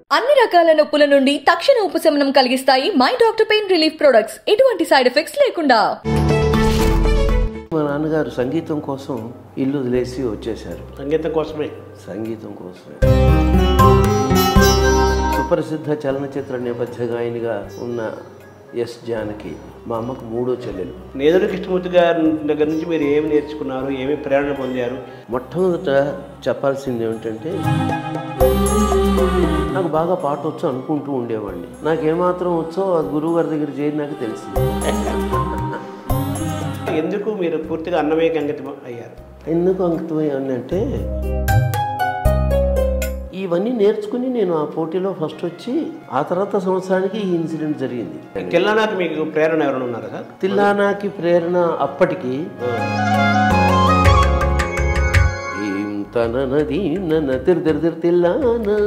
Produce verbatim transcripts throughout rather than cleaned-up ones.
అన్ని రకాల నొప్పుల నుండి తక్షణ ఉపశమనం కలిగిస్తాయి my doctor pain relief products. ఎటువంటి సైడ్ ఎఫెక్ట్స్ లేకుండా. మా నాన్నగారు సంగీతం కోసం ఇల్లు వదిలేసి వచ్చేశారు. సంగీతం కోసమే సంగీతం కోసమే సుప్రసిద్ధ చలనచిత్ర నేపథ్య గాయనిగా ఉన్న ఎస్ జానకి మా అమ్మకు మూడో చెల్లెలు. నేదురు కృష్ణమూర్తి గారి దగ్గర నుంచి మీరు ఏమి నేర్చుకున్నారు, ఏమి ప్రేరణ పొందారు? మొట్టమొదట చెప్పాల్సింది ఏమిటంటే, నాకు బాగా పాట వచ్చు అనుకుంటూ ఉండేవాడిని. నాకేమాత్రం వచ్చో అది గురువు గారి దగ్గర చేరి నాకు తెలిసింది. ఎందుకు మీరు పూర్తిగా అన్నమయ్యకి అంకితం అయ్యారు? ఎందుకు అంకితం అయ్యానంటే, ఇవన్నీ నేర్చుకుని నేను ఆ పోటీలో ఫస్ట్ వచ్చి ఆ తర్వాత సంవత్సరానికి ఈ ఇన్సిడెంట్ జరిగింది. తిల్లానాకి మీకు ప్రేరణ ఎవరైనా ఉన్నారా సార్? తిల్లానాకి ప్రేరణ అప్పటికి ఏం తన నది నన్న తిరు తిరు తిరు తిల్లానా,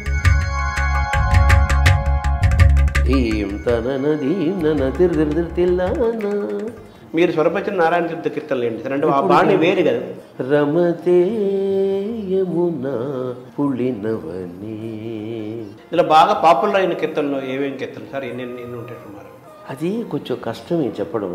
ఏం తన నది నన్న తిరు తిరు తిరు తిల్లానా. మీరు స్వరపరిచిన నారాయణ తీర్థ కీర్తనలు ఏంటి సార్? అంటే ఆ బాణి వేరు కదా. రమతే యమునా పులినవని. ఇలా బాగా పాపులర్ అయిన కీర్తనలో ఏమేమి కీర్తనలు సార్? ఎన్ని ఎన్ని ఉంటాయి సుమారు? అది కొంచెం కష్టమే చెప్పడం.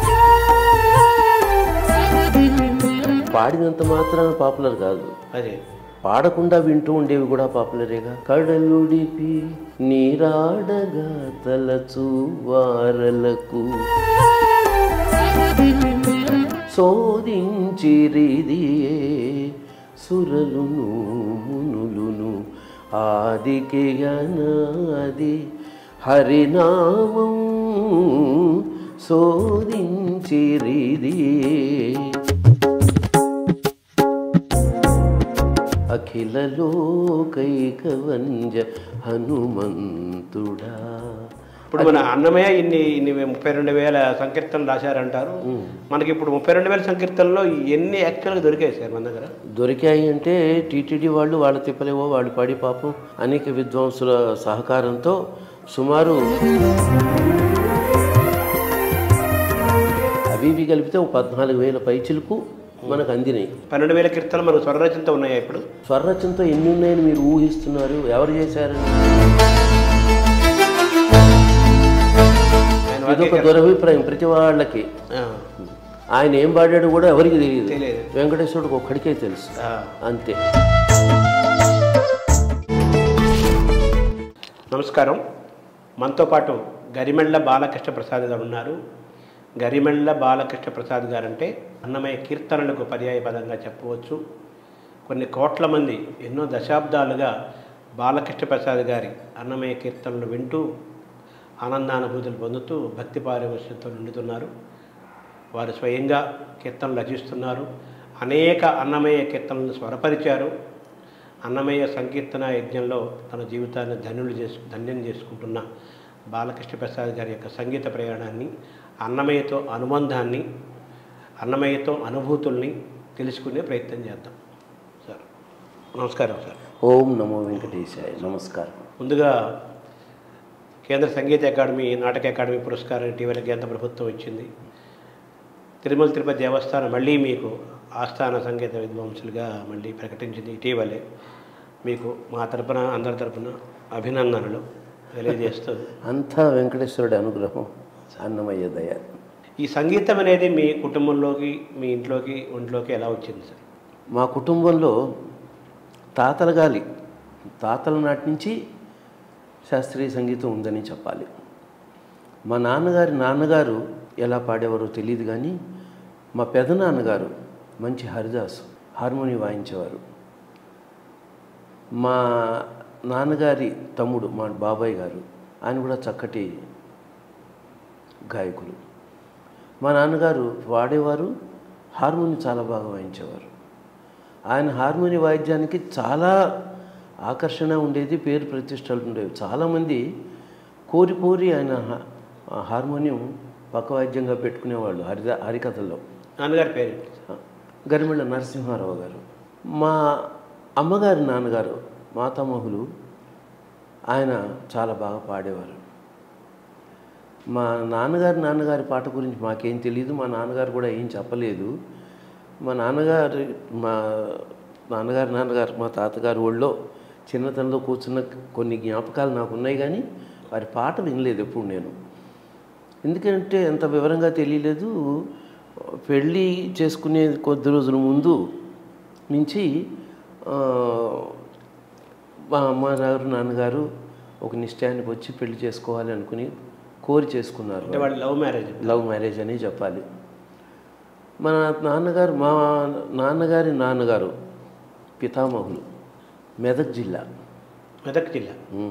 పాడినంత మాత్రాన పాపులర్ కాదు, అదే పాడకుండా వింటూ ఉండేవి కూడా పాపులరేగా. కడలుడిపి నీరాడగా తలచు వారలకు శోధించిరిదియే సురలును మునులును ఆదికి అనాది హరినామం శోధించిరిదియే అఖిల లోకైకవంజ హనుమంతుడా. ఇప్పుడు మన అన్నమయ్య ఇన్ని ఇన్ని ముప్పై రెండు వేల సంకీర్తనలు రాశారంటారు. మనకి ఇప్పుడు ముప్పై రెండు వేల సంకీర్తనలో ఎన్ని యాక్చువల్గా దొరికాయి సార్ మన దగ్గర? దొరికాయి అంటే టీటీడీ వాళ్ళు వాళ్ళ తిప్పలేవో వాళ్ళు పాడి పాపం అనేక విద్వాంసుల సహకారంతో సుమారు అవి ఇవి కలిపితే ఒక పద్నాలుగు వేల పైచిలకు మనకు అందినాయి. పన్నెండు వేల కీర్తనలు మనకు స్వరరచనతో ఉన్నాయా ఇప్పుడు? స్వరరచనతో ఎన్ని ఉన్నాయని మీరు ఊహిస్తున్నారు? ఎవరు చేశారు? ఇదొక దురభిప్రాయం ప్రతి వాళ్ళకి. ఆయన ఏం పాడాడు కూడా ఎవరికి తెలియదు. వెంకటేశ్వరుడికి ఒక్కడికే తెలుసు, అంతే. నమస్కారం. మనతో పాటు గరిమెళ్ళ బాలకృష్ణ ప్రసాద్ గారు ఉన్నారు. గరిమెళ్ళ బాలకృష్ణ ప్రసాద్ గారు అంటే అన్నమయ్య కీర్తనలకు పర్యాయ పదంగా చెప్పవచ్చు. కొన్ని కోట్ల మంది ఎన్నో దశాబ్దాలుగా బాలకృష్ణ ప్రసాద్ గారి అన్నమయ్య కీర్తనలు వింటూ ఆనందానుభూతులు పొందుతూ భక్తి పారవశ్యంతో నిండుతున్నారు. వారు స్వయంగా కీర్తనలు రచిస్తున్నారు. అనేక అన్నమయ్య కీర్తనలను స్వరపరిచారు. అన్నమయ్య సంకీర్తన యజ్ఞంలో తన జీవితాన్ని ధన్యులు చేసు ధన్యం చేసుకుంటున్న బాలకృష్ణ ప్రసాద్ గారి యొక్క సంగీత ప్రయాణాన్ని, అన్నమయ్యతో అనుబంధాన్ని, అన్నమయ్యతో అనుభూతుల్ని తెలుసుకునే ప్రయత్నం చేద్దాం. సార్ నమస్కారం. సార్ ఓం నమో వెంకటేశాయ. నమస్కారం. ముందుగా కేంద్ర సంగీత అకాడమీ నాటక అకాడమీ పురస్కారం ఇటీవల కేంద్ర ప్రభుత్వం ఇచ్చింది. తిరుమల తిరుపతి దేవస్థానం మళ్ళీ మీకు ఆస్థాన సంగీత విద్వాంసులుగా మళ్ళీ ప్రకటించింది ఇటీవలే. మీకు మా తరపున అందరి తరపున అభినందనలు తెలియజేస్తూ. అంతా వెంకటేశ్వరుడి అనుగ్రహం, అన్నమయ్య దయ. ఈ సంగీతం అనేది మీ కుటుంబంలోకి, మీ ఇంట్లోకి, ఒంట్లోకి ఎలా వచ్చింది సార్? మా కుటుంబంలో తాతల గాలి తాతల నాటి నుంచి శాస్త్రీయ సంగీతం ఉందని చెప్పాలి. మా నాన్నగారి నాన్నగారు ఎలా పాడేవారో తెలియదు కానీ మా పెదనాన్నగారు మంచి హరిదాసు, హార్మోనియం వాయించేవారు. మా నాన్నగారి తమ్ముడు మా బాబాయ్ గారు, ఆయన కూడా చక్కటి గాయకులు. మా నాన్నగారు వాడేవారు, హార్మోనియం చాలా బాగా వాయించేవారు. ఆయన హార్మోనియం వాయిద్యానికి చాలా ఆకర్షణ ఉండేది, పేరు ప్రతిష్టలు ఉండేవి. చాలామంది కోరి కోరి ఆయన హార్మోనియం పక్క వాయిద్యంగా పెట్టుకునేవాళ్ళు హరిద హరికథల్లో. నాన్నగారి పేరు గరిమెళ్ళ నరసింహారావు గారు. మా అమ్మగారి నాన్నగారు మాతామహులు, ఆయన చాలా బాగా పాడేవారు. మా నాన్నగారి నాన్నగారి పాట గురించి మాకేం తెలియదు, మా నాన్నగారు కూడా ఏం చెప్పలేదు. మా నాన్నగారు మా నాన్నగారు నాన్నగారు మా తాతగారు ఒళ్ళో చిన్నతనంలో కూర్చున్న కొన్ని జ్ఞాపకాలు నాకు ఉన్నాయి, కానీ వారి పాట వినలేదు ఎప్పుడు నేను. ఎందుకంటే అంత వివరంగా తెలియలేదు. పెళ్ళి చేసుకునే కొద్ది రోజుల ముందు నుంచి మా అమ్మగారు నాన్నగారు ఒక నిశ్చయానికి వచ్చి పెళ్లి చేసుకోవాలి అనుకుని కోరి చేసుకున్నారు. అంటే వాళ్ళు లవ్ మ్యారేజ్ లవ్ మ్యారేజ్ అని చెప్పాలి. మా నాన్నగారు మా నాన్నగారి నాన్నగారు పితామహులు మెదక్ జిల్లా. మెదక్ జిల్లా.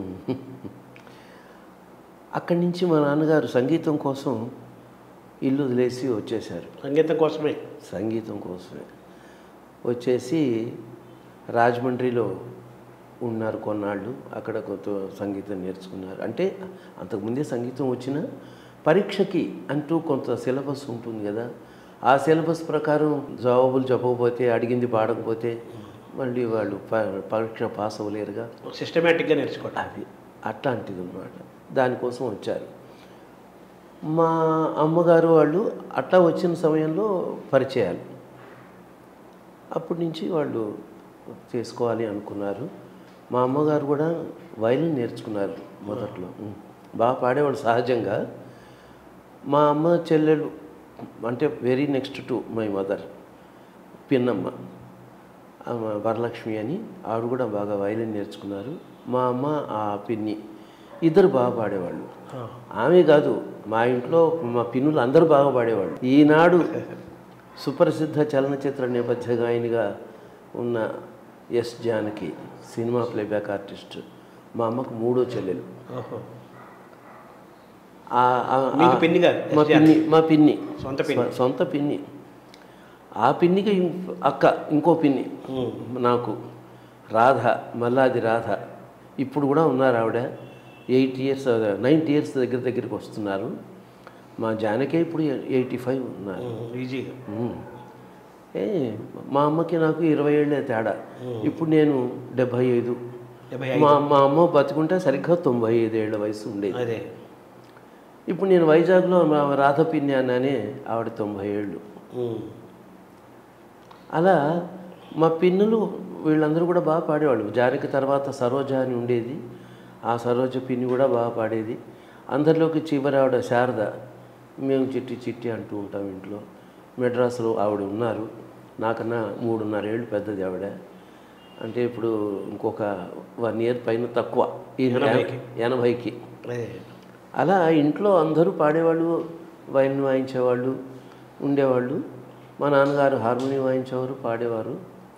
అక్కడి నుంచి మా నాన్నగారు సంగీతం కోసం ఇల్లు వదిలేసి వచ్చేసారు. సంగీతం కోసమే సంగీతం కోసమే వచ్చేసి రాజమండ్రిలో ఉన్నారు కొన్నాళ్ళు. అక్కడ కొత్త సంగీతం నేర్చుకున్నారు. అంటే అంతకుముందే సంగీతం వచ్చిన పరీక్షకి అంటూ కొంత సిలబస్ ఉంటుంది కదా, ఆ సిలబస్ ప్రకారం జవాబులు చెప్పకపోతే, అడిగింది పాడకపోతే మళ్ళీ వాళ్ళు పరీక్ష పాస్ అవ్వలేరుగా. సిస్టమేటిక్గా నేర్చుకోవడం అది అట్లాంటిది అన్నమాట. దానికోసం వచ్చారు. మా అమ్మగారు వాళ్ళు అట్లా వచ్చిన సమయంలో పరిచయాలు. అప్పటి నుంచి వాళ్ళు చేసుకోవాలి అనుకున్నారు. మా అమ్మగారు కూడా వయలిన్ నేర్చుకున్నారు మొదట్లో. బాగా పాడేవాళ్ళు సహజంగా. మా అమ్మ చెల్లెలు అంటే very next to my mother పిన్నమ్మ వరలక్ష్మి అని, ఆవిడ కూడా బాగా వయలిన్ నేర్చుకున్నారు. మా అమ్మ ఆ పిన్ని ఇద్దరు బాగా పాడేవాళ్ళు. ఆమె కాదు, మా ఇంట్లో మా పిన్నులు అందరూ బాగా పాడేవాళ్ళు. ఈనాడు సుప్రసిద్ధ చలనచిత్ర నేపథ్య గాయనిగా ఉన్న S Janaki cinema playback artist మా అమ్మకు మూడో చెల్లెలు. పిన్ని మా పిన్ని మా పిన్ని సొంత పిన్ని సొంత పిన్ని ఆ పిన్నికి అక్క ఇంకో పిన్ని నాకు రాధ, మల్లాది రాధ. ఇప్పుడు కూడా ఉన్నారు ఆవిడ. ఎయిట్ ఇయర్స్ నైన్టీ ఇయర్స్ దగ్గర దగ్గరికి వస్తున్నారు. మా జానకే ఇప్పుడు ఎయిటీ ఫైవ్ ఉన్నారు ఈజీగా. ఏ మా అమ్మకి నాకు ఇరవై ఏళ్ళే తేడా. ఇప్పుడు నేను డెబ్భై ఐదు. మా మా అమ్మ బతుకుంటే సరిగ్గా తొంభై ఐదు ఏళ్ళ వయసు ఉండేది. అదే ఇప్పుడు నేను వైజాగ్లో మా రాధ పిన్ని అన్నానే, ఆవిడ తొంభై ఏళ్ళు. అలా మా పిన్నులు వీళ్ళందరూ కూడా బాగా పాడేవాళ్ళు. జానకి తర్వాత సరోజ అని ఉండేది, ఆ సరోజ పిన్ని కూడా బాగా పాడేది. అందరిలోకి చివరి ఆవిడ శారద. మేము చిట్టి చిట్టి అంటూ ఉంటాం ఇంట్లో. మెడ్రాస్లో ఆవిడ ఉన్నారు, నాకన్నా మూడున్నర ఏళ్ళు పెద్దది ఆవిడ. అంటే ఇప్పుడు ఇంకొక వన్ ఇయర్ పైన తక్కువ, ఈ ఎనభైకి. అలా ఇంట్లో అందరూ పాడేవాళ్ళు, వైలిన్ వాయించేవాళ్ళు ఉండేవాళ్ళు. మా నాన్నగారు హార్మోనియం వాయించేవారు, పాడేవారు.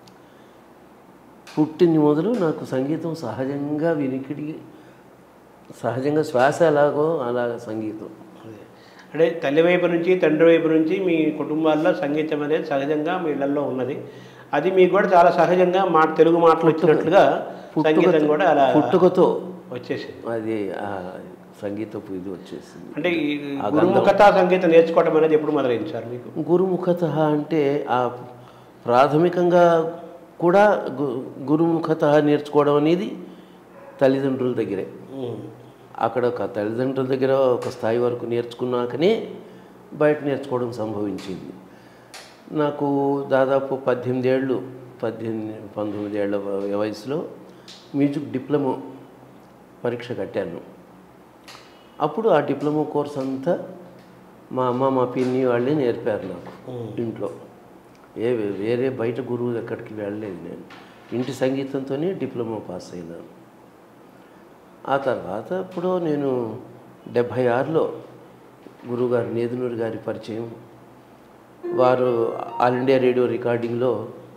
పుట్టిన మొదలు నాకు సంగీతం సహజంగా వినికిడి, సహజంగా శ్వాస ఎలాగో అలాగ సంగీతం. అంటే తల్లి వైపు నుంచి తండ్రి వైపు నుంచి మీ కుటుంబాల్లో సంగీతం అనేది సహజంగా మీ ఇళ్లలో ఉన్నది. అది మీకు కూడా చాలా సహజంగా మా తెలుగు మాటలు వచ్చినట్లుగా సంగీతం కూడా అలా పుట్టుకతో వచ్చేసింది. అది సంగీతపు ఇది వచ్చేసింది. అంటే ఈ గురుముఖత సంగీతం నేర్చుకోవడం అనేది ఎప్పుడు మొదలైంది సార్ మీకు? గురుముఖత అంటే ఆ ప్రాథమికంగా కూడా గు గురుముఖత నేర్చుకోవడం అనేది తల్లిదండ్రుల దగ్గరే. అక్కడ ఒక తల్లిదండ్రుల దగ్గర ఒక స్థాయి వరకు నేర్చుకున్నాకనే బయట నేర్చుకోవడం సంభవించింది. నాకు దాదాపు పద్దెనిమిది ఏళ్ళు పద్దెనిమిది పంతొమ్మిది ఏళ్ళ వయసులో మ్యూజిక్ డిప్లొమా పరీక్ష కట్టాను. అప్పుడు ఆ డిప్లొమా కోర్స్ అంతా మా అమ్మ మా పిన్ని వాళ్ళే నేర్పారు నాకు ఇంట్లో. ఏ వేరే బయట గురువు ఎక్కడికి వెళ్ళలేదు. నేను ఇంటి సంగీతంతోనే డిప్లొమా పాస్ అయినాను. ఆ తర్వాత ఇప్పుడు నేను డెబ్భై ఆరులో గురువుగారు నేదునూరి గారి పరిచయం. వారు ఆల్ ఇండియా రేడియో రికార్డింగ్లో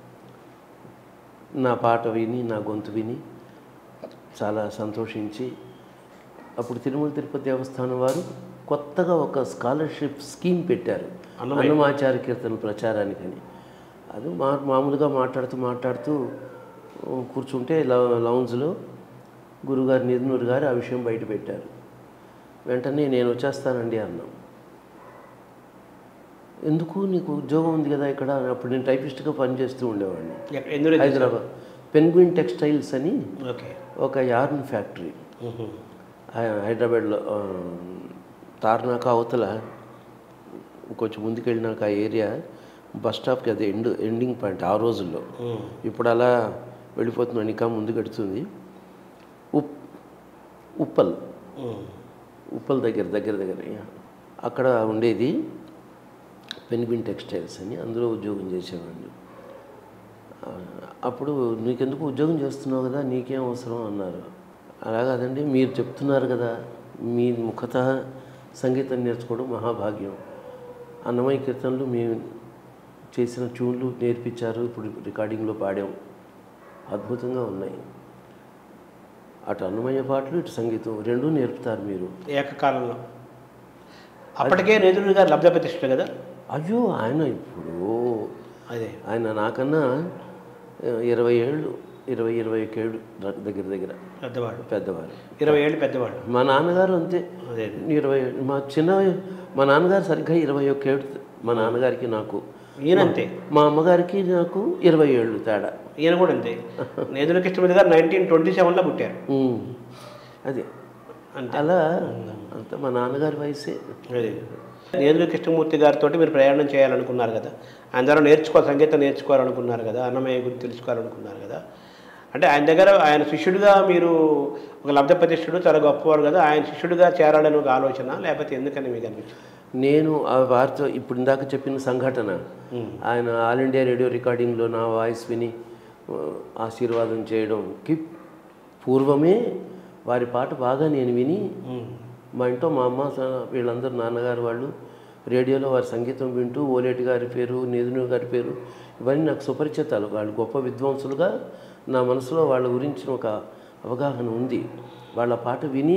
నా పాట విని, నా గొంతు విని చాలా సంతోషించి, అప్పుడు తిరుమల తిరుపతి దేవస్థానం వారు కొత్తగా ఒక స్కాలర్షిప్ స్కీమ్ పెట్టారు అన్నమాచార్య కీర్తన ప్రచారానికని. అది మా మామూలుగా మాట్లాడుతూ మాట్లాడుతూ కూర్చుంటే లౌంజ్లో గురుగారు నేదునూరి గారు ఆ విషయం బయట పెట్టారు. వెంటనే నేను వచ్చేస్తానండి అన్నాం. ఎందుకు, నీకు ఉద్యోగం ఉంది కదా ఇక్కడ. అప్పుడు నేను టైపిస్ట్గా పనిచేస్తూ ఉండేవాడిని హైదరాబాద్. పెన్గ్విన్ టెక్స్టైల్స్ అని ఒక యార్న్ ఫ్యాక్టరీ హైదరాబాద్లో తార్నాక అవతల కొంచెం ముందుకెళ్ళినాక ఆ ఏరియా బస్ స్టాప్కి అది ఎండ్ ఎండింగ్ పాయింట్ ఆ రోజుల్లో. ఇప్పుడు అలా వెళ్ళిపోతున్నాను, ఇంకా ముందుకు ఎడుతుంది. ఉప్ ఉప్పల్ ఉప్పల్ దగ్గర దగ్గర దగ్గర అక్కడ ఉండేది పెన్గ్విన్ టెక్స్టైల్స్ అని, అందులో ఉద్యోగం చేసేవాడిని. అప్పుడు నీకెందుకు ఉద్యోగం చేస్తున్నావు కదా, నీకేం అవసరం అన్నారు. అలా కాదండి, మీరు చెప్తున్నారు కదా, మీ ముఖత సంగీతం నేర్చుకోవడం మహాభాగ్యం. అన్నమయ్య కీర్తనలు మేము చేసిన ట్యూన్లు నేర్పించారు, ఇప్పుడు రికార్డింగ్లో పాడాం, అద్భుతంగా ఉన్నాయి. అటు అన్నమయ్య పాటలు ఇటు సంగీతం రెండూ నేర్పుతారు మీరు ఏకకాలంలో. అప్పటికే నేదురు గారు లబ్ధ ప్రతిష్ఠ కదా. అయ్యో ఆయన ఇప్పుడు అదే ఆయన నాకన్నా ఇరవై ఏళ్ళు ఇరవై ఇరవై ఒక ఏళ్ళు దగ్గర దగ్గర పెద్దవాడు పెద్దవారు ఇరవై ఏళ్ళు పెద్దవాడు. మా నాన్నగారు అంతే అదే ఇరవై మా చిన్న మా నాన్నగారు సరిగ్గా ఇరవై ఒక ఏళ్ళు మా నాన్నగారికి నాకు. ఈయనంతే. మా అమ్మగారికి నాకు ఇరవై ఏళ్ళు తేడా. ఈయన కూడా అంతే. నేదురు కృష్ణమూర్తి గారు నైన్టీన్ ట్వంటీ సెవెన్లో పుట్టారు. అదే అంతే. అలా అంత మా నాన్నగారి వయసే. అదే నేదురు కృష్ణమూర్తి గారితో మీరు ప్రయాణం చేయాలనుకున్నారు కదా, ఆయన ద్వారా నేర్చుకోవాలి, సంగీతం నేర్చుకోవాలనుకున్నారు కదా, అన్నమయ్య గురించి తెలుసుకోవాలనుకున్నారు కదా. అంటే ఆయన దగ్గర ఆయన శిష్యుడిగా మీరు ఒక లబ్ధ ప్రతిష్ఠుడు చాలా గొప్పవారు కదా, ఆయన శిష్యుడిగా చేరాలని ఒక ఆలోచన, లేకపోతే ఎందుకని మీకు అనిపించింది? నేను ఆ వారితో ఇప్పుడు ఇందాక చెప్పిన సంఘటన, ఆయన ఆల్ ఇండియా రేడియో రికార్డింగ్లో నా వాయిస్ విని ఆశీర్వాదం చేయడంకి పూర్వమే వారి పాట బాగా నేను విని, మా ఇంట్లో మా అమ్మ వీళ్ళందరూ నాన్నగారు వాళ్ళు రేడియోలో వారి సంగీతం వింటూ ఓలేటి గారి పేరు, నేదురు గారి పేరు ఇవన్నీ నాకు సుపరిచితాలు. వాళ్ళు గొప్ప విద్వాంసులుగా నా మనసులో వాళ్ళ గురించిన ఒక అవగాహన ఉంది. వాళ్ళ పాట విని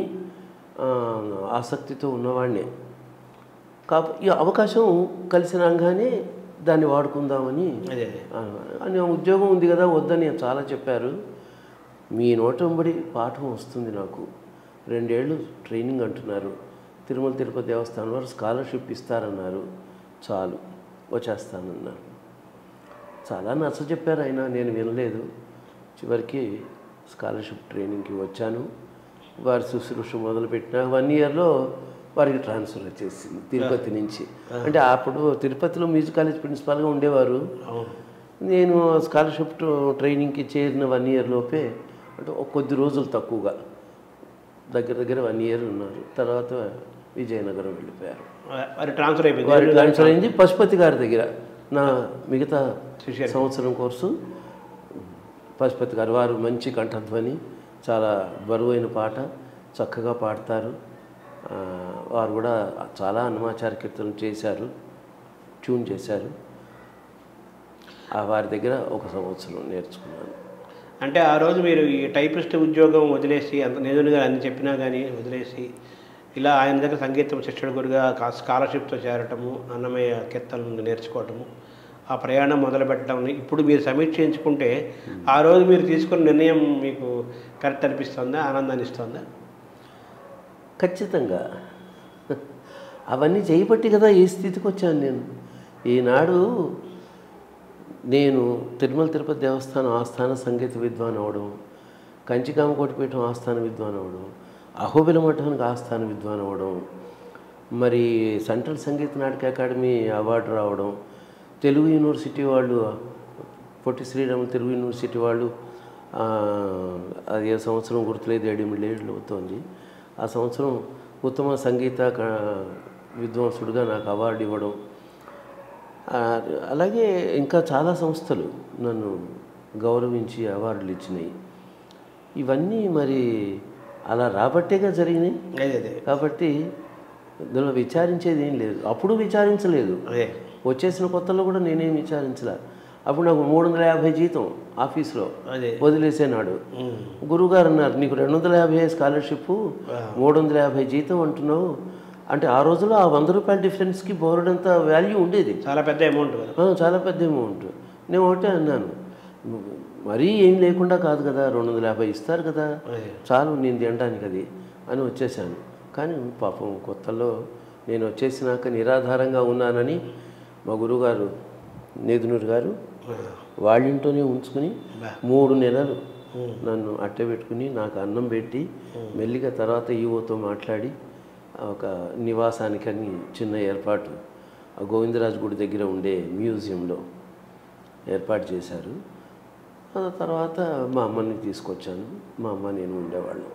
ఆసక్తితో ఉన్నవాడినే. కాక ఈ అవకాశం కలిసి రాగానే దాన్ని వాడుకుందామని, అని ఉద్యోగం ఉంది కదా వద్దని చాలా చెప్పారు. మీ నోటంబడి పాఠం వస్తుంది నాకు, రెండేళ్ళు ట్రైనింగ్ అంటున్నారు, తిరుమల తిరుపతి దేవస్థానం వారు స్కాలర్షిప్ ఇస్తారన్నారు, చాలు వచ్చేస్తానన్నారు. చాలా నచ్చ చెప్పారు ఆయన, నేను వినలేదు. చివరికి స్కాలర్షిప్ ట్రైనింగ్కి వచ్చాను. వారి శుశ్రూష మొదలుపెట్టిన వన్ ఇయర్లో వారికి ట్రాన్స్ఫర్ వచ్చేసింది తిరుపతి నుంచి. అంటే అప్పుడు తిరుపతిలో మ్యూజిక్ కాలేజ్ ప్రిన్సిపాల్గా ఉండేవారు. నేను స్కాలర్షిప్ ట్రైనింగ్కి చేరిన వన్ ఇయర్ లోపే, అంటే కొద్ది రోజులు తక్కువగా, దగ్గర దగ్గర వన్ ఇయర్ ఉన్నారు. తర్వాత విజయనగరం వెళ్ళిపోయారు. ట్రాన్స్ఫర్ అయిపోయింది. వారి ట్రాన్స్ఫర్ అయింది పశుపతి గారి దగ్గర. నా మిగతా సంవత్సరం కోర్సు పశుపతి గారు, వారు మంచి కంఠధ్వని, చాలా బరువైన పాట చక్కగా పాడతారు. వారు కూడా చాలా అన్నమాచార్య కీర్తనలు చేశారు, ట్యూన్ చేశారు. వారి దగ్గర ఒక సంవత్సరం నేర్చుకున్నాను. అంటే ఆ రోజు మీరు ఈ టైపిస్ట్ ఉద్యోగం వదిలేసి, అంత నేదురు గారు అన్ని చెప్పినా కానీ వదిలేసి, ఇలా ఆయన దగ్గర సంగీతం శిక్షణ గురుగా స్కాలర్షిప్తో చేరటము, అన్నమయ్య కీర్తనలు నేర్చుకోవటము, ఆ ప్రయాణం మొదలుపెట్టడం ఇప్పుడు మీరు సమీక్షించుకుంటే ఆ రోజు మీరు తీసుకున్న నిర్ణయం మీకు కరెక్ట్ అనిపిస్తుందా, ఆనందాన్ని ఇస్తుందా? ఖచ్చితంగా. అవన్నీ చేయబట్టి కదా ఈ స్థితికి వచ్చాను నేను. ఈనాడు నేను తిరుమల తిరుపతి దేవస్థానం ఆస్థాన సంగీత విద్వాన్ అవ్వడం, కంచికామకోటిపీఠం ఆస్థాన విద్వాన్ అవ్వడం, అహోబిల మఠానికి ఆస్థాన విద్వాన్ అవ్వడం, మరి central Sangeet Natak academy award రావడం, తెలుగు యూనివర్సిటీ వాళ్ళు, పొట్టి శ్రీరాములు తెలుగు యూనివర్సిటీ వాళ్ళు, అది ఏ సంవత్సరం గుర్తులేదు, ఏడెనిమిది ఏళ్ళు అవుతోంది, ఆ సంవత్సరం ఉత్తమ సంగీత విద్వాంసుడిగా నాకు అవార్డు ఇవ్వడం, అలాగే ఇంకా చాలా సంస్థలు నన్ను గౌరవించి అవార్డులు ఇచ్చినాయి. ఇవన్నీ మరి అలా రాబట్టేగా జరిగినాయి. కాబట్టి ఇందులో విచారించేది ఏం లేదు. అప్పుడు విచారించలేదు, వచ్చేసిన కొత్తలో కూడా నేనేం విచారించలే. అప్పుడు నాకు మూడు వందల యాభై జీతం ఆఫీస్లో వదిలేసేనాడు. గురువుగారు అన్నారు, నీకు రెండు వందల యాభై స్కాలర్షిప్, మూడు వందల యాభై జీతం అంటున్నావు అంటే, ఆ రోజుల్లో ఆ వంద రూపాయల డిఫరెన్స్కి బోర్డంత వాల్యూ ఉండేది. చాలా పెద్ద అమౌంట్, చాలా పెద్ద అమౌంట్. నేను ఒకటే అన్నాను, మరీ ఏం లేకుండా కాదు కదా, రెండు వందల యాభై ఇస్తారు కదా, చాలు నేను తినడానికి అది అని వచ్చేసాను. కానీ పాపం కొత్తలో నేను వచ్చేసినాక నిరాధారంగా ఉన్నానని మా గురువుగారు నేదునూరు గారు వాళ్ళింట్లోనే ఉంచుకుని మూడు నెలలు నన్ను అట్టె పెట్టుకుని నాకు అన్నం పెట్టి, మెల్లిగా తర్వాత ఈవోతో మాట్లాడి ఒక నివాసానికని చిన్న ఏర్పాటు ఆ గోవిందరాజు గుడి దగ్గర ఉండే మ్యూజియంలో ఏర్పాటు చేశారు. ఆ తర్వాత మా అమ్మని తీసుకొచ్చాను, మా అమ్మ నేను ఉండేవాళ్ళం.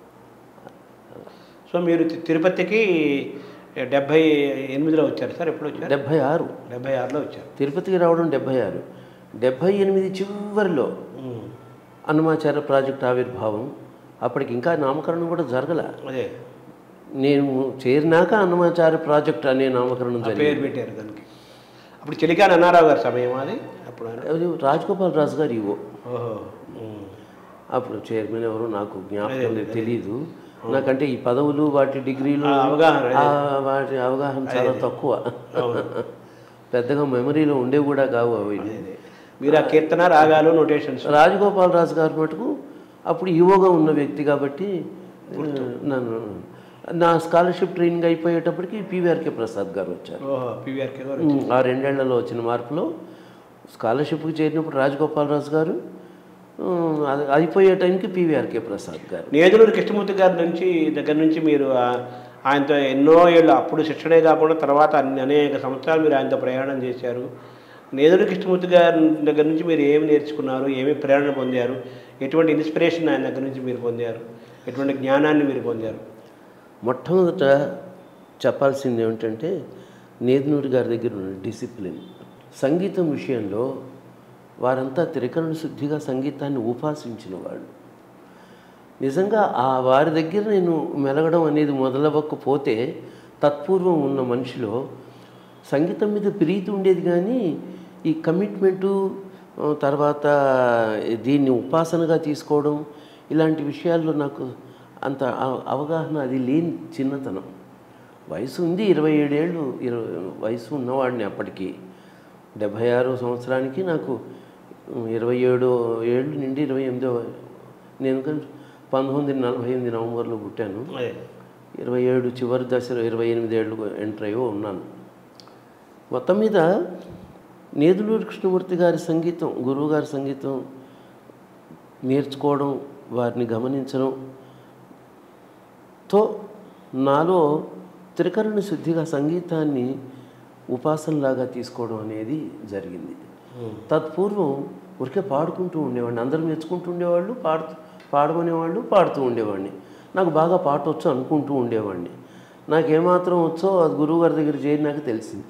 సో మీరు తి- తిరుపతికి డెబ్భై ఎనిమిదిలో వచ్చారు సార్? ఎప్పుడు వచ్చారు? డెబ్భై ఆరు డెబ్భై ఆరులో వచ్చారు. తిరుపతికి రావడం డెబ్భై ఆరు. డెబ్భై ఎనిమిది చివరిలో ఉమ్. అన్నమాచార్య ప్రాజెక్ట్ ఆవిర్భావం. అప్పటికి ఇంకా నామకరణం కూడా జరగల. అదే నేను చేరినాక అన్నమాచార్య ప్రాజెక్ట్ అనే నామకరణం ఆ పేరు జరిగింది. పెట్టారు దానికి. అప్పుడు చెలికాని అన్నారావు గారి సమయం అది. అప్పుడు ఆయన- అది రాజగోపాల్ రాజు గారు ఇవో. ఓహో. ఉమ్. అప్పుడు చైర్మన్ ఎవరు నాకు జ్ఞాపకం లేదు, తెలీదు. నాకంటే ఈ పదవులు వాటి డిగ్రీలు ఆ అవగాహన, ఆ వాటి అవగాహన చాలా తక్కువ. అవును. పెద్దగా మెమరీలో ఉండేవి కూడా కావు అవి. అదే. మీరు ఆ కీర్తన రాగాలు నోటేషన్స్ రాజగోపాల్ రాజు గారు మటుకు అప్పుడు ఈవోగా ఉన్న వ్యక్తి కాబట్టి నన్ను నా స్కాలర్షిప్ ట్రైనింగ్ అయిపోయేటప్పటికి పివిఆర్కే ప్రసాద్ గారు వచ్చారు. ఓహో పివిఆర్కే గారు. ఉమ్, ఆ రెండేళ్లలో వచ్చిన మార్పులో స్కాలర్షిప్కి చేరినప్పుడు రాజగోపాల్ రాజు గారు, ఉమ్, అది అయిపోయే టైంకి పివిఆర్కే ప్రసాద్ గారు. నేదులూరు కృష్ణమూర్తి గారి నుంచి దగ్గర నుంచి మీరు ఆ- ఆయనతో ఎన్నో ఏళ్ళు, అప్పుడు శిక్షణే కాకుండా తర్వాత అన్ని అనేక సంవత్సరాలు మీరు ఆయనతో ప్రయాణం చేశారు. నేదులూరు కృష్ణమూర్తి గారి దగ్గర నుంచి మీరు ఏమి నేర్చుకున్నారు, ఏమి ప్రేరణ పొందారు, ఎటువంటి ఇన్స్పిరేషన్ ఆయన దగ్గర నుంచి మీరు పొందారు, ఎటువంటి జ్ఞానాన్ని మీరు పొందారు? మొట్టమొదట చెప్పాల్సింది ఏమిటంటే నేదునూరి గారి దగ్గర ఉన్న డిసిప్లిన్. సంగీతం విషయంలో వారంతా త్రికరణ శుద్ధిగా సంగీతాన్ని ఉపాసించిన వాళ్ళు. నిజంగా ఆ వారి దగ్గర నేను మెలగడం అనేది మొదలవ్వకపోతే తత్పూర్వం ఉన్న మనిషిలో సంగీతం మీద ప్రీతి ఉండేది, కానీ ఈ కమిట్మెంటు, తర్వాత దీన్ని ఉపాసనగా తీసుకోవడం, ఇలాంటి విషయాల్లో నాకు అంత అవ- అవగాహన అది లేని చిన్నతనం. వయసు ఉంది, ఇరవై ఏడేళ్ళు ఇరవై వయసు ఉన్నవాడిని అప్పటికి. డెబ్భై ఆరో సంవత్సరానికి నాకు ఇరవై ఏడు ఏళ్ళు నుండి ఇరవై ఎనిమిదో, నేను కానీ పంతొమ్మిది వందల నలభై ఎనిమిది నవంబర్లో పుట్టాను. అదే ఇరవై ఏడు చివరి దశలో ఇరవై ఎనిమిది ఏళ్ళు ఎంటర్ అయ్యో ఉన్నాను. మొత్తం మీద నేదులూరి కృష్ణమూర్తి గారి సంగీతం, గురువు గారి సంగీతం నేర్చుకోవడం, వారిని గమనించడంతో నాలో త్రికరణ శుద్ధిగా సంగీతాన్ని ఉపాసనలాగా తీసుకోవడం అనేది జరిగింది. తత్పూర్వం ఊరికే పాడుకుంటూ ఉండేవాడిని, అందరూ మెచ్చుకుంటూ ఉండేవాళ్ళు, పాడుతూ పాడుకునేవాళ్ళు, పాడుతూ ఉండేవాడిని. నాకు బాగా పాట వచ్చు అనుకుంటూ ఉండేవాడిని. నాకేమాత్రం వచ్చో అది గురువు గారి దగ్గర చేరినాక తెలిసింది.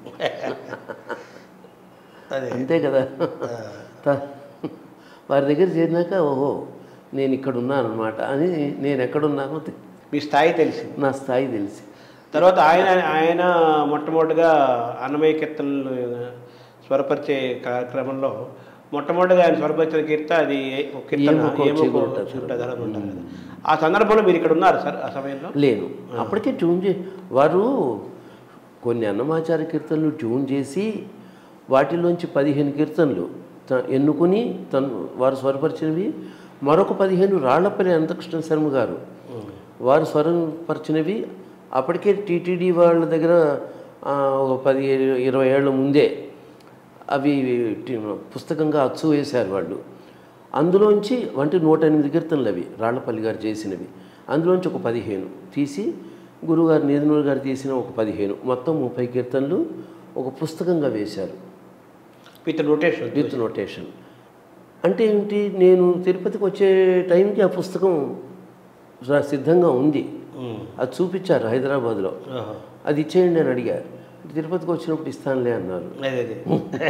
అదే అంతే కదా. త- వారి దగ్గర చేరినాక ఓహో నేను ఇక్కడ ఉన్నాను అనమాట అని, నేను ఎక్కడున్నానో తె- మీ స్థాయి తెలిసింది. నా స్థాయి తెలిసి. తర్వాత ఆయన ఆయన మొట్టమొదటిగా అన్నమయ్య కీర్తనలు స్వరపరిచే కార్యక్రమంలో మొట్టమొదటిగా ఆయన స్వరపరిచిన కీర్త అది ఒక కీర్తన ఏమో కోచి ఏమో గురుట కోచి గురుట ధరలు ఉంటారు కదా. ఆ సందర్భంలో మీరు ఇక్కడ ఉన్నారు సార్? ఆ సమయంలో లేను. అప్పటికే ట్యూన్ చే వారు కొన్ని అన్నమాచార్య కీర్తనలు ట్యూన్ చేసి వాటిలోంచి పదిహేను కీర్తనలు త- ఎన్నుకుని తను వారు స్వరపరిచినవి, మరొక పదిహేను రాళ్లపల్లి అనంతకృష్ణ శర్మ గారు వారు స్వరపరిచినవి. అప్పటికే టీటీడీ వాళ్ళ దగ్గర ఆ, ఒక పది ఇరవై ఏళ్ళ ముందే అవి టి- పుస్తకంగా అచ్చు వేశారు వాళ్ళు. అందులోంచి వంటి నూట ఎనిమిది కీర్తనలు అవి రాళ్లపల్లి గారు చేసినవి. అందులోంచి ఒక పదిహేను తీసి గురువుగారు నేదునూరు గారు తీసిన ఒక పదిహేను, మొత్తం ముప్పై కీర్తనలు ఒక పుస్తకంగా వేశారు విత్ నోటేషన్. With notation. అంటే ఏంటి, నేను తిరుపతికి వచ్చే టైంకి ఆ పుస్తకం రా- సిద్ధంగా ఉంది. అది చూపించారు హైదరాబాద్లో. అది ఇచ్చేయండి అని అడిగారు. తిరుపతికి వచ్చినప్పుడు ఇస్తానులే అన్నారు. అదే అదే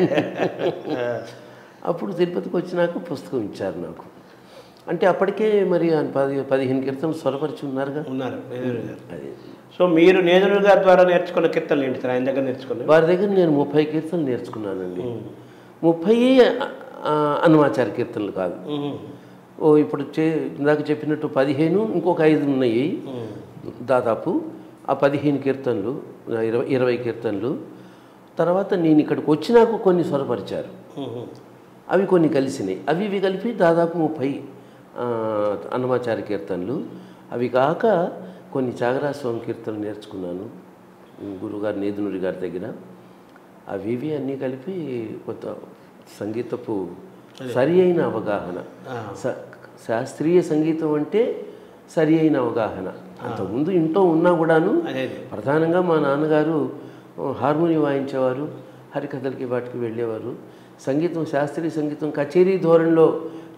అప్పుడు తిరుపతికి వచ్చినాక పుస్తకం ఇచ్చారు నాకు. అంటే అప్పటికే మరి ఆయన పది పదిహేను కీర్తనలు స్వరపరిచి ఉన్నారుగా. ఉన్నారు నేదురు గారు. అది సో మీరు నేదురు గారి ద్వారా నేర్చుకున్న కీర్తనలు ఏంటి సార్? ఆయన దగ్గర నేర్చుకున్నారు? వారి దగ్గర నేను ముప్పై కీర్తనలు నేర్చుకున్నానండి. ముప్పై అన్నమాచార్య కీర్తనలు కాదు. ఓ ఇప్పుడు చే ఇందాక చెప్పినట్టు పదిహేను, ఇంకొక ఐదు ఉన్నాయి దాదాపు. ఆ పదిహేను కీర్తనలు, ఇరవై ఇరవై కీర్తనలు. తర్వాత నేను ఇక్కడికి వచ్చినాక కొన్ని స్వరపరిచారు, అవి కొన్ని కలిసినాయి. అవి ఇవి కలిపి దాదాపు ముప్పై అన్నమాచార్య కీర్తనలు. అవి కాక కొన్ని త్యాగరాజ స్వామి కీర్తనలు నేర్చుకున్నాను గురువుగారు నేదునూరి గారి దగ్గర. అవి ఇవి అన్నీ కలిపి కొత్త సంగీతపు సరి అయిన అవగాహన. స శాస్త్రీయ సంగీతం అంటే సరి అయిన అవగాహన. అంతకుముందు ఇంట్లో ఉన్నా కూడాను ప్రధానంగా మా నాన్నగారు హార్మోనియం వాయించేవారు, హరికథలకి వాటికి వెళ్ళేవారు. సంగీతం, శాస్త్రీయ సంగీతం కచేరీ ధోరణిలో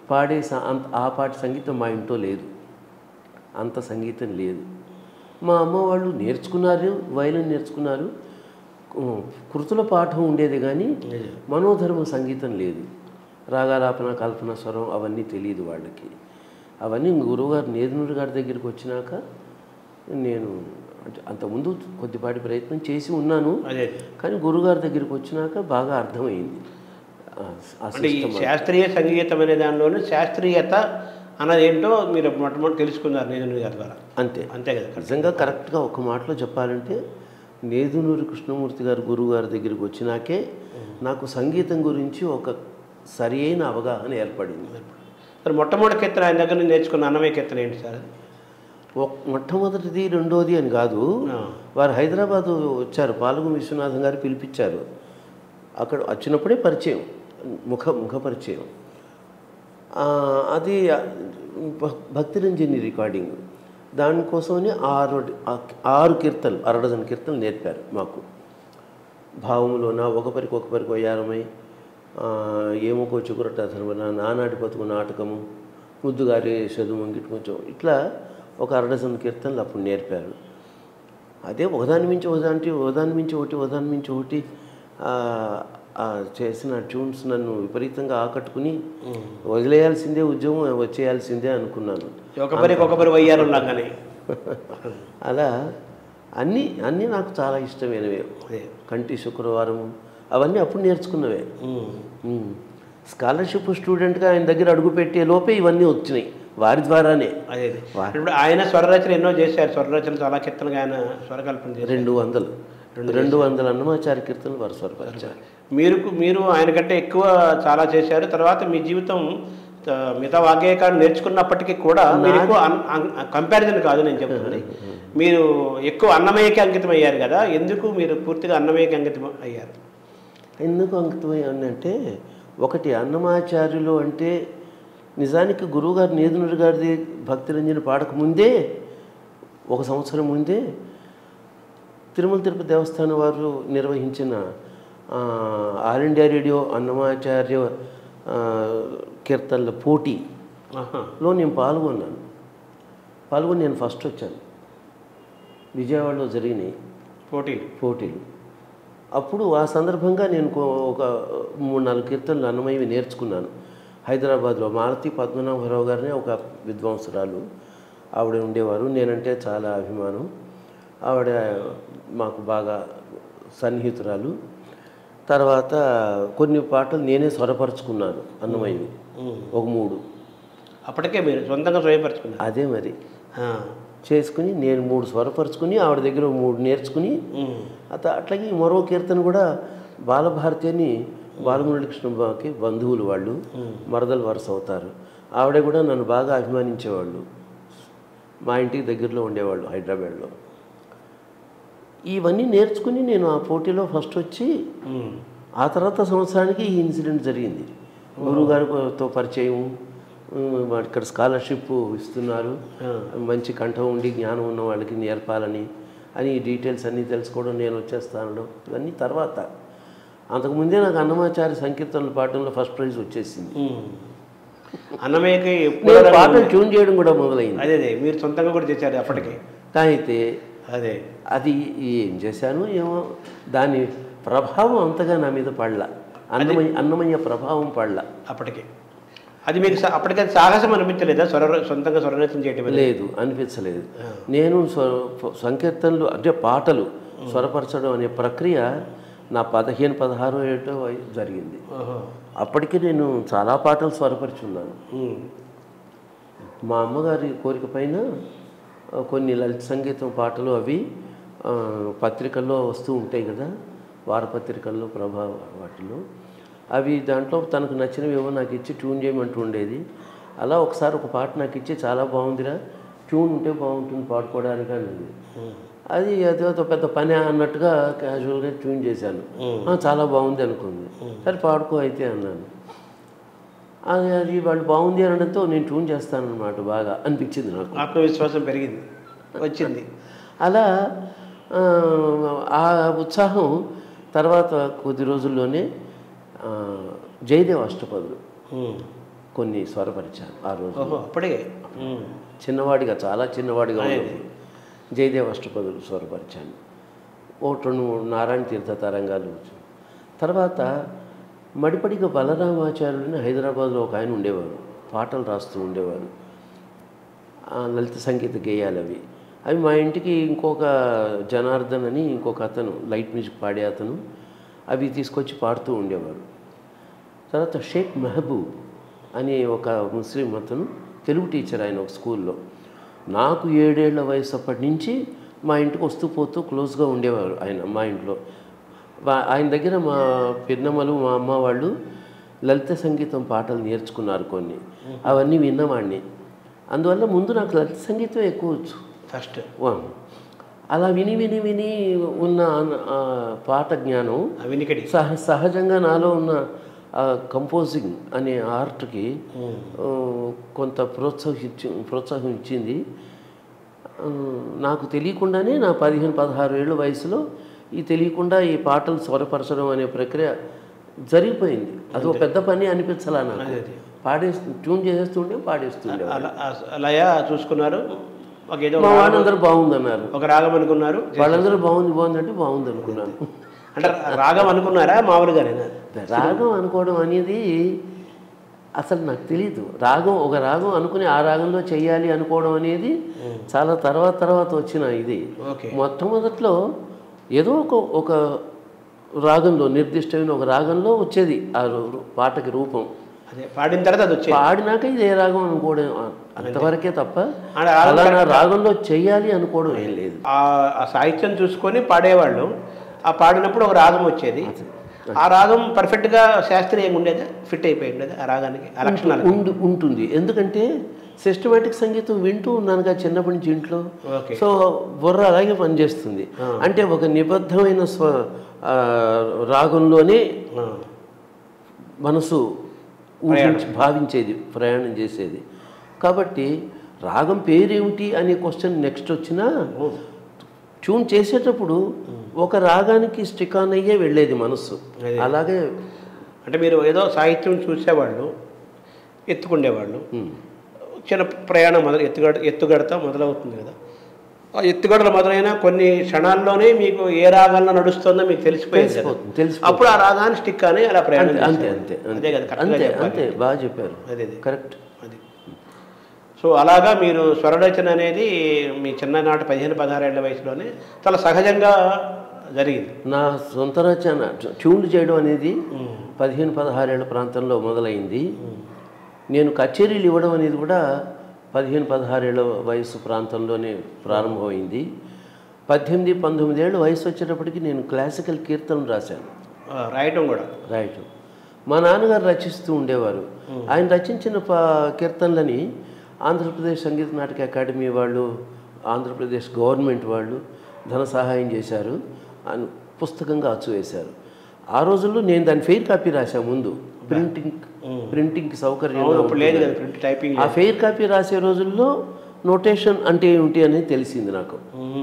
పాడే స- అంత ఆ పాటి సంగీతం మా ఇంట్లో లేదు, అంత సంగీతం లేదు. మా అమ్మ వాళ్ళు నేర్చుకున్నారు, వైలిన్ నేర్చుకున్నారు, ఉ- కృతుల పాఠం ఉండేది కానీ మనోధర్మ సంగీతం లేదు. రాగాలాపన, కల్పన, స్వరం అవన్నీ తెలియదు వాళ్ళకి. అవన్నీ గురువుగారు నేదునూరు గారి దగ్గరికి వచ్చినాక నేను అంటే అంతకుముందు కొద్దిపాటి ప్రయత్నం చేసి ఉన్నాను, అదే కానీ గురువుగారి దగ్గరికి వచ్చినాక బాగా అర్థమైంది ఆ ఆ అంటే ఈ సిస్టమ్. శాస్త్రీయ సంగీతం అనే దానిలోనే శాస్త్రీయత అన్నది ఏంటో మీరు మొట్టమొదటి తెలుసుకున్నారు నేదునూరి గారి ద్వారా. అంతే అంతే కదా. నిజంగా కరెక్ట్గా ఒక మాటలో చెప్పాలంటే నేదునూరి కృష్ణమూర్తి గారు గురువు గారి దగ్గరికి వచ్చినాకే నాకు సంగీతం గురించి ఒక సరి అయిన అవగాహన ఏర్పడింది. మరి మొట్టమొదటి కీర్తన ఆయన దగ్గర నుంచి నేర్చుకున్న అన్నమయ్య కీర్తన ఏంటి సార్? ఒక మొట్టమొదటిది రెండోది అని కాదు, వారు హైదరాబాదు వచ్చారు, పాల్గొ విశ్వనాథం గారు పిలిపించారు. అక్కడ వచ్చినప్పుడే పరిచయం, ముఖ ముఖ పరిచయం. ఆ, అది భ- భక్తిరంజని రికార్డింగ్, దానికోసమని ఆరు ఆరు కీర్తనలు అరడజన్ కీర్తనలు నేర్పారు మాకు. భావములోన ఒకపరికి ఒకపరికి వయ్యారమై, ఏమో కొచ్చుకురట ధర్మన, నానాటి బతుకు నాటకము, ముద్దుగారి చదువు మంగిటి కొంచెం, ఇట్లా ఒక అరడజన్ కీర్తనలు అప్పుడు నేర్పారు. అదే ఒకదాని మించి ఒకదానికి ఒకదాని మించి ఒకటి ఒకదాని మించి ఒకటి చేసిన ట్యూన్స్ నన్ను విపరీతంగా ఆకట్టుకుని వదిలేయాల్సిందే, ఉద్యోగం వచ్చేయాల్సిందే అనుకున్నాను. ఒకపరికి ఒకపరి వయ్యారు లాగానే. అలా అన్నీ అన్నీ నాకు చాలా ఇష్టమైనవే. కంటి శుక్రవారం అవన్నీ అప్పుడు నేర్చుకున్నవే. స్కాలర్షిప్ స్టూడెంట్గా ఆయన దగ్గర అడుగుపెట్టే లోపే ఇవన్నీ వచ్చినాయి వారి ద్వారానే. అదే ఇప్పుడు ఆయన స్వరరచన ఎన్నో చేశారు, స్వరరచన చాలా కీర్తనగా ఆయన స్వరకల్పన చేశారు. రెండు వందలు రెండు వందల అన్నమాచార్య కీర్తనలు వారు స్వరపరిచారు. మీరు మీరు ఆయన కంటే ఎక్కువ చాలా చేశారు. తర్వాత మీ జీవితం మిగతా వాగ్గేయకాలు నేర్చుకున్నప్పటికీ కూడా మీరు ఎక్కువ కంపారిజన్ కాదు నేను చెప్తుంది, మీరు ఎక్కువ అన్నమయ్యకి అంకితం అయ్యారు కదా, ఎందుకు మీరు పూర్తిగా అన్నమయ్యకి అంకితం అయ్యారు? ఎందుకు అంకితం అంటే, ఒకటి అన్నమాచార్యులు అంటే నిజానికి గురువుగారు నేదునూరి గారిది భక్తిరంజని పాడక ముందే, ఒక సంవత్సరం ముందే తిరుమల తిరుపతి దేవస్థానం వారు నిర్వహించిన ఆల్ ఇండియా రేడియో అన్నమాచార్య కీర్తనల పోటీలో నేను పాల్గొన్నాను. పాల్గొని నేను ఫస్ట్ వచ్చాను. విజయవాడలో జరిగినాయి పోటీలు పోటీలు అప్పుడు ఆ సందర్భంగా నేను ఒక మూడు నాలుగు కీర్తనలు అన్నమయ్యవి నేర్చుకున్నాను. హైదరాబాద్లో మాలతి పద్మనాభరావు గారిని ఒక విద్వాంసురాలు ఆవిడ ఉండేవారు, నేనంటే చాలా అభిమానం. ఆవిడ మాకు బాగా సన్నిహితురాలు. తర్వాత కొన్ని పాటలు నేనే స్వరపరుచుకున్నాను అన్నమయ్యవి, ఒక మూడు. అప్పటికే మీరు సొంతంగా స్వయపరుచుకున్నారు? అదే మరి చేసుకుని నేను మూడు స్వరపరుచుకుని ఆవిడ దగ్గర మూడు నేర్చుకుని, అత అట్లాగే మరో కీర్తన కూడా బాలభారతి అని బాలమురళీ కృష్ణకి బంధువులు వాళ్ళు, మరదలు వరుస అవుతారు. ఆవిడ కూడా నన్ను బాగా అభిమానించేవాళ్ళు, మా ఇంటికి దగ్గరలో ఉండేవాళ్ళు హైదరాబాద్లో. ఇవన్నీ నేర్చుకుని నేను ఆ పోటీలో ఫస్ట్ వచ్చి, ఆ తర్వాత సంవత్సరానికి ఈ ఇన్సిడెంట్ జరిగింది. గురువుగారితో పరిచయం, ఇక్కడ స్కాలర్షిప్ ఇస్తున్నారు, మంచి కంఠం ఉండి జ్ఞానం ఉన్న వాళ్ళకి నేర్పాలని అని ఈ డీటెయిల్స్ అన్నీ తెలుసుకోవడం, నేను వచ్చేస్తాను ఇవన్నీ తర్వాత. అంతకుముందే నాకు అన్నమాచార్య సంకీర్తనల పాఠంలో ఫస్ట్ ప్రైజ్ వచ్చేసింది. అన్నమయ్యకి పాటలు ట్యూన్ చేయడం కూడా మొదలైంది. అదే అదే మీరు సొంతంగా కూడా చేశారు అప్పటికే. అయితే అదే అది ఏం చేశాను ఏమో, దాని ప్రభావం అంతగా నా మీద పడలా, అన్నమయ్య అన్నమయ్య ప్రభావం పడలా అప్పటికే. అది మీకు అప్పటికే సాహసం అనిపించలేదా స్వర సొంతంగా స్వరరచన చేయటం? లేదు, అనిపించలేదు. నేను సంకీర్తనలు అంటే పాటలు స్వరపరచడం అనే ప్రక్రియ నా పదిహేను పదహారు ఏటో జరిగింది. అప్పటికి నేను చాలా పాటలు స్వరపరిచున్నాను. మా అమ్మగారి కోరిక పైన కొన్ని లలిత సంగీతం పాటలు అవి పత్రికల్లో వస్తూ ఉంటాయి కదా, వారపత్రికల్లో ప్రభావ వాటిలో, అవి దాంట్లో తనకు నచ్చినవి ఏవో నాకు ఇచ్చి ట్యూన్ చేయమంటూ ఉండేది. అలా ఒకసారి ఒక పాట నాకు ఇచ్చి చాలా బాగుందిరా, ట్యూన్ ఉంటే బాగుంటుంది పాడుకోవడానికి అనేది. అది అదే పెద్ద పని అన్నట్టుగా క్యాజువల్గా ట్యూన్ చేశాను. చాలా బాగుంది అనుకుంది, సరే పాడుకో అయితే అన్నాను. అది అది వాళ్ళు బాగుంది అనడంతో నేను ట్యూన్ చేస్తానన్నమాట, బాగా అనిపించింది నాకు, ఆత్మవిశ్వాసం పెరిగింది వచ్చింది. అలా ఆ ఉత్సాహం తర్వాత కొద్ది రోజుల్లోనే జయదేవ్ అష్టపదులు కొన్ని స్వరపరిచాను ఆ రోజు. అప్పుడే చిన్నవాడిగా, చాలా చిన్నవాడిగా ఉన్నప్పుడు జయదేవ అష్టపదులు స్వరపరిచాను. ఒకటి రెండు మూడు నారాయణ తీర్థ తరంగాలు. తర్వాత మడిపడిగా బలరామాచార్యులని హైదరాబాద్లో ఒక ఆయన ఉండేవారు, పాటలు రాస్తూ ఉండేవారు, లలిత సంగీత గేయాలు అవి. అవి మా ఇంటికి ఇంకొక జనార్దన్ అని ఇంకొక అతను లైట్ మ్యూజిక్ పాడే అతను అవి తీసుకొచ్చి పాడుతూ ఉండేవారు. తర్వాత షేక్ మెహబూబ్ అని ఒక ముస్లిం అతను, తెలుగు టీచర్ ఆయన ఒక స్కూల్లో. నాకు ఏడేళ్ల వయసు అప్పటి నుంచి మా ఇంటికి వస్తూ పోతూ క్లోజ్గా ఉండేవారు ఆయన. మా ఇంట్లో ఆయన దగ్గర మా పిన్నమ్మలు మా అమ్మ వాళ్ళు లలిత సంగీతం పాటలు నేర్చుకున్నారు కొన్ని, అవన్నీ విన్నవాడిని. అందువల్ల ముందు నాకు లలిత సంగీతం ఎక్కువ వచ్చు ఫస్ట్. అలా విని విని విని ఉన్న పాట జ్ఞానం వినికిడి సహ సహజంగా నాలో ఉన్న కంపోజింగ్ అనే ఆర్ట్కి కొంత ప్రోత్సహించి ప్రోత్సాహం ఇచ్చింది. నాకు తెలియకుండానే నా పదిహేను పదహారు ఏళ్ళ వయసులో ఈ తెలియకుండా ఈ పాటలు స్వరపరచడం అనే ప్రక్రియ జరిగిపోయింది. అది ఒక పెద్ద పని అనిపించాలా నాకు. పాడేస్తూ ట్యూన్ చేసేస్తుంటే పాడేస్తుండే. అలా చూసుకున్నారు. మా వాళ్ళందరూ బాగుందన్నారు, ఒక రాగం అనుకున్నారు, వాళ్ళందరూ బాగుంది బాగుంది అంటే బాగుంది అనుకున్నాను. అంటే రాగం అనుకున్నారా మామూలుగానే? రాగం అనుకోవడం అనేది అసలు నాకు తెలీదు. రాగం ఒక రాగం అనుకుని ఆ రాగంలో చెయ్యాలి అనుకోవడం అనేది చాలా తర్వాత తర్వాత వచ్చిన ఇది. మొట్టమొదట్లో ఏదో ఒక ఒక రాగంలో, నిర్దిష్టమైన ఒక రాగంలో వచ్చేది ఆ పాటకి రూపం. అదే పాడిన తర్వాత అది వచ్చేది. పాడినాక ఇది ఏ రాగం అనుకోవడం అంతవరకే తప్ప అలా నా రాగంలో చెయ్యాలి అనుకోవడం ఏం లేదు. ఆ సాహిత్యం చూసుకొని పాడేవాళ్ళు. ఆ పాడినప్పుడు ఒక రాగం వచ్చేది. ఆ రాగం పర్ఫెక్ట్గా శాస్త్రీయంగా ఉండేది, ఫిట్ అయిపోయి ఉండేది ఆ రాగానికి, ఆ లక్షణాలు ఉండి ఉంటుంది. ఎందుకంటే సిస్టమేటిక్ సంగీతం వింటూ ఉన్నాను కదా చిన్నప్పటి నుంచి ఇంట్లో. సో బుర్ర అలాగే పనిచేస్తుంది. అంటే ఒక నిబద్ధమైన స్వ రాగంలోనే మనసు ఊహించి భావించేది, ప్రయాణం చేసేది. కాబట్టి రాగం పేరేమిటి అనే క్వశ్చన్ నెక్స్ట్ వచ్చినా ట్యూన్ చేసేటప్పుడు ఒక రాగానికి స్టిక్ ఆన్ అయ్యే వెళ్ళేది మనస్సు. అలాగే అంటే మీరు ఏదో సాహిత్యం చూసేవాళ్ళు, ఎత్తుకుండేవాళ్ళు, చిన్న ప్రయాణం మొదలు ఎత్తుగడ ఎత్తుగడతా మొదలవుతుంది కదా. ఆ ఎత్తుగడలు మొదలైన కొన్ని క్షణాల్లోనే మీకు ఏ రాగంలో నడుస్తుందో మీకు తెలిసిపోయింది. తెలిసి అప్పుడు ఆ రాగాన్ని స్టిక్ అని అలా ప్రయాణం. అంతే అంతే అదే కదా, అంతే అంతే బాగా చెప్పారు. అదే కరెక్ట్. అది సో అలాగా మీరు స్వరరచన అనేది మీ చిన్ననాటి పదిహేను పదహారేళ్ల వయసులోనే చాలా సహజంగా జరిగింది. నా సొంత రచన ట్యూన్లు చేయడం అనేది పదిహేను పదహారేళ్ల ప్రాంతంలో మొదలైంది. నేను కచేరీలు ఇవ్వడం అనేది కూడా పదిహేను పదహారేళ్ల వయసు ప్రాంతంలోనే ప్రారంభమైంది. పద్దెనిమిది పంతొమ్మిది ఏళ్ళ వయసు వచ్చేటప్పటికి నేను క్లాసికల్ కీర్తనలు రాశాను. రాయటం కూడా రాయటం మా నాన్నగారు రచిస్తూ ఉండేవారు. ఆయన రచించిన ప కీర్తనలని ఆంధ్రప్రదేశ్ సంగీత నాటక అకాడమీ వాళ్ళు, ఆంధ్రప్రదేశ్ గవర్నమెంట్ వాళ్ళు ధన సహాయం చేశారు, పుస్తకంగా అచ్చు వేశారు. ఆ రోజుల్లో నేను దాని ఫెయిర్ కాపీ రాశాను ముందు. ప్రింటింగ్ ప్రింటింగ్కి సౌకర్యం. ఆ ఫెయిర్ కాపీ రాసే రోజుల్లో నోటేషన్ అంటే ఏమిటి అనేది తెలిసింది నాకు.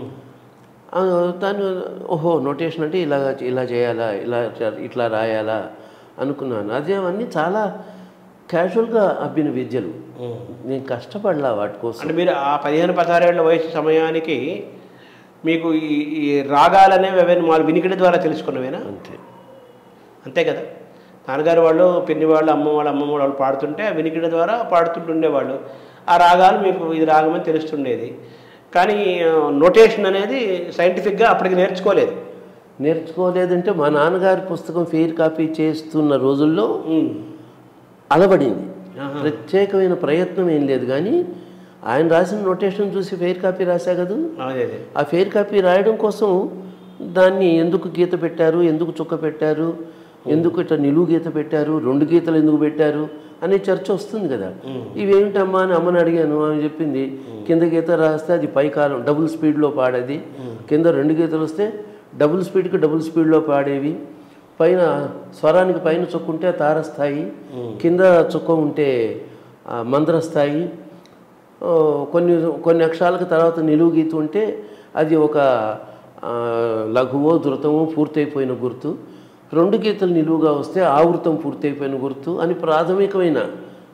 దాని ఓహో నోటేషన్ అంటే ఇలా ఇలా చేయాలా, ఇలా ఇట్లా రాయాలా అనుకున్నాను. అదే అవన్నీ చాలా క్యాజువల్గా అబ్బిన విద్యలు. నేను కష్టపడలా వాటి కోసం. అంటే మీరు ఆ పదిహేను పదహారేళ్ల వయసు సమయానికి మీకు ఈ ఈ రాగాలనేవి అవన్నీ మా వినికిడి ద్వారా తెలుసుకున్నవేనా? అంతే అంతే కదా. నాన్నగారు వాళ్ళు, పిన్ని వాళ్ళు, అమ్మ వాళ్ళు, అమ్మమ్మ వాళ్ళు పాడుతుంటే ఆ వినికిడి ద్వారా పాడుతుంటుండేవాళ్ళు. ఆ రాగాలు మీకు ఇది రాగమని తెలుస్తుండేది. కానీ నోటేషన్ అనేది సైంటిఫిక్గా అప్పటికి నేర్చుకోలేదు. నేర్చుకోలేదంటే మా నాన్నగారి పుస్తకం ఫెయిర్ కాపీ చేస్తున్న రోజుల్లో అలవడింది. ప్రత్యేకమైన ప్రయత్నం ఏం లేదు. కానీ ఆయన రాసిన నోటేషన్ చూసి ఫెయిర్ కాపీ రాశా కదా. ఆ ఫెయిర్ కాపీ రాయడం కోసం దాన్ని ఎందుకు గీత పెట్టారు, ఎందుకు చుక్క పెట్టారు, ఎందుకు ఇట్లా నిలువు గీత పెట్టారు, రెండు గీతలు ఎందుకు పెట్టారు అనే చర్చ వస్తుంది కదా. ఇవేమిటమ్మా అని అమ్మని అడిగాను. ఆమె చెప్పింది కింద గీత రాస్తే అది పై కాలం డబుల్ స్పీడ్లో పాడేది, కింద రెండు గీతలు వస్తే డబుల్ స్పీడ్కి డబుల్ స్పీడ్లో పాడేవి, పైన స్వరానికి పైన చుక్క ఉంటే తారస్థాయి, కింద చుక్క ఉంటే మంద్రస్థాయి, కొన్ని కొన్ని అక్షరాలకు తర్వాత నిలువు గీత ఉంటే అది ఒక లఘువో ధృతమో పూర్తయిపోయిన గుర్తు, రెండు గీతలు నిలువుగా వస్తే ఆవృతం పూర్తయిపోయిన గుర్తు అని ప్రాథమికమైన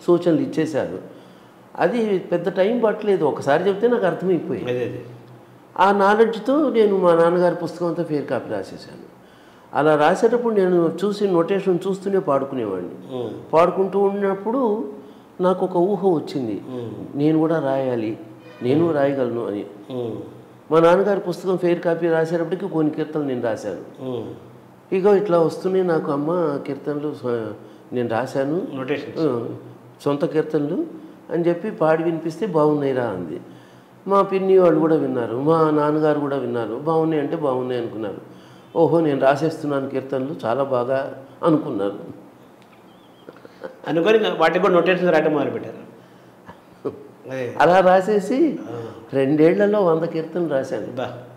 సూచనలు ఇచ్చేశారు. అది పెద్ద టైం పట్టలేదు, ఒకసారి చెప్తే నాకు అర్థమైపోయింది. అదే అదే ఆ నాలెడ్జ్తో నేను మా నాన్నగారి పుస్తకం అంతా ఫేర్ కాపీ రాసేసాను. అలా రాసేటప్పుడు నేను చూసి నోటేషన్ చూస్తూనే పాడుకునేవాడిని. పాడుకుంటూ ఉన్నప్పుడు నాకు ఒక ఊహ వచ్చింది, నేను కూడా రాయాలి, నేను రాయగలను అని. మా నాన్నగారి పుస్తకం ఫెయిర్ కాపీ రాసేటప్పటికి కొన్ని కీర్తనలు నేను రాశాను. ఇక ఇట్లా వస్తున్నాయి నాకు, అమ్మ కీర్తనలు నేను రాశాను, సొంత కీర్తనలు అని చెప్పి పాడి వినిపిస్తే బాగున్నాయిరా అంది. మా పిన్ని వాళ్ళు కూడా విన్నారు, మా నాన్నగారు కూడా విన్నారు. బాగున్నాయి అంటే బాగున్నాయి అనుకున్నారు. ఓహో నేను రాసేస్తున్నాను కీర్తనలు, చాలా బాగా అనుకున్నారు. అనుకొని వాటికి కూడా నోటేషన్ రాయటం మొదలుపెట్టారు. అలా రాసేసి రెండేళ్లలో వంద కీర్తనలు రాశాను.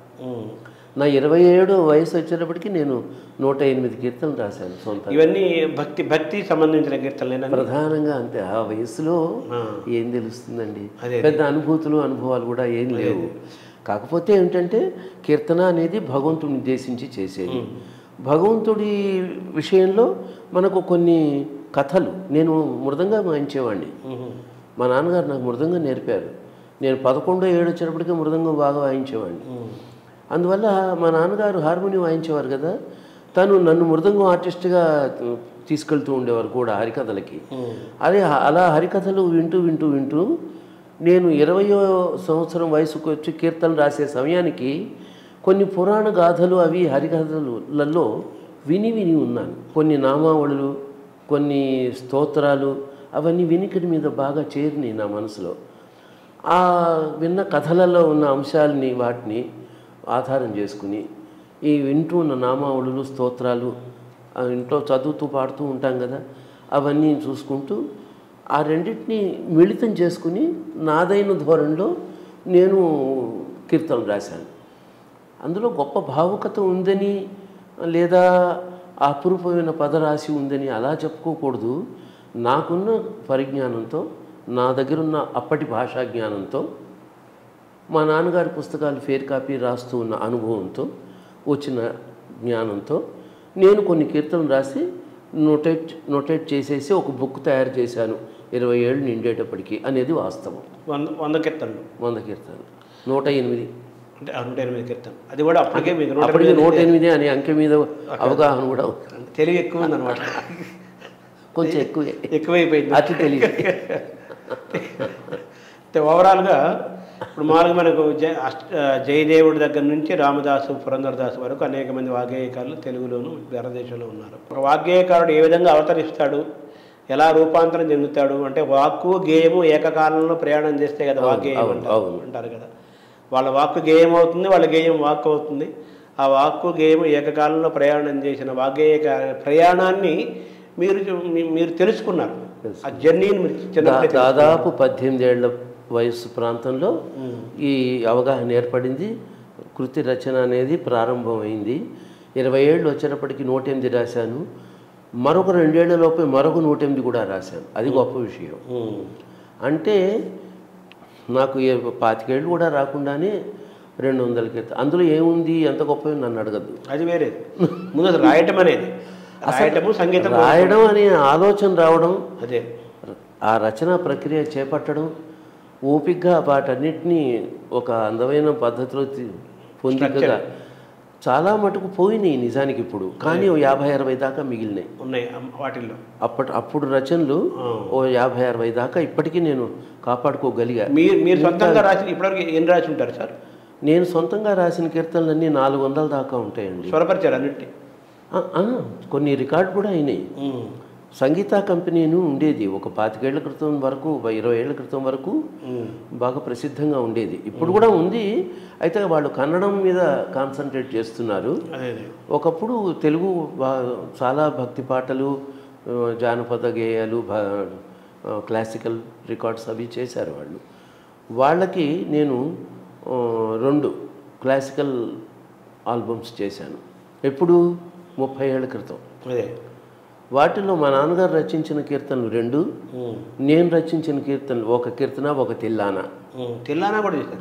నా ఇరవై ఏడు వయసు వచ్చేటప్పటికి నేను నూట ఎనిమిది కీర్తనలు రాశాను సొంత. ఇవన్నీ భక్తి భక్తి సంబంధించిన కీర్తనలు ప్రధానంగా. అంతే, ఆ వయసులో ఏం తెలుస్తుందండి, పెద్ద అనుభూతులు అనుభవాలు కూడా ఏం లేవు. కాకపోతే ఏంటంటే కీర్తన అనేది భగవంతుడిని ఉద్దేశించి చేసేది. భగవంతుడి విషయంలో మనకు కొన్ని కథలు, నేను మృదంగా వాయించేవాడిని. మా నాన్నగారు నాకు మృదంగం నేర్పారు. నేను పదకొండో ఏడు వచ్చేటప్పటికే మృదంగం బాగా వాయించేవాడిని. అందువల్ల మా నాన్నగారు హార్మోనియం వాయించేవారు కదా, తను నన్ను మృదంగం ఆర్టిస్ట్గా తీసుకెళ్తూ ఉండేవారు కూడా హరికథలకి. అదే అలా హరికథలు వింటూ వింటూ వింటూ నేను ఇరవయో సంవత్సరం వయసుకు వచ్చి కీర్తనలు రాసే సమయానికి కొన్ని పురాణ గాథలు అవి హరికథలలో విని విని ఉన్నాను. కొన్ని నామావళులు, కొన్ని స్తోత్రాలు, అవన్నీ వినికిడి మీద బాగా చేరినాయి నా మనసులో. ఆ విన్న కథలలో ఉన్న అంశాలని వాటిని ఆధారం చేసుకుని ఈ వింటూ ఉన్న నామావళులు, స్తోత్రాలు ఇంట్లో చదువుతూ పాడుతూ ఉంటాం కదా, అవన్నీ చూసుకుంటూ ఆ రెండింటినీ మిళితం చేసుకుని నాదైన ధోరణిలో నేను కీర్తనలు రాశాను. అందులో గొప్ప భావుకత ఉందని లేదా అపురూపమైన పదరాశి ఉందని అలా చెప్పుకోకూడదు. నాకున్న పరిజ్ఞానంతో, నా దగ్గరున్న అప్పటి భాషా జ్ఞానంతో, మా నాన్నగారి పుస్తకాలు ఫేర్ కాపీ రాస్తూ ఉన్న అనుభవంతో వచ్చిన జ్ఞానంతో నేను కొన్ని కీర్తనలు రాసి నోటేట్ నోటేట్ చేసేసి ఒక బుక్ తయారు చేశాను ఇరవై ఏళ్ళు నిండేటప్పటికి అనేది వాస్తవం. వంద వంద కీర్తనలు వంద కీర్తనలు నూట ఎనిమిది అంటే నూట ఎనిమిది కీర్తన. అది కూడా అప్పటికే మీకు అప్పటికి నూట ఎనిమిది అనే అంకె మీద అవగాహన కూడా తెలివి ఎక్కువ ఉందన్నమాట. కొంచెం ఎక్కువే ఎక్కువైపోయింది అతి తెలివి. ఓవరాల్గా ఇప్పుడు మామూలుగా మనకు జయ అష్ట జయదేవుడి దగ్గర నుంచి రామదాసు, పురంధరదాసు వరకు అనేక మంది వాగ్గేయకారులు తెలుగులోను భారతదేశంలో ఉన్నారు. ఒక వాగ్గేయకారుడు ఏ విధంగా అవతరిస్తాడు, ఎలా రూపాంతరం చెందుతాడు అంటే వాక్కు గేయము ఏకకాలంలో ప్రయాణం చేస్తే కదా వాగ్గేయం అంటారు అంటారు కదా. వాళ్ళ వాక్కు గేయం అవుతుంది, వాళ్ళ గేయం వాక్కు అవుతుంది. ఆ వాక్కు గేయము ఏకకాలంలో ప్రయాణం చేసిన వాగ్గేయ ప్రయాణాన్ని మీరు మీరు తెలుసుకున్నారు. ఆ జర్నీని మీరు దాదాపు పద్దెనిమిది ఏళ్ల వయస్సు ప్రాంతంలో ఈ అవగాహన ఏర్పడింది. కృతి రచన అనేది ప్రారంభమైంది. ఇరవై ఏళ్ళు వచ్చేటప్పటికి నూట ఎనిమిది రాశాను. మరొక రెండేళ్లలోపే మరొక నూట ఎనిమిది కూడా రాశాను. అది గొప్ప విషయం. అంటే నాకు ఏ పాతికేళ్ళు కూడా రాకుండానే రెండు వందల కీర్తన. అందులో ఏముంది, ఎంత గొప్ప నన్ను అడగద్దు, అది వేరే. ముందు రాయటం అనేది రాయటము సంగీతం రాయడం అనే ఆలోచన రావడం, అదే ఆ రచన ప్రక్రియ చేపట్టడం, ఓపికగా వాటన్నిటినీ ఒక అందమైన పద్ధతిలో పొందికగా చాలా మటుకు పోయినాయి నిజానికి ఇప్పుడు. కానీ ఓ యాభై అరవై దాకా మిగిలినాయి ఉన్నాయి వాటిల్లో. అప్పటి అప్పుడు రచనలు ఓ యాభై అరవై దాకా ఇప్పటికీ నేను కాపాడుకోగలిగా. మీరు మీరు సొంతంగా రాసి ఇప్పటివరకు ఎన్ని రాసి ఉంటారు సార్? నేను సొంతంగా రాసిన కీర్తనలన్నీ నాలుగు వందల దాకా ఉంటాయండి. స్వరపరిచారు అన్నింటి? కొన్ని రికార్డు కూడా అయినాయి. సంగీత కంపెనీను ఉండేది ఒక పాతికేళ్ల క్రితం వరకు, ఇరవై ఏళ్ల క్రితం వరకు బాగా ప్రసిద్ధంగా ఉండేది. ఇప్పుడు కూడా ఉంది, అయితే వాళ్ళు కన్నడం మీద కాన్సన్ట్రేట్ చేస్తున్నారు. ఒకప్పుడు తెలుగు చాలా భక్తి పాటలు, జానపద గేయాలు, క్లాసికల్ రికార్డ్స్ అవి చేశారు వాళ్ళు. వాళ్ళకి నేను రెండు క్లాసికల్ ఆల్బమ్స్ చేశాను. ఎప్పుడు ముప్పై ఏళ్ల క్రితం. అదే వాటిలో మా నాన్నగారు రచించిన కీర్తనలు రెండు, నేను రచించిన కీర్తనలు ఒక కీర్తన, ఒక తిల్లానా. తిల్లానా కూడా చేశారు.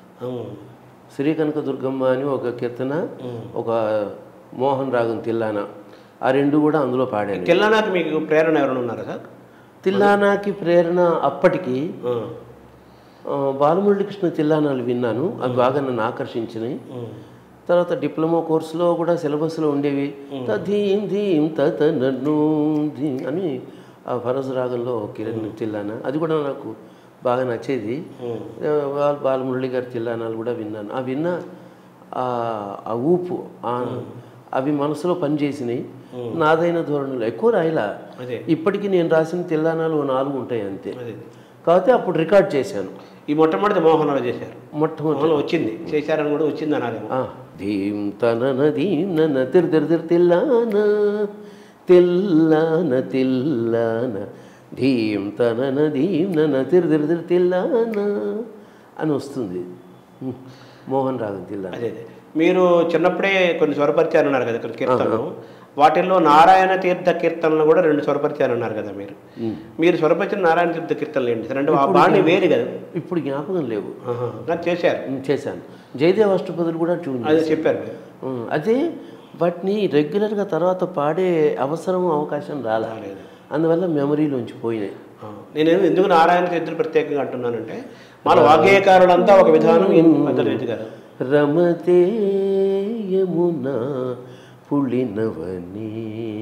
శ్రీ కనక దుర్గమ్మ అని ఒక కీర్తన, ఒక మోహన్ రాగం తిల్లానా, ఆ రెండు కూడా అందులో పాడాను. తిల్లానాకి మీకు ప్రేరణ ఎవరైనా ఉన్నారా సార్? తిల్లానాకి ప్రేరణ అప్పటికి బాలమురళీకృష్ణ తిల్లానాలు విన్నాను, అవి బాగా నన్ను ఆకర్షించినాయి. తర్వాత డిప్లొమా కోర్సులో కూడా సిలబస్లో ఉండేవి. తధీం ధీం తత నన్ను ధీం అని ఆ ఫరజ్ రాగంలో కిరణ్ తిల్లానా, అది కూడా నాకు బాగా నచ్చేది. బాలమురళి గారి తిల్లానాలు కూడా విన్నాను. ఆ విన్న ఆ ఊపు అవి మనసులో పనిచేసినాయి. నాదైన ధోరణిలో ఎక్కువ రాయలా. ఇప్పటికీ నేను రాసిన తిల్లానాలు నాలుగు ఉంటాయి అంతే. కాకపోతే అప్పుడు రికార్డ్ చేశాను. ఈ మొట్టమొదటి మోహన్లో చేశారు, మొట్టమొదటి వచ్చింది, చేశారని కూడా వచ్చింది అనాలి. ధీం తన ధీం నన్న తిర్ తిర్ తిర్ తిల్లాన తిల్లాన తిల్లాన ధీం తన ధీం నన్న తిర్ తిర్ తిర్ తిల్లాన అని వస్తుంది మోహన్ రాగం తిల్లాన. అదే మీరు చిన్నప్పుడే కొన్ని స్వరపరిచారు అన్నారు కదా ఇక్కడ కీర్తనలు, వాటిల్లో నారాయణ తీర్థ కీర్తనలు కూడా రెండు స్వరపరిచారు అన్నారు కదా మీరు. మీరు స్వరపరిచిన నారాయణ తీర్థ కీర్తనలు ఏంటి? రెండు బాణి వేరు కదా, ఇప్పుడు జ్ఞాపకం లేవు. చేశారు చేశాను. జయదేవ అష్టపదులు కూడా ట్యూన్ అదే చెప్పారు. అదే వాటిని రెగ్యులర్గా తర్వాత పాడే అవసరం అవకాశం రాలేదు, అందువల్ల మెమరీలోంచి పోయినాయి. నేను ఎందుకు నారాయణ తీర్థులు ప్రత్యేకంగా అంటున్నానంటే మన వాగ్గేయకారులంతా ఒక విధానం పద్ధతి కదా. రమతే యమునా పుళినవని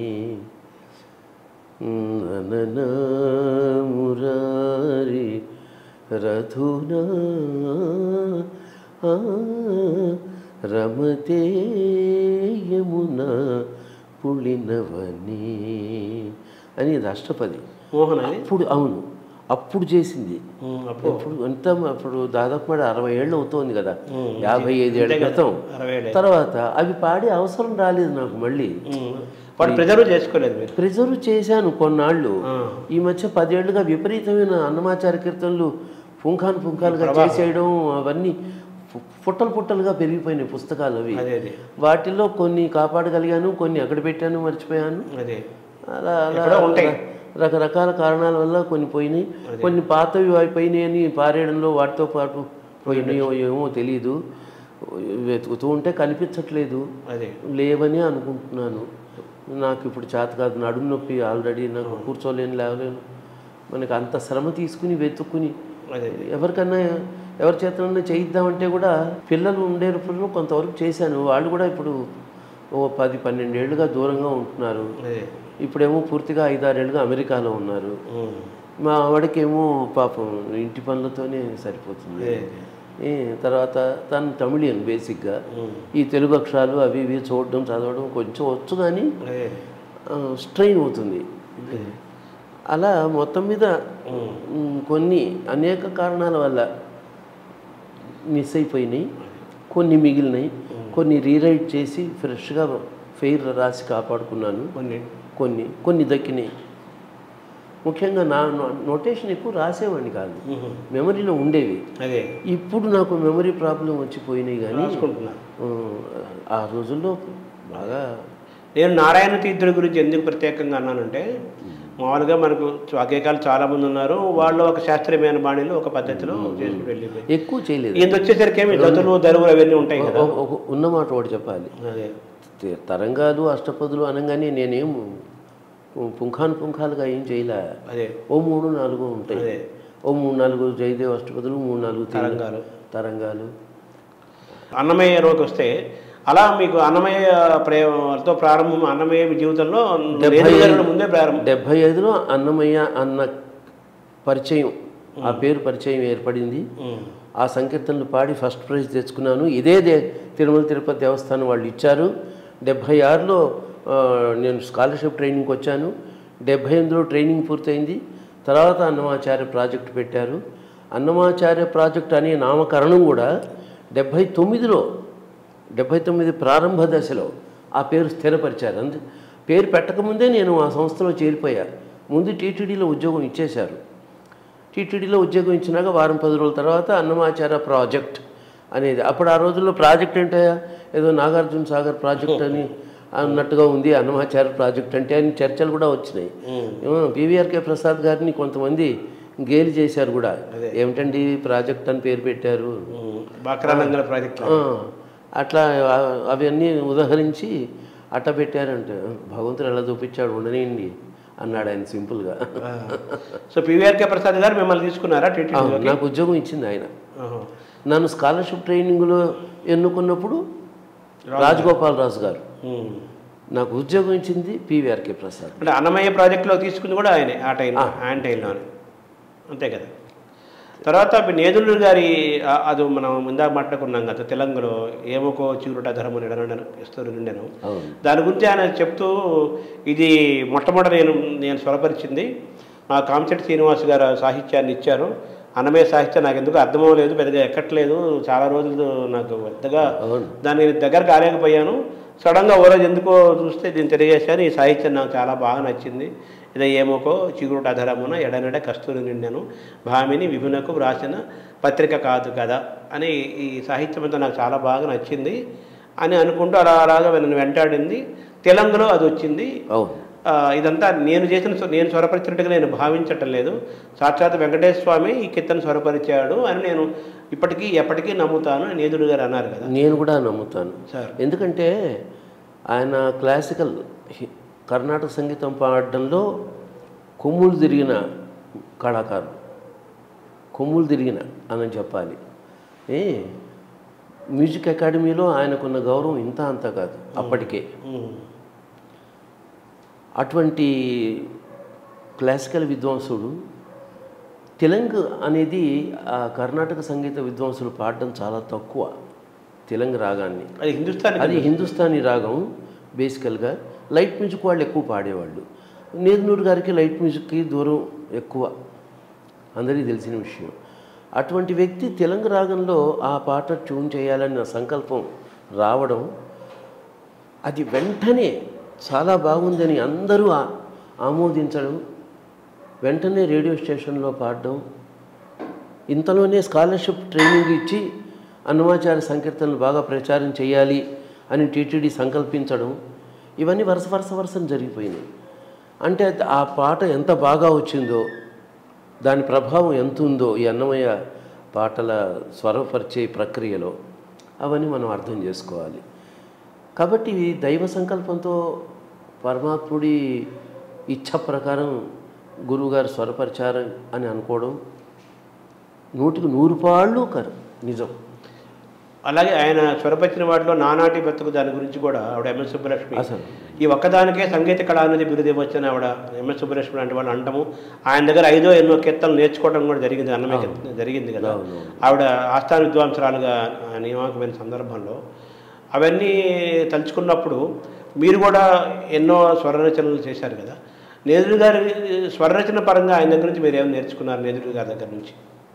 ననన మురారి రథునా రమతే యమునా పుళినవని అని ఇది అష్టపది. మోహన్ అప్పుడు అవును అప్పుడు చేసింది. అప్పుడు ఎంత అప్పుడు దాదాపు మరి అరవై ఏళ్ళు అవుతోంది కదా, యాభై ఐదు ఏళ్ళ క్రితం. తర్వాత అవి పాడే అవసరం రాలేదు నాకు. మళ్ళీ ప్రిజర్వ్ చేసుకోలేదు. ప్రిజర్వ్ చేశాను కొన్నాళ్ళు. ఈ మధ్య పదేళ్లుగా విపరీతమైన అన్నమాచార్య కీర్తనలు పుంఖాను పుంఖాలుగా చేసేయడం, అవన్నీ పుట్టలు పుట్టలుగా పెరిగిపోయినాయి పుస్తకాలు. అవి వాటిల్లో కొన్ని కాపాడగలిగాను, కొన్ని అక్కడ పెట్టాను, మర్చిపోయాను. అలా అలా ఉంటాయి. రకరకాల కారణాల వల్ల కొన్ని పోయినాయి, కొన్ని పాతవి అయిపోయినాయి అని పారేయడంలో వాటితో పాటు పోయినాయో ఏమో తెలీదు. వెతుకుతూ ఉంటే కనిపించట్లేదు, లేవని అనుకుంటున్నాను. నాకు ఇప్పుడు చేత కాదు, నడుము నొప్పి ఆల్రెడీ, నాకు కూర్చోలేను, లేవలేను. మనకి అంత శ్రమ తీసుకుని వెతుక్కుని ఎవరికన్నా ఎవరి చేతనన్నా చేయిద్దామంటే కూడా పిల్లలు ఉండేటప్పుడు కొంతవరకు చేశాను. వాళ్ళు కూడా ఇప్పుడు ఓ పది పన్నెండేళ్లుగా దూరంగా ఉంటున్నారు. ఇప్పుడేమో పూర్తిగా ఐదారేళ్ళుగా అమెరికాలో ఉన్నారు. మా ఆవిడకేమో పాపం ఇంటి పనులతోనే సరిపోతుంది. తర్వాత తను తమిళియన్ బేసిక్గా. ఈ తెలుగు అక్షరాలు అవి ఇవి చూడడం చదవడం కొంచెం వచ్చు, కానీ స్ట్రెయిన్ అవుతుంది. అలా మొత్తం మీద కొన్ని అనేక కారణాల వల్ల మిస్ అయిపోయినాయి, కొన్ని మిగిలినాయి, కొన్ని రీరైట్ చేసి ఫ్రెష్గా ఫెయిర్ రాసి కాపాడుకున్నాను. కొన్ని కొన్ని కొన్ని దక్కినాయి. ముఖ్యంగా నా నోటేషన్ ఎక్కువ రాసేవాడిని కాదు, మెమరీలో ఉండేవి. అదే ఇప్పుడు నాకు మెమరీ ప్రాబ్లం వచ్చిపోయినాయి. కానీ ఆ రోజుల్లో బాగా. నేను నారాయణ తీర్థుల గురించి ఎందుకు ప్రత్యేకంగా అన్నానంటే, మామూలుగా మనకు వాగ్గేయకాలు చాలామంది ఉన్నారు, వాళ్ళు ఒక శాస్త్రీయమైన బాణిలో ఒక పద్ధతిలో చేసుకుని వెళ్ళిపోయి ఎక్కువ చేయలేదు. ఇది వచ్చేసరికి ఏమి జతులు దరువులు అవన్నీ ఉంటాయి కదా. ఉన్నమాట ఒకటి చెప్పాలి, అదే తరంగాలు అష్టపదులు అనగానే నేనేం పుంఖాను పుంఖాలుగా ఏం చేయలే. అదే ఓ మూడు నాలుగు ఉంటాయి, ఓ మూడు నాలుగు జయదేవ అష్టపదులు, మూడు నాలుగు తరంగాలు తరంగాలు అన్నమయ్య రోజు వస్తే అలా మీకు అన్నమయ్య ప్రేమతో ప్రారంభం, అన్నమయ్య జీవితంలో ముందే ప్రారంభం. డెబ్భై ఐదులో అన్నమయ్య అన్న పరిచయం, ఆ పేరు పరిచయం ఏర్పడింది. ఆ సంకీర్తనలు పాడి ఫస్ట్ ప్రైజ్ తెచ్చుకున్నాను. ఇదే దే తిరుమల తిరుపతి దేవస్థానం వాళ్ళు ఇచ్చారు. డెబ్భై ఆరులో నేను స్కాలర్షిప్ ట్రైనింగ్కి వచ్చాను. డెబ్భై ఎనిమిదిలో ట్రైనింగ్ పూర్తయింది. తర్వాత అన్నమాచార్య ప్రాజెక్టు పెట్టారు. అన్నమాచార్య ప్రాజెక్ట్ అనే నామకరణం కూడా డెబ్భై తొమ్మిదిలో డెబ్భై తొమ్మిది ప్రారంభ దశలో ఆ పేరు స్థిరపరిచారు. అందు పేరు పెట్టకముందే నేను ఆ సంస్థలో చేరిపోయా. ముందు టీటీడీలో ఉద్యోగం ఇచ్చేశారు. టీటీడీలో ఉద్యోగం ఇచ్చినాక వారం పది రోజుల తర్వాత అన్నమాచార్య ప్రాజెక్ట్ అనేది. అప్పుడు ఆ రోజుల్లో ప్రాజెక్ట్ అంటే ఏదో నాగార్జున సాగర్ ప్రాజెక్ట్ అని అన్నట్టుగా ఉంది. అన్నమాచార్య ప్రాజెక్ట్ అంటే అని చర్చలు కూడా వచ్చినాయి. పివిఆర్కే ప్రసాద్ గారిని కొంతమంది గేలి చేశారు కూడా, ఏమిటండి ప్రాజెక్ట్ అని పేరు పెట్టారు, ప్రాజెక్ట్ అట్లా అవన్నీ ఉదహరించి అట్ట పెట్టారంటే భగవంతుడు ఎలా చూపించాడు ఉండనియండి అన్నాడు ఆయన సింపుల్గా. సో పివిఆర్కే ప్రసాద్ గారు మిమ్మల్ని తీసుకున్నారా టీటీడీ? నాకు ఉద్యోగం ఇచ్చింది ఆయన. నన్ను స్కాలర్షిప్ ట్రైనింగ్లో ఎన్నుకున్నప్పుడు రాజగోపాలరాజు గారు నాకు ఉద్యోగం ఇచ్చింది పివిఆర్కే ప్రసాద్. అంటే అన్నమయ్య ప్రాజెక్టులో తీసుకుంది కూడా ఆయనే ఆ టైంలో, ఆయన టైంలోనే, అంతే కదా. తర్వాత నేదులు గారి అది మనం ముందాక మాట్లాడుకున్నాం కదా, తెలంగాణలో ఏమోకో చిగురుట ధర్మం నిడన ఇస్తారు నిండెను. దాని గురించి ఆయన చెప్తూ, ఇది మొట్టమొదటి నేను నేను స్వరపరిచింది, మా కామచెట్టి శ్రీనివాస్ గారు సాహిత్యాన్ని ఇచ్చారు. అన్నమయ్య సాహిత్యం నాకు ఎందుకు అర్థమవ్వలేదు, పెద్దగా ఎక్కట్లేదు, చాలా రోజులు నాకు పెద్దగా దాని దగ్గర కాలేకపోయాను. సడన్గా ఓ రోజు ఎందుకో చూస్తే దీన్ని తెలియజేశాను, ఈ సాహిత్యం నాకు చాలా బాగా నచ్చింది. ఇదే ఏమోకో చిగురుట అధరమున ఎడనెడ కస్తూరి నిండెను భామిని విభునకు వ్రాసిన పత్రిక కాదు కదా అని ఈ సాహిత్యం అంతా నాకు చాలా బాగా నచ్చింది అని అనుకుంటూ అలా అలాగా నన్ను వెంటాడింది. తెలంగాణలో అది వచ్చింది. ఇదంతా నేను చేసిన నేను స్వరపరిచినట్టుగా నేను భావించటం లేదు, సాక్షాత్ వెంకటేశ్వర స్వామి ఈ కీర్తన స్వరపరిచాడు అని నేను ఇప్పటికీ ఎప్పటికీ నమ్ముతాను. నేదుడు గారు అన్నారు కదా, నేను కూడా నమ్ముతాను సార్. ఎందుకంటే ఆయన క్లాసికల్ కర్ణాటక సంగీతం పాడడంలో కొమ్ములు తిరిగిన కళాకారుడు, కొమ్ములు తిరిగిన అని చెప్పాలి. ఏ మ్యూజిక్ అకాడమీలో ఆయనకున్న గౌరవం ఇంత అంత కాదు అప్పటికే. అటువంటి క్లాసికల్ విద్వాంసుడు తెలంగు అనేది ఆ కర్ణాటక సంగీత విద్వాంసులు పాడడం చాలా తక్కువ. తెలంగు రాగాన్ని అది హిందుస్థానీ అది హిందుస్థానీ రాగం బేసికల్గా. లైట్ మ్యూజిక్ వాళ్ళు ఎక్కువ పాడేవాళ్ళు. నేదునూరు గారికి లైట్ మ్యూజిక్కి దూరం ఎక్కువ, అందరికీ తెలిసిన విషయం. అటువంటి వ్యక్తి తెలంగు రాగంలో ఆ పాట ట్యూన్ చేయాలన్న సంకల్పం రావడం, అది వెంటనే చాలా బాగుందని అందరూ ఆమోదించడం, వెంటనే రేడియో స్టేషన్లో పాడడం, ఇంతలోనే స్కాలర్షిప్ ట్రైనింగ్ ఇచ్చి అన్నమాచార్య సంకీర్తనలు బాగా ప్రచారం చేయాలి అని టీటీడీ సంకల్పించడం, ఇవన్నీ వరుస వరుస వరుసను జరిగిపోయినాయి. అంటే ఆ పాట ఎంత బాగా వచ్చిందో, దాని ప్రభావం ఎంత ఉందో ఈ అన్నమయ్య పాటల స్వరపరిచే ప్రక్రియలో, అవన్నీ మనం అర్థం చేసుకోవాలి. కాబట్టి దైవ సంకల్పంతో పరమాత్ముడి ఇచ్ఛ ప్రకారం గురువుగారు స్వరపరిచారు అని అనుకోవడం నూటికి నూరు పాళ్ళు కరు నిజం. అలాగే ఆయన స్వరపరిచిన వాటిలో నానాటి బతుకు దాని గురించి కూడా ఆవిడ ఎంఎస్ సుబ్బలక్ష్మి ఈ ఒక్కదానికే సంగీత కళ అనేది బిరుదు ఇవ్వచ్చని ఆవిడ ఎంఎస్ సుబ్బలక్ష్మి లాంటి వాళ్ళు అంటాము. ఆయన దగ్గర ఐదో ఎన్నో కీర్తనలు నేర్చుకోవడం కూడా జరిగింది, అన్నమయ్య జరిగింది కదా. ఆవిడ ఆస్థాన విద్వాంసరాలుగా నియామకమైన సందర్భంలో అవన్నీ తలుచుకున్నప్పుడు మీరు కూడా ఎన్నో స్వరరచనలు చేశారు కదా. నేదుడు గారి స్వరరచన పరంగా ఆయన దగ్గర నుంచి మీరు ఏమైనా నేర్చుకున్నారు? నేదుడు గారి దగ్గర నుంచి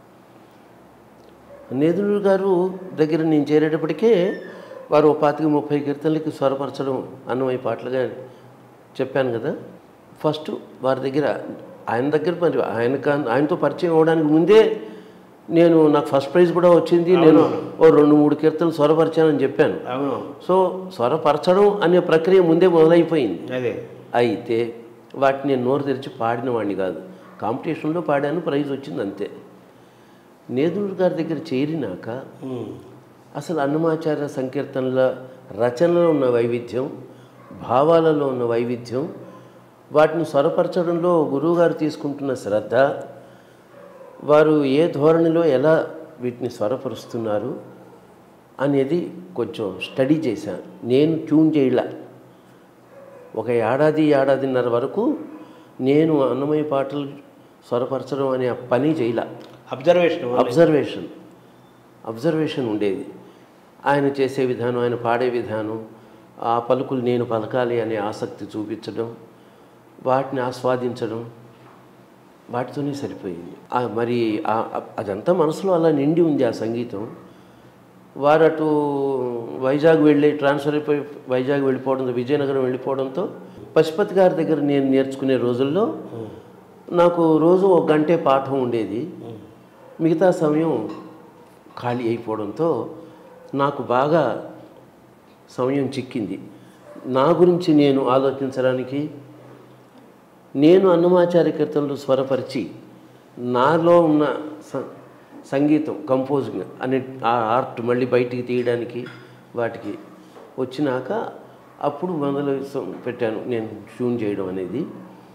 నేదుడు గారు దగ్గర నేను చేరేటప్పటికే వారు పాతిక ముప్పై కీర్తనలకి స్వరపరచడం అన్నమయ్య పాటలుగా చెప్పాను కదా. ఫస్ట్ వారి దగ్గర ఆయన దగ్గర మరి ఆయన ఆయనతో పరిచయం అవ్వడానికి ముందే నేను నాకు ఫస్ట్ ప్రైజ్ కూడా వచ్చింది. నేను ఓ రెండు మూడు కీర్తనలు స్వరపరిచానని చెప్పాను. సో స్వరపరచడం అనే ప్రక్రియ ముందే మొదలైపోయింది. అదే అయితే వాటిని నేను నోరు తెరిచి పాడిన వాడిని కాదు. కాంపిటీషన్లో పాడాను, ప్రైజ్ వచ్చింది అంతే. నేదుడు గారి దగ్గర చేరినాక అసలు అన్నమాచార్య సంకీర్తనల రచనలో ఉన్న వైవిధ్యం, భావాలలో ఉన్న వైవిధ్యం, వాటిని స్వరపరచడంలో గురువుగారు తీసుకుంటున్న శ్రద్ధ, వారు ఏ ధోరణిలో ఎలా వీటిని స్వరపరుస్తున్నారు అనేది కొంచెం స్టడీ చేశాను. నేను ట్యూన్ చేయలే. ఒక ఏడాది ఏడాదిన్నర వరకు నేను అన్నమయ్య పాటలు స్వరపరచడం అనే పని చేయలే. అబ్జర్వేషన్ అబ్జర్వేషన్ అబ్జర్వేషన్ ఉండేది. ఆయన చేసే విధానం, ఆయన పాడే విధానం, ఆ పలుకులు నేను పలకాలి అనే ఆసక్తి చూపించడం, వాటిని ఆస్వాదించడం, వాటితోనే సరిపోయింది. మరి అదంతా మనసులో అలా నిండి ఉంది ఆ సంగీతం. వారు అటు వైజాగ్ వెళ్ళి ట్రాన్స్ఫర్ అయిపోయి వైజాగ్ వెళ్ళిపోవడంతో, విజయనగరం వెళ్ళిపోవడంతో పశుపతి గారి దగ్గర నేను నేర్చుకునే రోజుల్లో నాకు రోజు ఒక గంటే పాఠం ఉండేది. మిగతా సమయం ఖాళీ అయిపోవడంతో నాకు బాగా సమయం చిక్కింది నా గురించి నేను ఆలోచించడానికి. నేను అన్నమాచార్య కీర్తనలు స్వరపరిచి నాలో ఉన్న సంగీతం కంపోజింగ్ అనే ఆ ఆర్ట్ మళ్ళీ బయటికి తీయడానికి వాటికి వచ్చినాక అప్పుడు మొదలు పెట్టాను నేను ట్యూన్ చేయడం అనేది.